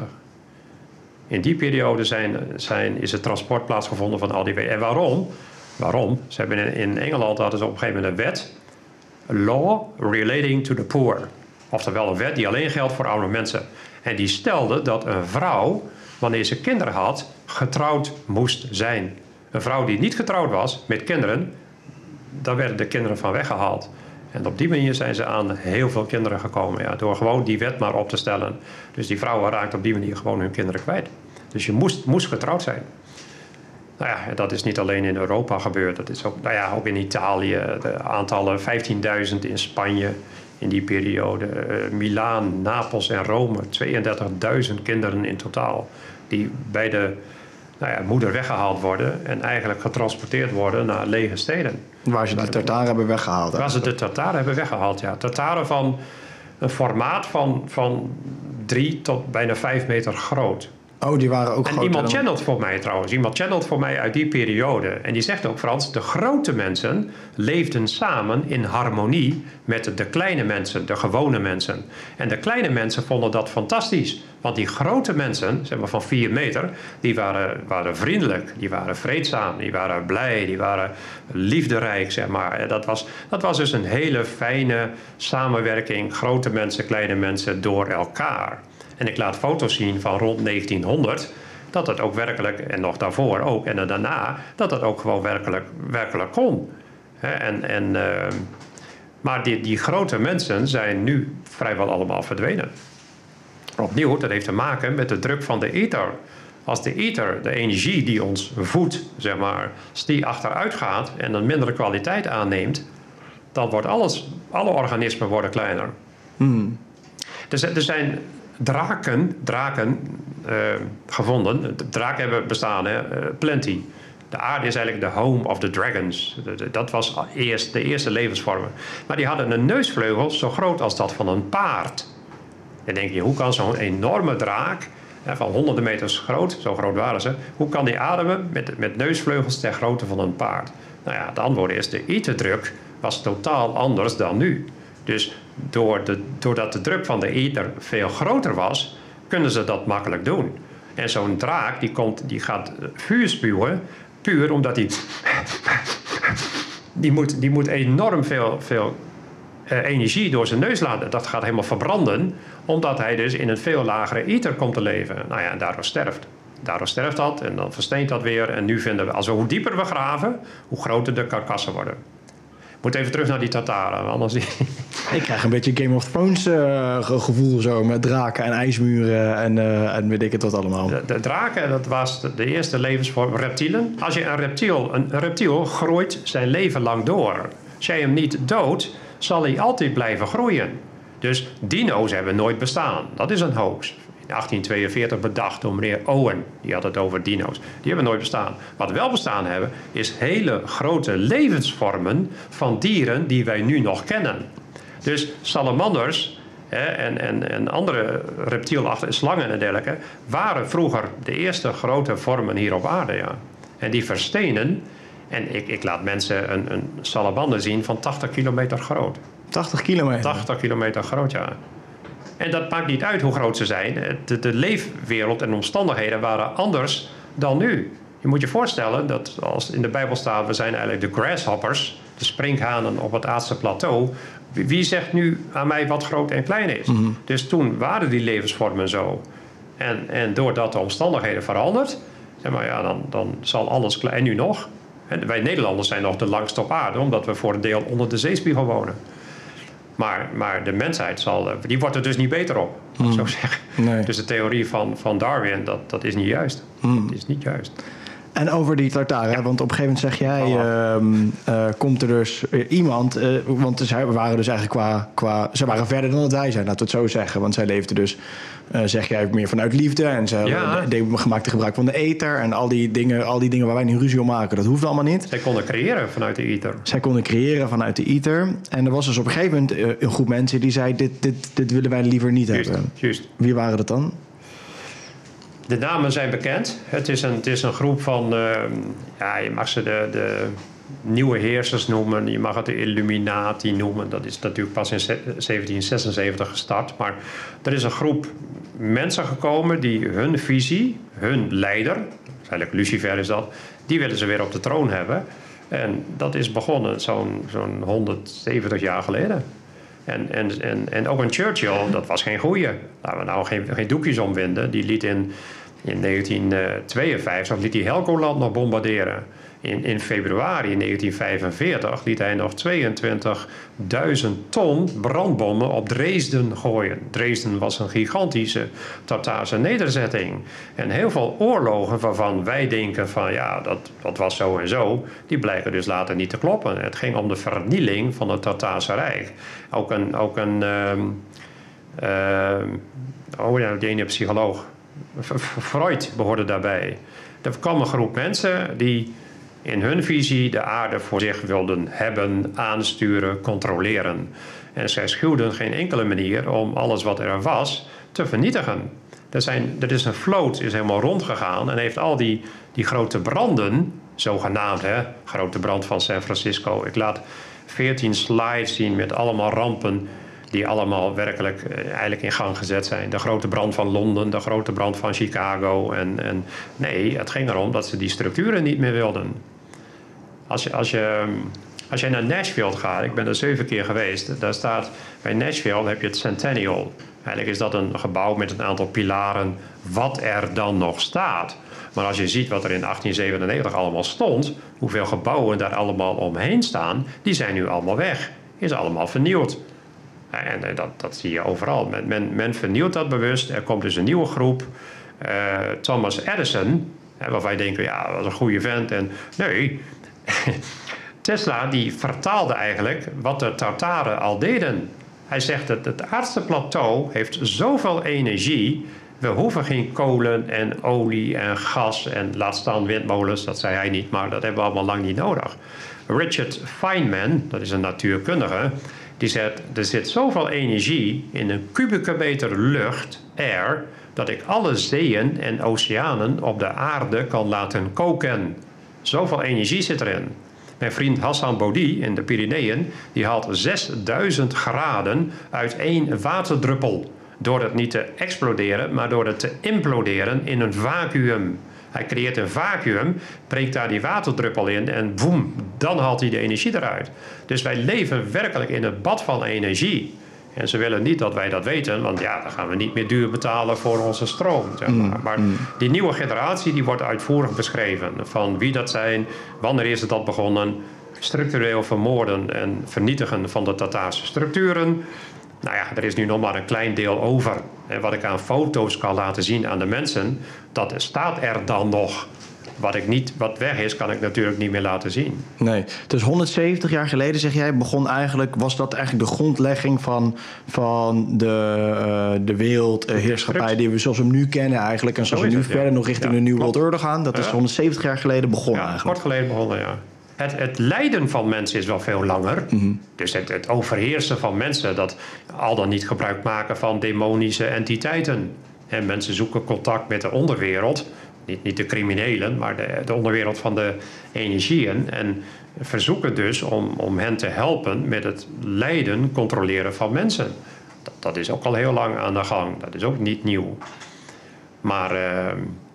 In die periode zijn, zijn, is het transport plaatsgevonden van al die wegen. En waarom? Waarom? Ze hebben in, in Engeland hadden ze op een gegeven moment een wet. A law relating to the poor. Oftewel een wet die alleen geldt voor oude mensen. En die stelde dat een vrouw, wanneer ze kinderen had, getrouwd moest zijn. Een vrouw die niet getrouwd was met kinderen, daar werden de kinderen van weggehaald. En op die manier zijn ze aan heel veel kinderen gekomen. Ja, door gewoon die wet maar op te stellen. Dus die vrouwen raakten op die manier gewoon hun kinderen kwijt. Dus je moest, moest getrouwd zijn. Nou ja, dat is niet alleen in Europa gebeurd. Dat is ook, nou ja, ook in Italië. De aantallen vijftienduizend in Spanje in die periode. Uh, Milaan, Napels en Rome. tweeëndertigduizend kinderen in totaal. Die bij de nou ja, moeder weggehaald worden. En eigenlijk getransporteerd worden naar lege steden. Waar ze de Tataren hebben weggehaald. Waar ze de Tataren hebben weggehaald, ja. Tataren van een formaat van, van drie tot bijna vijf meter groot. Oh, die waren ook en groter. Iemand dan... channelt voor mij trouwens. Iemand channelt voor mij uit die periode. En die zegt ook, Frans, de grote mensen leefden samen in harmonie met de kleine mensen, de gewone mensen. En de kleine mensen vonden dat fantastisch. Want die grote mensen, zeg maar van vier meter, die waren, waren vriendelijk. Die waren vreedzaam, die waren blij, die waren liefderijk, zeg maar. Dat was, dat was dus een hele fijne samenwerking. Grote mensen, kleine mensen door elkaar. En ik laat foto's zien van rond negentienhonderd, dat het ook werkelijk, en nog daarvoor ook, en daarna, dat het ook gewoon werkelijk, werkelijk kon. En, en, uh, maar die, die grote mensen zijn nu vrijwel allemaal verdwenen. Opnieuw, dat heeft te maken met de druk van de ether. Als de ether, de energie die ons voedt, zeg maar, als die achteruit gaat en een mindere kwaliteit aanneemt, dan wordt alles, alle organismen worden kleiner. Hmm. Er, er zijn draken, draken uh, gevonden. Draken hebben bestaan, hè? Uh, plenty. De aarde is eigenlijk de home of the dragons. Dat was eerst de eerste levensvormen. Maar die hadden een neusvleugel zo groot als dat van een paard. Dan denk je, hoe kan zo'n enorme draak, hè, van honderden meters groot, zo groot waren ze, hoe kan die ademen met, met neusvleugels ter grootte van een paard? Nou ja, het antwoord is, de etherdruk was totaal anders dan nu. Dus door de, doordat de druk van de ether veel groter was, kunnen ze dat makkelijk doen. En zo'n draak die komt, die gaat vuur spuwen, puur omdat die, die, moet, die moet enorm veel, veel uh, energie door zijn neus laten. Dat gaat helemaal verbranden, omdat hij dus in een veel lagere ether komt te leven. Nou ja, en daardoor sterft. Daardoor sterft dat en dan versteent dat weer. En nu vinden we, als we, hoe dieper we graven, hoe groter de karkassen worden. Ik moet even terug naar die Tataren, anders... Ik krijg een beetje Game of Thrones uh, gevoel zo, met draken en ijsmuren en, uh, en weet ik het wat allemaal. De, de draken, dat was de, de eerste levensvorm. Reptielen. Als je een reptiel, een, een reptiel groeit zijn leven lang door. Als jij hem niet doodt, zal hij altijd blijven groeien. Dus dino's hebben nooit bestaan. Dat is een hoax. In achttien tweeënveertig bedacht door meneer Owen. Die had het over dino's. Die hebben nooit bestaan. Wat wel bestaan hebben, is hele grote levensvormen van dieren die wij nu nog kennen. Dus salamanders hè, en, en, en andere reptielachtige slangen en dergelijke waren vroeger de eerste grote vormen hier op aarde. Ja. En die verstenen. En ik, ik laat mensen een, een salamander zien van tachtig kilometer groot. tachtig kilometer? tachtig kilometer groot, ja. En dat maakt niet uit hoe groot ze zijn. De, de leefwereld en omstandigheden waren anders dan nu. Je moet je voorstellen dat als in de Bijbel staat... we zijn eigenlijk de grasshoppers, de sprinkhanen op het aardse plateau. Wie zegt nu aan mij wat groot en klein is? Mm-hmm. Dus toen waren die levensvormen zo. En, en doordat de omstandigheden veranderd... zeg maar, ja, dan, dan zal alles klein. En nu nog. En wij Nederlanders zijn nog de langst op aarde... omdat we voor een deel onder de zeespiegel wonen. Maar, maar de mensheid zal, die wordt er dus niet beter op, mm. zo zeggen. Nee. Dus de theorie van, van Darwin, dat, dat is niet juist. Mm. Dat is niet juist. En over die Tartaren, ja. want op een gegeven moment zeg jij... Oh. Uh, uh, komt er dus iemand... Uh, want zij waren dus eigenlijk qua, qua... Ze waren verder dan dat wij zijn, laten we het zo zeggen. Want zij leefden dus, uh, zeg jij, meer vanuit liefde. En ze ja. deden gemaakte gebruik van de ether. En al die, dingen, al die dingen waar wij nu ruzie om maken, dat hoefde allemaal niet. Zij konden creëren vanuit de ether. Zij konden creëren vanuit de ether. En er was dus op een gegeven moment uh, een groep mensen die zei... Dit, dit, dit willen wij liever niet just, hebben. Juist. Wie waren dat dan? De namen zijn bekend. Het is een, het is een groep van... Uh, ja, je mag ze de, de nieuwe heersers noemen. Je mag het de Illuminati noemen. Dat is natuurlijk pas in zeventien zesenzeventig gestart. Maar er is een groep mensen gekomen die hun visie, hun leider... eigenlijk Lucifer is dat... die willen ze weer op de troon hebben. En dat is begonnen zo'n, zo'n honderdzeventig jaar geleden. En, en, en, en ook een Churchill, dat was geen goeie. Laten we nou geen, geen doekjes omwinden. Die liet in, in negentien tweeënvijftig liet hij Helgoland nog bombarderen. In, in februari negentien vijfenveertig liet hij nog tweeëntwintigduizend ton brandbommen op Dresden gooien. Dresden was een gigantische Tartaarse nederzetting. En heel veel oorlogen waarvan wij denken van ja, dat, dat was zo en zo, die blijken dus later niet te kloppen. Het ging om de vernieling van het Tartaarse Rijk. Ook een, ook een um, uh, oh ja, die ene psycholoog, Freud behoorde daarbij. Er kwam een groep mensen die in hun visie de aarde voor zich wilden hebben, aansturen, controleren. En zij schuwden geen enkele manier om alles wat er was te vernietigen. Er, zijn, er is een vloot, is helemaal rondgegaan en heeft al die, die grote branden, zogenaamd, hè, grote brand van San Francisco. Ik laat veertien slides zien met allemaal rampen die allemaal werkelijk eh, eigenlijk in gang gezet zijn. De grote brand van Londen, de grote brand van Chicago. En, en nee, het ging erom dat ze die structuren niet meer wilden. Als je, als je, als je naar Nashville gaat, ik ben er zeven keer geweest, daar staat, bij Nashville heb je het Centennial. Eigenlijk is dat een gebouw met een aantal pilaren, wat er dan nog staat. Maar als je ziet wat er in achttien zevenennegentig allemaal stond, hoeveel gebouwen daar allemaal omheen staan, die zijn nu allemaal weg. Is allemaal vernieuwd. En dat, dat zie je overal. Men, men, men vernieuwt dat bewust. Er komt dus een nieuwe groep. Uh, Thomas Edison, waarvan wij denken, ja, dat was een goede vent. En nee, Tesla die vertaalde eigenlijk wat de Tartaren al deden. Hij zegt dat het aardse plateau heeft zoveel energie. We hoeven geen kolen en olie en gas en laat staan windmolens. Dat zei hij niet, maar dat hebben we allemaal lang niet nodig. Richard Feynman, dat is een natuurkundige, die zegt, er zit zoveel energie in een kubieke meter lucht, air, dat ik alle zeeën en oceanen op de aarde kan laten koken. Zoveel energie zit erin. Mijn vriend Hassan Bodi in de Pyreneeën, die haalt zesduizend graden uit één waterdruppel. Door het niet te exploderen, maar door het te imploderen in een vacuüm. Hij creëert een vacuüm, breekt daar die waterdruppel in en boem, dan haalt hij de energie eruit. Dus wij leven werkelijk in het bad van energie. En ze willen niet dat wij dat weten, want ja, dan gaan we niet meer duur betalen voor onze stroom. Zeg maar. Maar die nieuwe generatie die wordt uitvoerig beschreven. Van wie dat zijn, wanneer is het dat begonnen, structureel vermoorden en vernietigen van de Tartaarse structuren. Nou ja, er is nu nog maar een klein deel over. En wat ik aan foto's kan laten zien aan de mensen, dat staat er dan nog. Wat, ik niet, wat weg is, kan ik natuurlijk niet meer laten zien. Nee, dus honderdzeventig jaar geleden, zeg jij, begon eigenlijk, was dat eigenlijk de grondlegging van, van de, uh, de wereldheerschappij die we zoals we hem nu kennen eigenlijk. En zoals we nu het, verder ja. nog richting ja, de New World Order gaan. Dat ja. is honderdzeventig jaar geleden begonnen ja, eigenlijk. Kort geleden begonnen, ja. Het, het lijden van mensen is wel veel langer. Mm-hmm. Dus het, het overheersen van mensen, dat al dan niet gebruik maken van demonische entiteiten. En mensen zoeken contact met de onderwereld. Niet, niet de criminelen, maar de, de onderwereld van de energieën. En verzoeken dus om, om hen te helpen met het lijden, controleren van mensen. Dat, dat is ook al heel lang aan de gang. Dat is ook niet nieuw. Maar uh,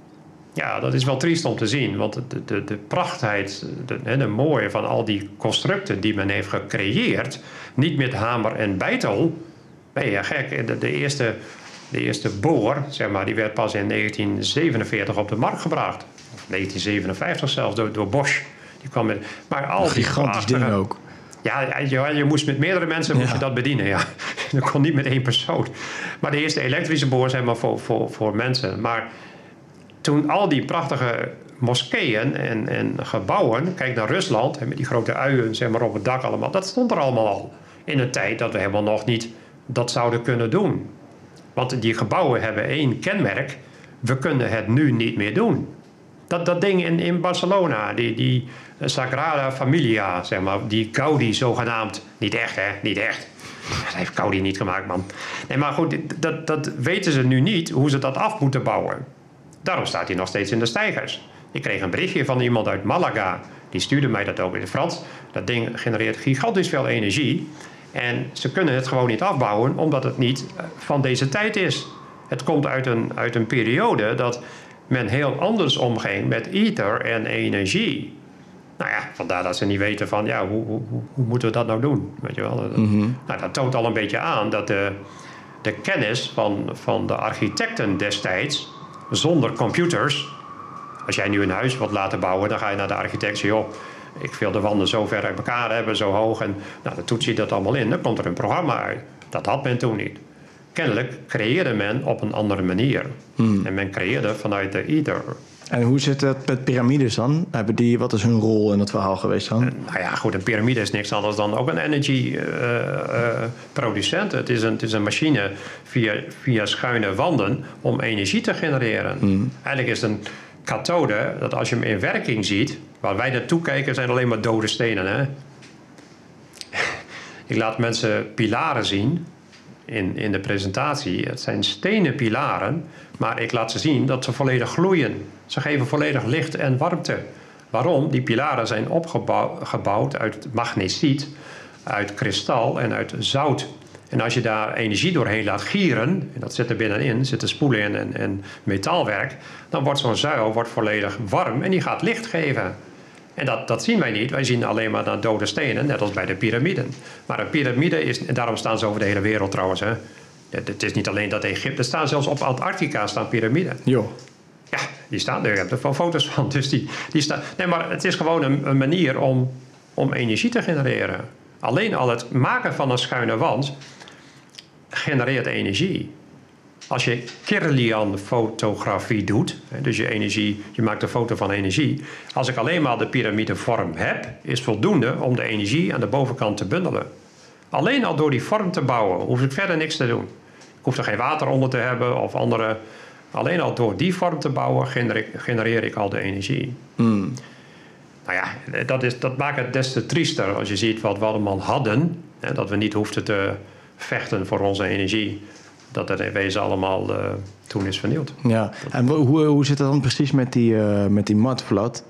Ja, dat is wel triest om te zien. Want de, de, de prachtheid, de, de mooie van al die constructen die men heeft gecreëerd... niet met hamer en beitel. Nee, ja, gek. De, de, eerste, de eerste boor, zeg maar, die werd pas in negentien zevenenveertig op de markt gebracht. Of negentien zevenenvijftig zelfs, door, door Bosch. Die kwam met, maar al een die gigantisch ding ook. Ja, je, je moest met meerdere mensen moest je dat bedienen. Ja. Dat kon niet met één persoon. Maar de eerste elektrische boor zijn maar voor, voor, voor mensen. Maar toen al die prachtige moskeeën en, en gebouwen... Kijk naar Rusland, met die grote uien zeg maar, op het dak allemaal. Dat stond er allemaal al. In een tijd dat we helemaal nog niet dat zouden kunnen doen. Want die gebouwen hebben één kenmerk. We kunnen het nu niet meer doen. Dat, dat ding in, in Barcelona, die, die Sagrada Familia, zeg maar, die Gaudi zogenaamd... Niet echt, hè? Niet echt. Dat heeft Gaudi niet gemaakt, man. Nee, maar goed, dat, dat weten ze nu niet, hoe ze dat af moeten bouwen. Daarom staat hij nog steeds in de steigers. Ik kreeg een berichtje van iemand uit Malaga. Die stuurde mij dat ook in het Frans. Dat ding genereert gigantisch veel energie. En ze kunnen het gewoon niet afbouwen, omdat het niet van deze tijd is. Het komt uit een, uit een periode dat men heel anders omging met ether en energie. Nou ja, vandaar dat ze niet weten van, ja, hoe, hoe, hoe moeten we dat nou doen? Weet je wel? Mm-hmm. Nou, dat toont al een beetje aan dat de, de kennis van, van de architecten destijds, zonder computers... Als jij nu een huis wilt laten bouwen, dan ga je naar de architect en zeg je, joh, ik wil de wanden zo ver uit elkaar hebben, zo hoog. En nou, dan toets je dat allemaal in. Dan komt er een programma uit. Dat had men toen niet. Kennelijk creëerde men op een andere manier. Hmm. En men creëerde vanuit de ether. En hoe zit het met piramides dan? Hebben die, wat is hun rol in het verhaal geweest dan? Uh, nou ja, goed, een piramide is niks anders dan ook een energy uh, uh, producent. Het is een, het is een machine via, via schuine wanden om energie te genereren. Hmm. Eigenlijk is het een kathode, dat als je hem in werking ziet, waar wij naartoe kijken, zijn alleen maar dode stenen. Hè? Ik laat mensen pilaren zien in, in de presentatie. Het zijn stenen pilaren, maar ik laat ze zien dat ze volledig gloeien. Ze geven volledig licht en warmte. Waarom? Die pilaren zijn opgebouwd uit magnesiet, uit kristal en uit zout. En als je daar energie doorheen laat gieren, en dat zit er binnenin, zitten spoelen in en, en metaalwerk, dan wordt zo'n zuil wordt volledig warm en die gaat licht geven. En dat, dat zien wij niet. Wij zien alleen maar naar dode stenen, net als bij de piramiden. Maar een piramide is, en daarom staan ze over de hele wereld trouwens. Hè. Het, het is niet alleen dat Egypte, er staan zelfs op Antarctica staan piramiden. Jo. Ja, die staan er. Ik heb er wel foto's van. Dus die, die staan. Nee, maar het is gewoon een, een manier om, om energie te genereren. Alleen al het maken van een schuine wand genereert energie. Als je Kirlian-fotografie doet, dus je, energie, je maakt een foto van energie. Als ik alleen maar de piramidevorm heb, is voldoende om de energie aan de bovenkant te bundelen. Alleen al door die vorm te bouwen, hoef ik verder niks te doen. Ik hoef er geen water onder te hebben of andere. Alleen al door die vorm te bouwen genereer, genereer ik al de energie. Mm. Nou ja, dat, is, dat maakt het des te triester als je ziet wat we allemaal hadden. Hè, dat we niet hoefden te vechten voor onze energie. Dat het in wezen allemaal uh, toen is vernield. Ja, en hoe, hoe zit het dan precies met die, uh, met die mudflood?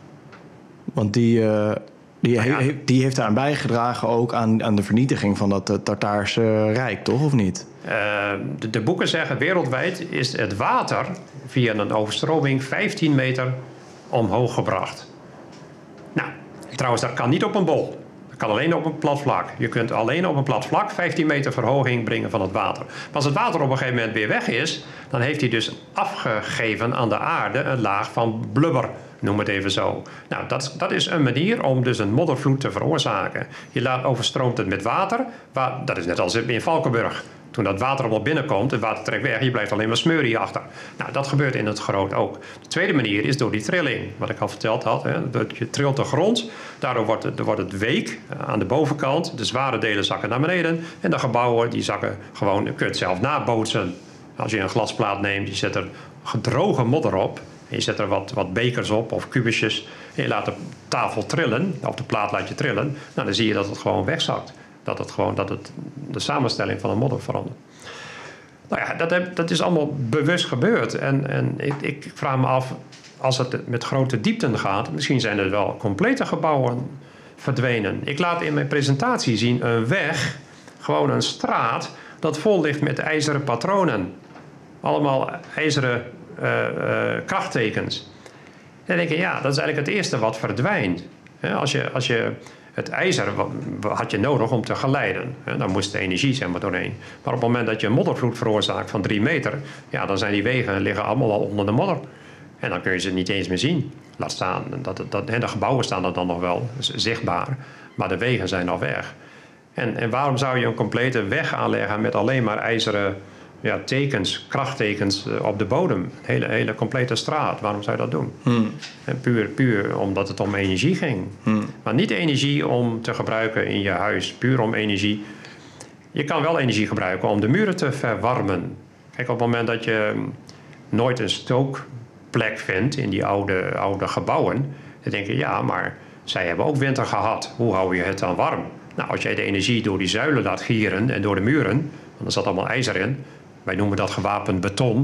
Want die, uh, die, nou ja. he, die heeft daaraan bijgedragen ook aan, aan de vernietiging van dat uh, Tartaarse Rijk, toch? Of niet? Uh, de, de boeken zeggen wereldwijd is het water via een overstroming vijftien meter omhoog gebracht. Nou, trouwens, dat kan niet op een bol. Kan alleen op een plat vlak. Je kunt alleen op een plat vlak vijftien meter verhoging brengen van het water. Maar als het water op een gegeven moment weer weg is, dan heeft hij dus afgegeven aan de aarde een laag van blubber. Noem het even zo. Nou, dat, dat is een manier om dus een moddervloed te veroorzaken. Je laat overstroomt het met water. Wa- dat is net als in Valkenburg. Toen dat water allemaal binnenkomt, het water trekt weg, je blijft alleen maar smeurie achter. Nou, dat gebeurt in het groot ook. De tweede manier is door die trilling, wat ik al verteld had. Hè, dat je trilt de grond, daardoor wordt het, wordt het week aan de bovenkant. De zware delen zakken naar beneden en de gebouwen die zakken gewoon, je kunt het zelf nabootsen. Als je een glasplaat neemt, je zet er gedroge modder op. En je zet er wat, wat bekers op of kubusjes. En je laat de tafel trillen, of de plaat laat je trillen. Nou, dan zie je dat het gewoon wegzakt. Dat het gewoon dat het de samenstelling van een modder verandert. Nou ja, dat, heb, dat is allemaal bewust gebeurd. En, en ik, ik vraag me af, als het met grote diepten gaat, misschien zijn er wel complete gebouwen verdwenen. Ik laat in mijn presentatie zien een weg, gewoon een straat, dat vol ligt met ijzeren patronen. Allemaal ijzeren uh, uh, krachttekens. En dan denk je, ja, dat is eigenlijk het eerste wat verdwijnt. He, als je, als je het ijzer had je nodig om te geleiden. He, dan moest de energie zeg maar doorheen. Maar op het moment dat je een moddervloed veroorzaakt van drie meter... ja, dan zijn die wegen liggen allemaal al onder de modder. En dan kun je ze niet eens meer zien. Laat staan, dat, dat, de gebouwen staan er dan nog wel zichtbaar. Maar de wegen zijn al weg. En, en waarom zou je een complete weg aanleggen met alleen maar ijzeren ja, tekens, krachttekens op de bodem? Een hele, hele complete straat. Waarom zou je dat doen? Hmm. En puur, puur omdat het om energie ging. Hmm. Maar niet energie om te gebruiken in je huis. Puur om energie. Je kan wel energie gebruiken om de muren te verwarmen. Kijk, op het moment dat je nooit een stookplek vindt in die oude, oude gebouwen, dan denk je, ja, maar zij hebben ook winter gehad. Hoe hou je het dan warm? Nou, als jij de energie door die zuilen laat gieren en door de muren, want er zat allemaal ijzer in. Wij noemen dat gewapend beton.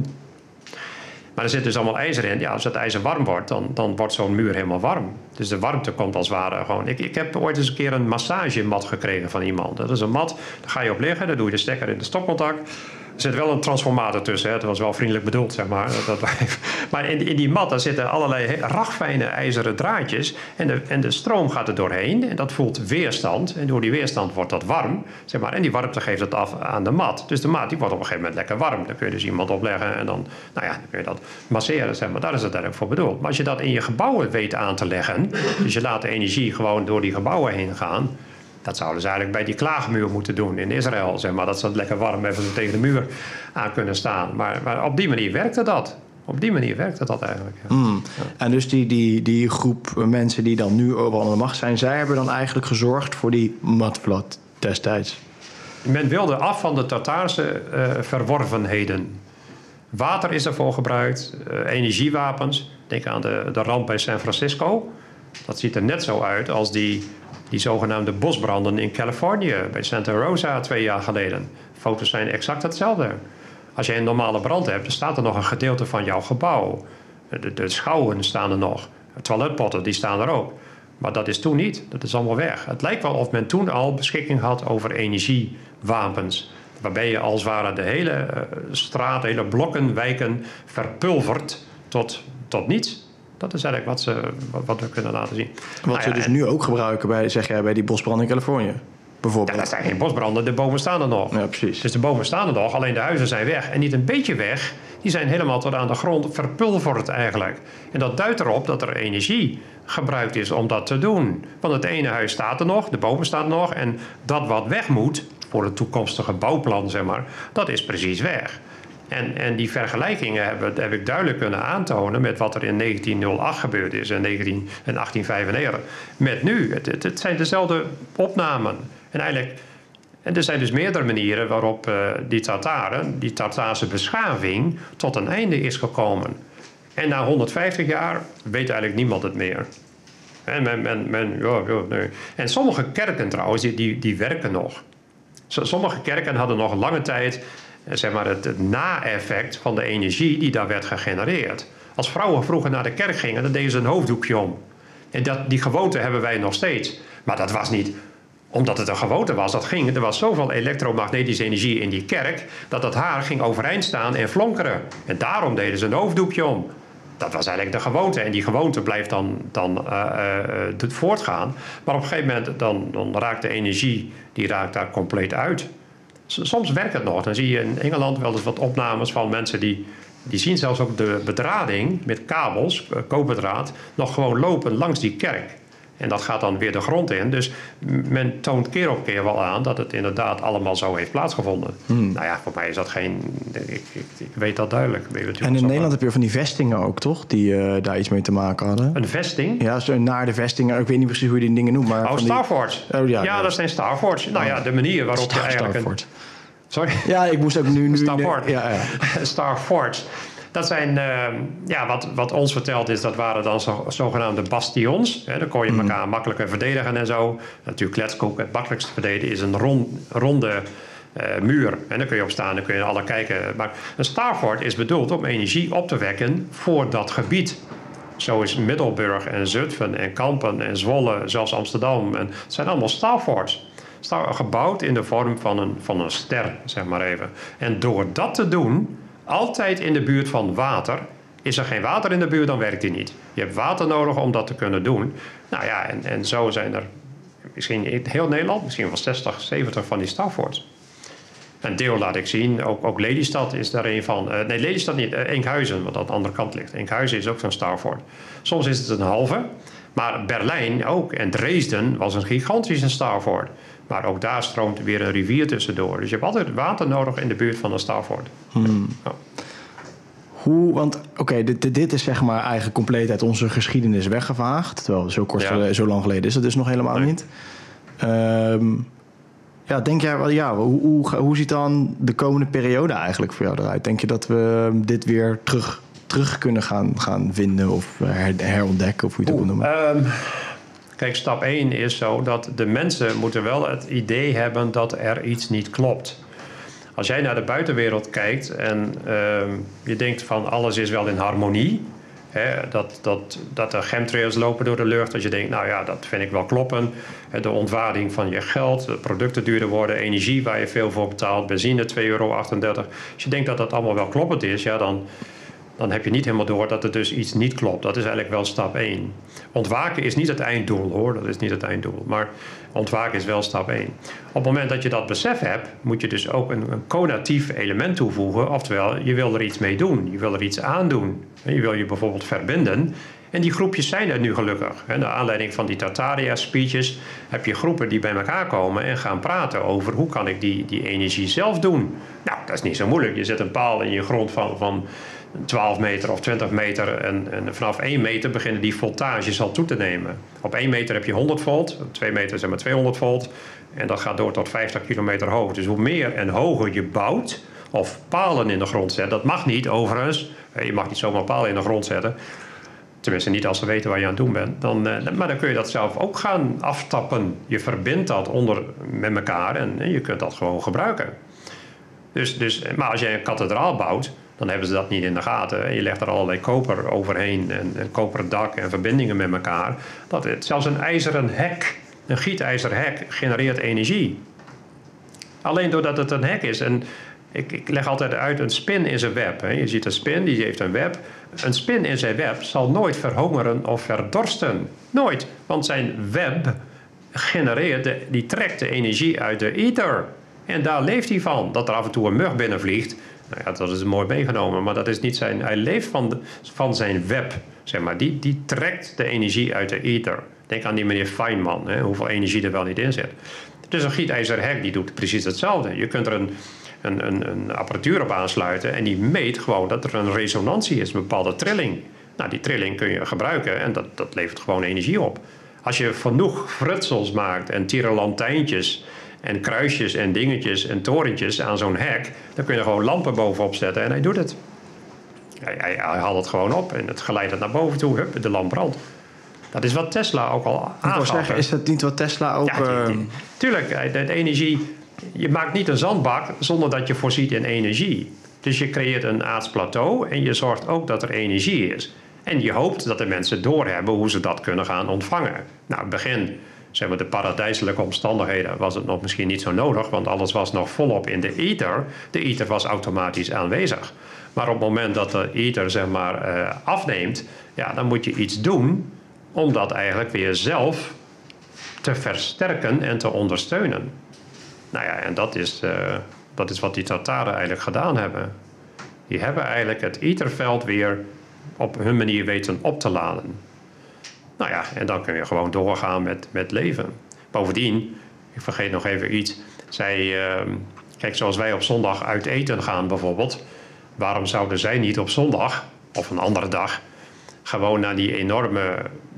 Maar er zit dus allemaal ijzer in. Ja, als het ijzer warm wordt, dan, dan wordt zo'n muur helemaal warm. Dus de warmte komt als het ware gewoon. Ik, ik heb ooit eens een keer een massagemat gekregen van iemand. Dat is een mat, daar ga je op liggen, dan doe je de stekker in de stopcontact. Er zit wel een transformator tussen. Hè. Het was wel vriendelijk bedoeld, zeg maar. Dat, dat, maar in, in die mat daar zitten allerlei ragfijne ijzeren draadjes. En de, en de stroom gaat er doorheen. En dat voelt weerstand. En door die weerstand wordt dat warm. Zeg maar. En die warmte geeft het af aan de mat. Dus de mat die wordt op een gegeven moment lekker warm. Dan kun je dus iemand opleggen. En dan, nou ja, dan kun je dat masseren. Zeg maar. Daar is het eigenlijk voor bedoeld. Maar als je dat in je gebouwen weet aan te leggen. Dus je laat de energie gewoon door die gebouwen heen gaan. Dat zouden ze eigenlijk bij die klaagmuur moeten doen in Israël. Zeg maar, dat ze het lekker warm even zo tegen de muur aan kunnen staan. Maar, maar op die manier werkte dat. Op die manier werkte dat eigenlijk. Ja. Mm. Ja. En dus die, die, die groep mensen die dan nu overal aan de macht zijn, zij hebben dan eigenlijk gezorgd voor die matvlot destijds? Men wilde af van de Tataarse uh, verworvenheden. Water is ervoor gebruikt, uh, energiewapens. Denk aan de, de ramp bij San Francisco. Dat ziet er net zo uit als die... Die zogenaamde bosbranden in Californië, bij Santa Rosa twee jaar geleden. Foto's zijn exact hetzelfde. Als je een normale brand hebt, dan staat er nog een gedeelte van jouw gebouw. De, de schouwen staan er nog. De toiletpotten, die staan er ook. Maar dat is toen niet. Dat is allemaal weg. Het lijkt wel of men toen al beschikking had over energiewapens. Waarbij je als het ware de hele uh, straat, de hele blokken, wijken verpulvert tot, tot niets. Dat is eigenlijk wat, ze, wat we kunnen laten zien. Wat nou ze ja, dus en, nu ook gebruiken bij, zeg jij, bij die bosbranden in Californië, bijvoorbeeld. Ja, dat zijn geen bosbranden, de bomen staan er nog. Ja, precies. Dus de bomen staan er nog, alleen de huizen zijn weg. En niet een beetje weg, die zijn helemaal tot aan de grond verpulverd eigenlijk. En dat duidt erop dat er energie gebruikt is om dat te doen. Want het ene huis staat er nog, de bomen staan er nog. En dat wat weg moet, voor het toekomstige bouwplan, zeg maar, dat is precies weg. En, en die vergelijkingen heb, heb ik duidelijk kunnen aantonen met wat er in negentienhonderdacht gebeurd is en, negentien, en achttien vijfennegentig. Met nu. Het, het, het zijn dezelfde opnamen. En, eigenlijk, en er zijn dus meerdere manieren waarop uh, die Tataren, die Tataarse beschaving, tot een einde is gekomen. En na honderdvijftig jaar weet eigenlijk niemand het meer. En, men, men, men, ja, ja, nee. en sommige kerken trouwens, die, die, die werken nog. Sommige kerken hadden nog lange tijd... zeg maar het, het na-effect van de energie die daar werd gegenereerd. Als vrouwen vroeger naar de kerk gingen, dan deden ze een hoofddoekje om. En dat, die gewoonte hebben wij nog steeds. Maar dat was niet omdat het een gewoonte was. Dat ging, er was zoveel elektromagnetische energie in die kerk... dat het haar ging overeind staan en flonkeren. En daarom deden ze een hoofddoekje om. Dat was eigenlijk de gewoonte. En die gewoonte blijft dan, dan uh, uh, voortgaan. Maar op een gegeven moment dan, dan raakt de energie die raakt daar compleet uit. Soms werkt het nog. Dan zie je in Engeland wel eens wat opnames van mensen die... die zien zelfs ook de bedrading met kabels, koperdraad... nog gewoon lopen langs die kerk. En dat gaat dan weer de grond in. Dus men toont keer op keer wel aan dat het inderdaad allemaal zo heeft plaatsgevonden. Hmm. Nou ja, voor mij is dat geen... Ik, ik, ik weet dat duidelijk. Weet en in Nederland heb je van die vestingen ook, toch? Die uh, daar iets mee te maken hadden. Een vesting? Ja, zo naar de vestingen. Ik weet niet precies hoe je die dingen noemt. Maar oh, Starforts. Die... Oh, ja, ja, ja, dat zijn Starforts. Nou ja, de manier waarop Star, je eigenlijk... Starfort. Een... Sorry? Ja, ik moest ook nu... nu Starfort. Ja, ja. Starforts. Dat zijn, uh, ja, wat, wat ons verteld is, dat waren dan zo, zogenaamde bastions. Hè, dan kon je elkaar mm. makkelijker verdedigen en zo. Natuurlijk, Kletskoek, het makkelijkst verdedigen is een rond, ronde uh, muur. En dan kun je op staan, dan kun je alle kijken. Maar een Starfort is bedoeld om energie op te wekken voor dat gebied. Zo is Middelburg en Zutphen en Kampen en Zwolle, zelfs Amsterdam. En het zijn allemaal Starforts. Star, gebouwd in de vorm van een, van een ster, zeg maar even. En door dat te doen... altijd in de buurt van water... Is er geen water in de buurt, dan werkt die niet. Je hebt water nodig om dat te kunnen doen. Nou ja, en, en zo zijn er misschien in heel Nederland, misschien wel zestig, zeventig van die Starfords. Een deel laat ik zien, ook, ook Lelystad is daar een van. Uh, nee, Lelystad niet, uh, Enkhuizen, wat aan de andere kant ligt. Enkhuizen is ook zo'n Starford. Soms is het een halve, maar Berlijn ook. En Dresden was een gigantische Starford. Maar ook daar stroomt weer een rivier tussendoor. Dus je hebt altijd water nodig in de buurt van een Starford. Hmm. Ja. Hoe, want oké, okay, dit, dit is zeg maar eigenlijk compleet uit onze geschiedenis weggevaagd. Terwijl zo, kort, ja. zo lang geleden is het dus nog helemaal nee. niet. Um, ja, denk jij, ja, hoe, hoe, hoe ziet dan de komende periode eigenlijk voor jou eruit? Denk je dat we dit weer terug, terug kunnen gaan, gaan vinden of her, herontdekken of hoe je het ook wil noemen? Um, kijk, stap één is zo dat de mensen moeten wel het idee hebben dat er iets niet klopt. Als jij naar de buitenwereld kijkt en uh, je denkt van alles is wel in harmonie. Hè, dat, dat, dat er chemtrails lopen door de lucht. Dat je denkt, nou ja, dat vind ik wel kloppen. De ontwaarding van je geld, de producten duurder worden, energie waar je veel voor betaalt, benzine twee euro achtendertig. Als je denkt dat dat allemaal wel kloppend is, ja, dan, dan heb je niet helemaal door dat er dus iets niet klopt. Dat is eigenlijk wel stap één. Ontwaken is niet het einddoel, hoor. Dat is niet het einddoel. Maar ontwaken is wel stap één. Op het moment dat je dat besef hebt, moet je dus ook een, een conatief element toevoegen. Oftewel, je wil er iets mee doen. Je wil er iets aan doen. Je wil je bijvoorbeeld verbinden. En die groepjes zijn er nu gelukkig. Naar aanleiding van die Tartaria-speeches heb je groepen die bij elkaar komen en gaan praten over hoe kan ik die, die energie zelf doen. Nou, dat is niet zo moeilijk. Je zet een paal in je grond van, van twaalf meter of twintig meter en, en vanaf één meter beginnen die voltages al toe te nemen. Op één meter heb je honderd volt, op twee meter zeg maar tweehonderd volt en dat gaat door tot vijftig kilometer hoog. Dus hoe meer en hoger je bouwt of palen in de grond zet, dat mag niet overigens. Je mag niet zomaar palen in de grond zetten. Tenminste niet als ze weten waar je aan het doen bent. Dan, maar dan kun je dat zelf ook gaan aftappen. Je verbindt dat onder met elkaar en je kunt dat gewoon gebruiken. Dus, dus, maar als jij een kathedraal bouwt, dan hebben ze dat niet in de gaten. Je legt er allerlei koper overheen en een koperen dak en verbindingen met elkaar. Dat het, zelfs een ijzeren hek, een gietijzeren hek, genereert energie. Alleen doordat het een hek is. En ik, ik leg altijd uit, een spin is een web. Hè. Je ziet een spin, die heeft een web. Een spin in zijn web zal nooit verhongeren of verdorsten. Nooit. Want zijn web genereert, de, die trekt de energie uit de ether. En daar leeft hij van. Dat er af en toe een mug binnenvliegt, nou ja, dat is mooi meegenomen. Maar dat is niet zijn, hij leeft van, de, van zijn web. Zeg maar. die, die trekt de energie uit de ether. Denk aan die meneer Feynman, hè, hoeveel energie er wel niet in zit. Dus een gietijzeren hek die doet precies hetzelfde. Je kunt er een, een, een, een apparatuur op aansluiten en die meet gewoon dat er een resonantie is, een bepaalde trilling. Nou, die trilling kun je gebruiken en dat, dat levert gewoon energie op. Als je genoeg frutsels maakt en tirelantijntjes en kruisjes en dingetjes en torentjes aan zo'n hek, dan kun je er gewoon lampen bovenop zetten en hij doet het. Hij, hij, hij haalt het gewoon op en het geleidt het naar boven toe, hup, de lamp brandt. Dat is wat Tesla ook al aangaf. Zeggen, is dat niet wat Tesla ook... Ja, die, die, tuurlijk, de, de energie... Je maakt niet een zandbak zonder dat je voorziet in energie. Dus je creëert een aards plateau en je zorgt ook dat er energie is. En je hoopt dat de mensen doorhebben hoe ze dat kunnen gaan ontvangen. Nou, in het begin, zeg maar, de paradijselijke omstandigheden was het nog misschien niet zo nodig, want alles was nog volop in de ether. De ether was automatisch aanwezig. Maar op het moment dat de ether, zeg maar, uh, afneemt, ja, dan moet je iets doen om dat eigenlijk weer zelf te versterken en te ondersteunen. Nou ja, en dat is, uh, dat is wat die Tataren eigenlijk gedaan hebben. Die hebben eigenlijk het etherveld weer op hun manier weten op te laden. Nou ja, en dan kun je gewoon doorgaan met, met leven. Bovendien, ik vergeet nog even iets. Zij, uh, kijk, zoals wij op zondag uit eten gaan bijvoorbeeld. Waarom zouden zij niet op zondag, of een andere dag, gewoon naar die enorme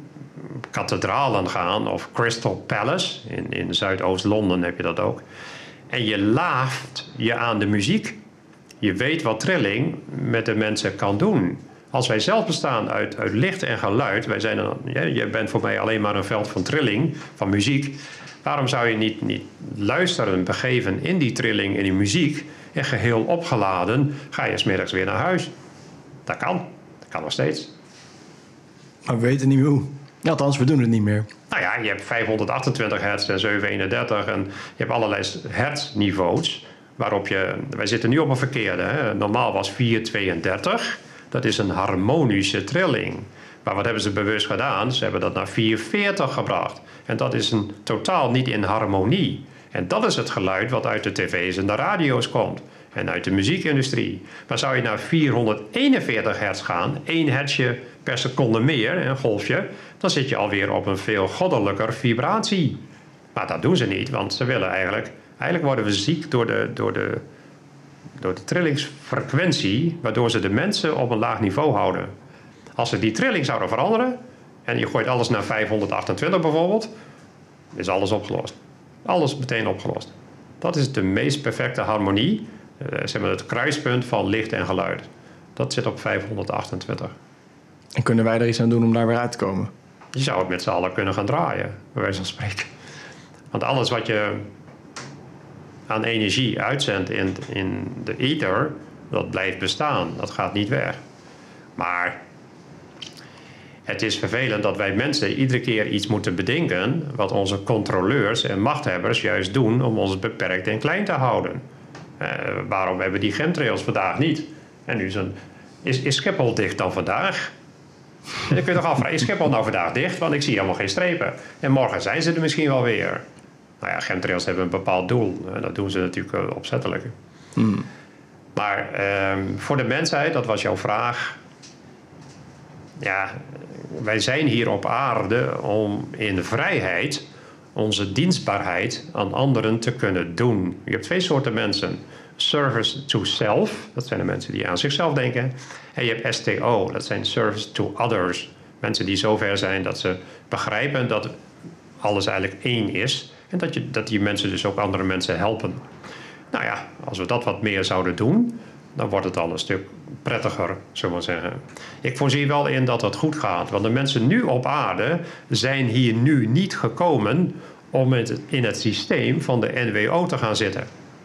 kathedralen gaan, of Crystal Palace, in, in Zuidoost-Londen heb je dat ook. En je laaft je aan de muziek. Je weet wat trilling met de mensen kan doen. Als wij zelf bestaan uit, uit licht en geluid, wij zijn een, ja, je bent voor mij alleen maar een veld van trilling, van muziek. Waarom zou je niet, niet luisteren, begeven in die trilling, in die muziek, en geheel opgeladen, ga je 's middags weer naar huis? Dat kan. Dat kan nog steeds. Maar we weten niet meer hoe. Ja, althans, we doen het niet meer. Nou ja, je hebt vijfhonderdachtentwintig hertz en zevenhonderdeenendertig en je hebt allerlei hertzniveaus waarop je... Wij zitten nu op een verkeerde. Hè. Normaal was vierhonderdtweeëndertig. Dat is een harmonische trilling. Maar wat hebben ze bewust gedaan? Ze hebben dat naar vierhonderdveertig gebracht. En dat is een totaal niet in harmonie. En dat is het geluid wat uit de tv's en de radio's komt. En uit de muziekindustrie. Maar zou je naar vierhonderdeenenveertig hertz gaan, één hertzje per seconde meer, een golfje, dan zit je alweer op een veel goddelijker vibratie. Maar dat doen ze niet, want ze willen eigenlijk... Eigenlijk worden we ziek door de, door de, door de trillingsfrequentie, waardoor ze de mensen op een laag niveau houden. Als ze die trilling zouden veranderen, en je gooit alles naar vijfhonderdachtentwintig bijvoorbeeld, is alles opgelost. Alles meteen opgelost. Dat is de meest perfecte harmonie, uh, zeg maar het kruispunt van licht en geluid. Dat zit op vijfhonderdachtentwintig. En kunnen wij er iets aan doen om daar weer uit te komen? Je zou het met z'n allen kunnen gaan draaien, bij wijze van spreken. Want alles wat je aan energie uitzendt in, in de ether, dat blijft bestaan. Dat gaat niet weg. Maar het is vervelend dat wij mensen iedere keer iets moeten bedenken wat onze controleurs en machthebbers juist doen om ons beperkt en klein te houden. Uh, waarom hebben die chemtrails vandaag niet? En nu is, een, is, is Schiphol dicht dan vandaag? En dan kun je toch afvragen, is Schiphol nou vandaag dicht? Want ik zie helemaal geen strepen. En morgen zijn ze er misschien wel weer. Nou ja, chemtrails hebben een bepaald doel. En dat doen ze natuurlijk opzettelijk. Hmm. Maar um, voor de mensheid, dat was jouw vraag. Ja, wij zijn hier op aarde om in vrijheid onze dienstbaarheid aan anderen te kunnen doen. Je hebt twee soorten mensen. Service to self, dat zijn de mensen die aan zichzelf denken. En je hebt S T O, dat zijn service to others. Mensen die zover zijn dat ze begrijpen dat alles eigenlijk één is. En dat, je, dat die mensen dus ook andere mensen helpen. Nou ja, als we dat wat meer zouden doen, dan wordt het al een stuk prettiger, zullen we zeggen. Ik voorzie wel in dat het goed gaat. Want de mensen nu op aarde zijn hier nu niet gekomen om in het systeem van de N W O te gaan zitten.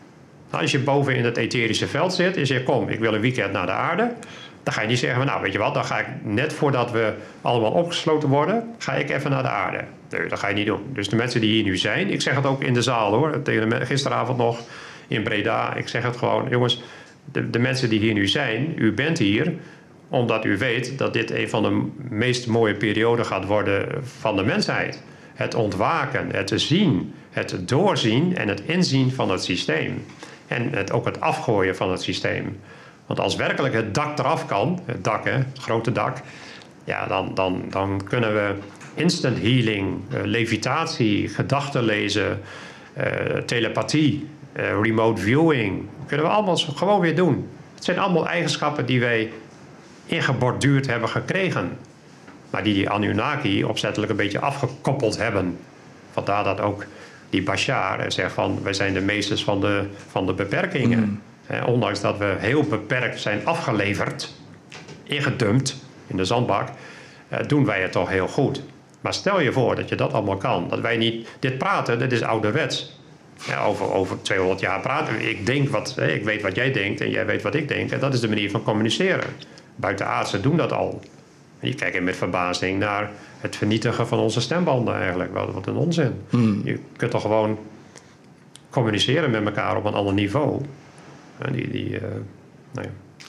Als je boven in het etherische veld zit en zegt, kom, ik wil een weekend naar de aarde, dan ga je niet zeggen, nou weet je wat, dan ga ik net voordat we allemaal opgesloten worden, ga ik even naar de aarde. Nee, dat ga je niet doen. Dus de mensen die hier nu zijn, ik zeg het ook in de zaal hoor, tegen de, gisteravond nog in Breda, ik zeg het gewoon, jongens, de, de mensen die hier nu zijn, u bent hier omdat u weet dat dit een van de meest mooie perioden gaat worden van de mensheid. Het ontwaken, het zien, het doorzien en het inzien van het systeem. En het, ook het afgooien van het systeem. Want als werkelijk het dak eraf kan, het dak, hè, het grote dak, ja, dan, dan, dan kunnen we instant healing, uh, levitatie, gedachten lezen, uh, telepathie, uh, remote viewing, kunnen we allemaal gewoon weer doen. Het zijn allemaal eigenschappen die wij ingeborduurd hebben gekregen. Maar die die Anunnaki opzettelijk een beetje afgekoppeld hebben. Vandaar dat ook die Bashar zegt van, wij zijn de meesters van de, van de beperkingen. Mm. Eh, ondanks dat we heel beperkt zijn afgeleverd, ingedumpt in de zandbak, eh, doen wij het toch heel goed. Maar stel je voor dat je dat allemaal kan. Dat wij niet, dit praten, dit is ouderwets. Ja, over, over tweehonderd jaar praten. Ik denk wat, eh, ik weet wat jij denkt en jij weet wat ik denk. En dat is de manier van communiceren. Buitenaardsen doen dat al. En die kijken met verbazing naar het vernietigen van onze stembanden eigenlijk. Wat, wat een onzin. Mm. Je kunt toch gewoon communiceren met elkaar op een ander niveau. En die, die, uh, nou ja.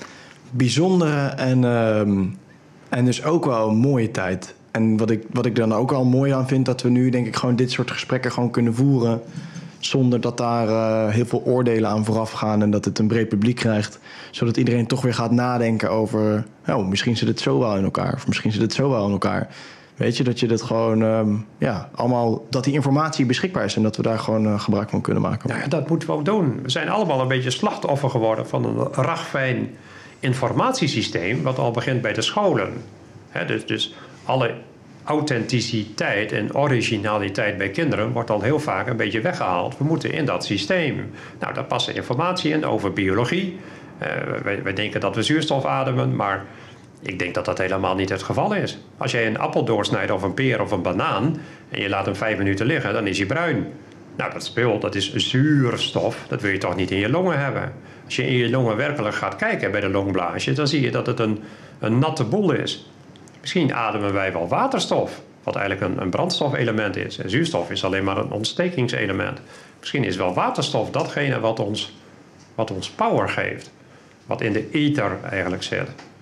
Bijzondere en, um, en dus ook wel een mooie tijd. En wat ik, wat ik dan ook al mooi aan vind, dat we nu denk ik gewoon dit soort gesprekken gewoon kunnen voeren, zonder dat daar uh, heel veel oordelen aan vooraf gaan en dat het een breed publiek krijgt. Zodat iedereen toch weer gaat nadenken over, oh, misschien zit het zo wel in elkaar. Of misschien zit het zo wel in elkaar. Weet je, dat je dat gewoon, um, ja, allemaal, dat die informatie beschikbaar is en dat we daar gewoon uh, gebruik van kunnen maken. Nou ja, dat moeten we ook doen. We zijn allemaal een beetje slachtoffer geworden van een ragfijn informatiesysteem, wat al begint bij de scholen. He, dus, dus alle authenticiteit en originaliteit bij kinderen wordt al heel vaak een beetje weggehaald. We moeten in dat systeem. Nou, daar passen informatie in over biologie. Uh, wij, wij denken dat we zuurstof ademen, maar ik denk dat dat helemaal niet het geval is. Als jij een appel doorsnijdt of een peer of een banaan en je laat hem vijf minuten liggen, dan is hij bruin. Nou, dat spul, dat is zuurstof. Dat wil je toch niet in je longen hebben. Als je in je longen werkelijk gaat kijken bij de longblaasje, dan zie je dat het een, een natte boel is. Misschien ademen wij wel waterstof, wat eigenlijk een, een brandstofelement is. En zuurstof is alleen maar een ontstekingselement. Misschien is wel waterstof datgene wat ons, wat ons power geeft. Wat in de ether eigenlijk zit.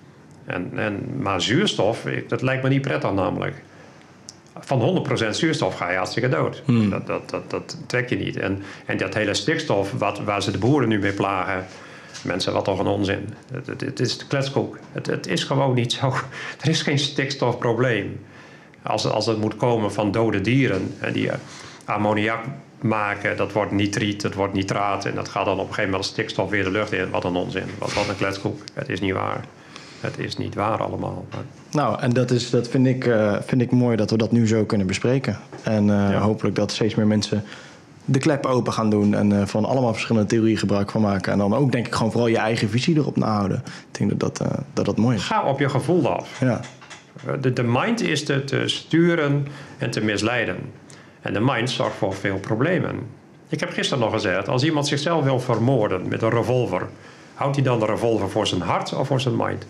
En, en, maar zuurstof, ik, dat lijkt me niet prettig namelijk. Van honderd procent zuurstof ga je hartstikke dood. Hmm. Dat, dat, dat, dat trek je niet. En, en dat hele stikstof, wat, waar ze de boeren nu mee plagen... Mensen, wat toch een onzin. Het, het, het is de kletskoek. Het, het is gewoon niet zo. Er is geen stikstofprobleem. Als, als het moet komen van dode dieren... die ammoniak maken, dat wordt nitriet, dat wordt nitraat... en dat gaat dan op een gegeven moment als stikstof weer de lucht in. Wat een onzin. Wat, wat een kletskoek. Het is niet waar. Het is niet waar allemaal. Maar... Nou, en dat, is, dat vind, ik, uh, vind ik mooi dat we dat nu zo kunnen bespreken. En uh, ja. hopelijk dat steeds meer mensen de klep open gaan doen... en uh, van allemaal verschillende theorieën gebruik van maken. En dan ook denk ik gewoon vooral je eigen visie erop nahouden. Ik denk dat dat, uh, dat, dat mooi is. Ga op je gevoel af. Ja. De, de mind is te, te sturen en te misleiden. En de mind zorgt voor veel problemen. Ik heb gisteren nog gezegd... als iemand zichzelf wil vermoorden met een revolver... houdt hij dan de revolver voor zijn hart of voor zijn mind?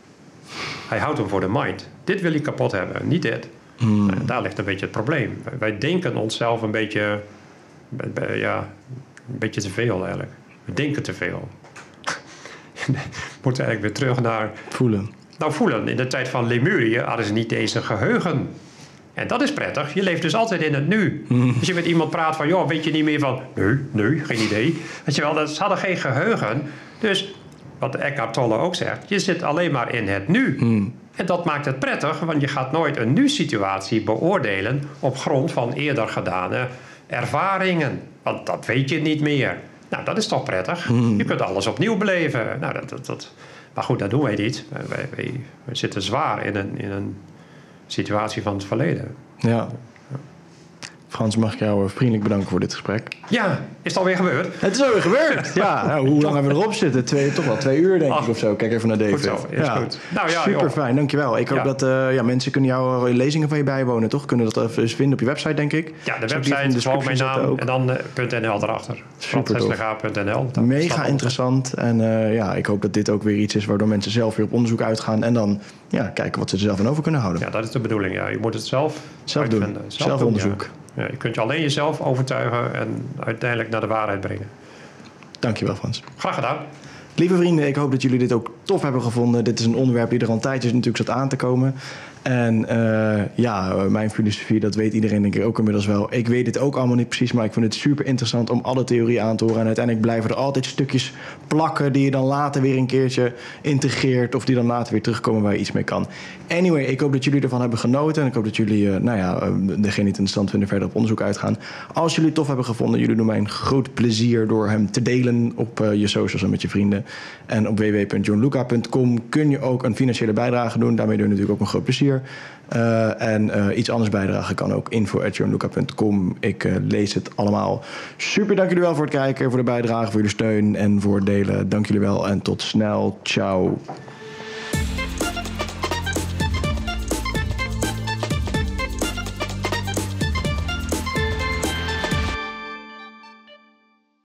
Hij houdt hem voor de mind. Dit wil hij kapot hebben, niet dit. Hmm. Nou, daar ligt een beetje het probleem. Wij denken onszelf een beetje... ja, een beetje te veel eigenlijk. We denken te veel. We moeten eigenlijk weer terug naar... Voelen. Nou, voelen. In de tijd van Lemurië hadden ze niet deze geheugen. En dat is prettig. Je leeft dus altijd in het nu. Mm. Als je met iemand praat van... joh, weet je niet meer van... nee, nee, geen idee. Weet je wel, ze hadden geen geheugen. Dus, wat Eckhart Tolle ook zegt... je zit alleen maar in het nu. Mm. En dat maakt het prettig... want je gaat nooit een nu-situatie beoordelen... op grond van eerder gedane ervaringen. Want dat weet je niet meer. Nou, dat is toch prettig. Mm. Je kunt alles opnieuw beleven. Nou, dat, dat, dat... Maar goed, dat doen wij niet. Wij, wij, wij zitten zwaar in een... In een situatie van het verleden. Ja. Frans, mag ik jou vriendelijk bedanken voor dit gesprek. Ja, is het alweer gebeurd? Het is alweer gebeurd. Ja, nou, hoe lang hebben we erop zitten? Twee, toch wel twee uur, denk Ach, ik, of zo. Kijk even naar David. Goed zo, is ja. goed. Nou, ja, super joh. fijn, dankjewel. Ik hoop ja. dat uh, ja, mensen kunnen jouw lezingen van je bijwonen, toch? Kunnen dat even vinden op je website, denk ik. Ja, de website, gewoon mijn naam ook. En dan uh, .nl erachter. Super tof. punt n l. Mega interessant. En uh, ja, ik hoop dat dit ook weer iets is waardoor mensen zelf weer op onderzoek uitgaan en dan ja, kijken wat ze er zelf aan over kunnen houden. Ja, dat is de bedoeling. Ja. Je moet het zelf Zelf doen. Zelf, zelf doen, onderzoek. Ja. Ja, je kunt je alleen jezelf overtuigen en uiteindelijk naar de waarheid brengen. Dankjewel, Frans. Graag gedaan. Lieve vrienden, ik hoop dat jullie dit ook tof hebben gevonden. Dit is een onderwerp die er al een tijdje natuurlijk zat aan te komen. En uh, ja, mijn filosofie, dat weet iedereen denk ik ook inmiddels wel. Ik weet het ook allemaal niet precies, maar ik vind het super interessant om alle theorieën aan te horen. En uiteindelijk blijven er altijd stukjes plakken die je dan later weer een keertje integreert. Of die dan later weer terugkomen waar je iets mee kan. Anyway, ik hoop dat jullie ervan hebben genoten. En ik hoop dat jullie, uh, nou ja, uh, degene die het interessant vinden, verder op onderzoek uitgaan. Als jullie het tof hebben gevonden, jullie doen mij een groot plezier door hem te delen op uh, je socials en met je vrienden. En op w w w punt john luca punt com kun je ook een financiële bijdrage doen. Daarmee doe je natuurlijk ook een groot plezier. Uh, en uh, iets anders bijdragen kan ook info at john luca punt com. Ik uh, lees het allemaal. Super, dank jullie wel voor het kijken, voor de bijdrage, voor jullie steun en voor het delen. Dank jullie wel en tot snel. Ciao.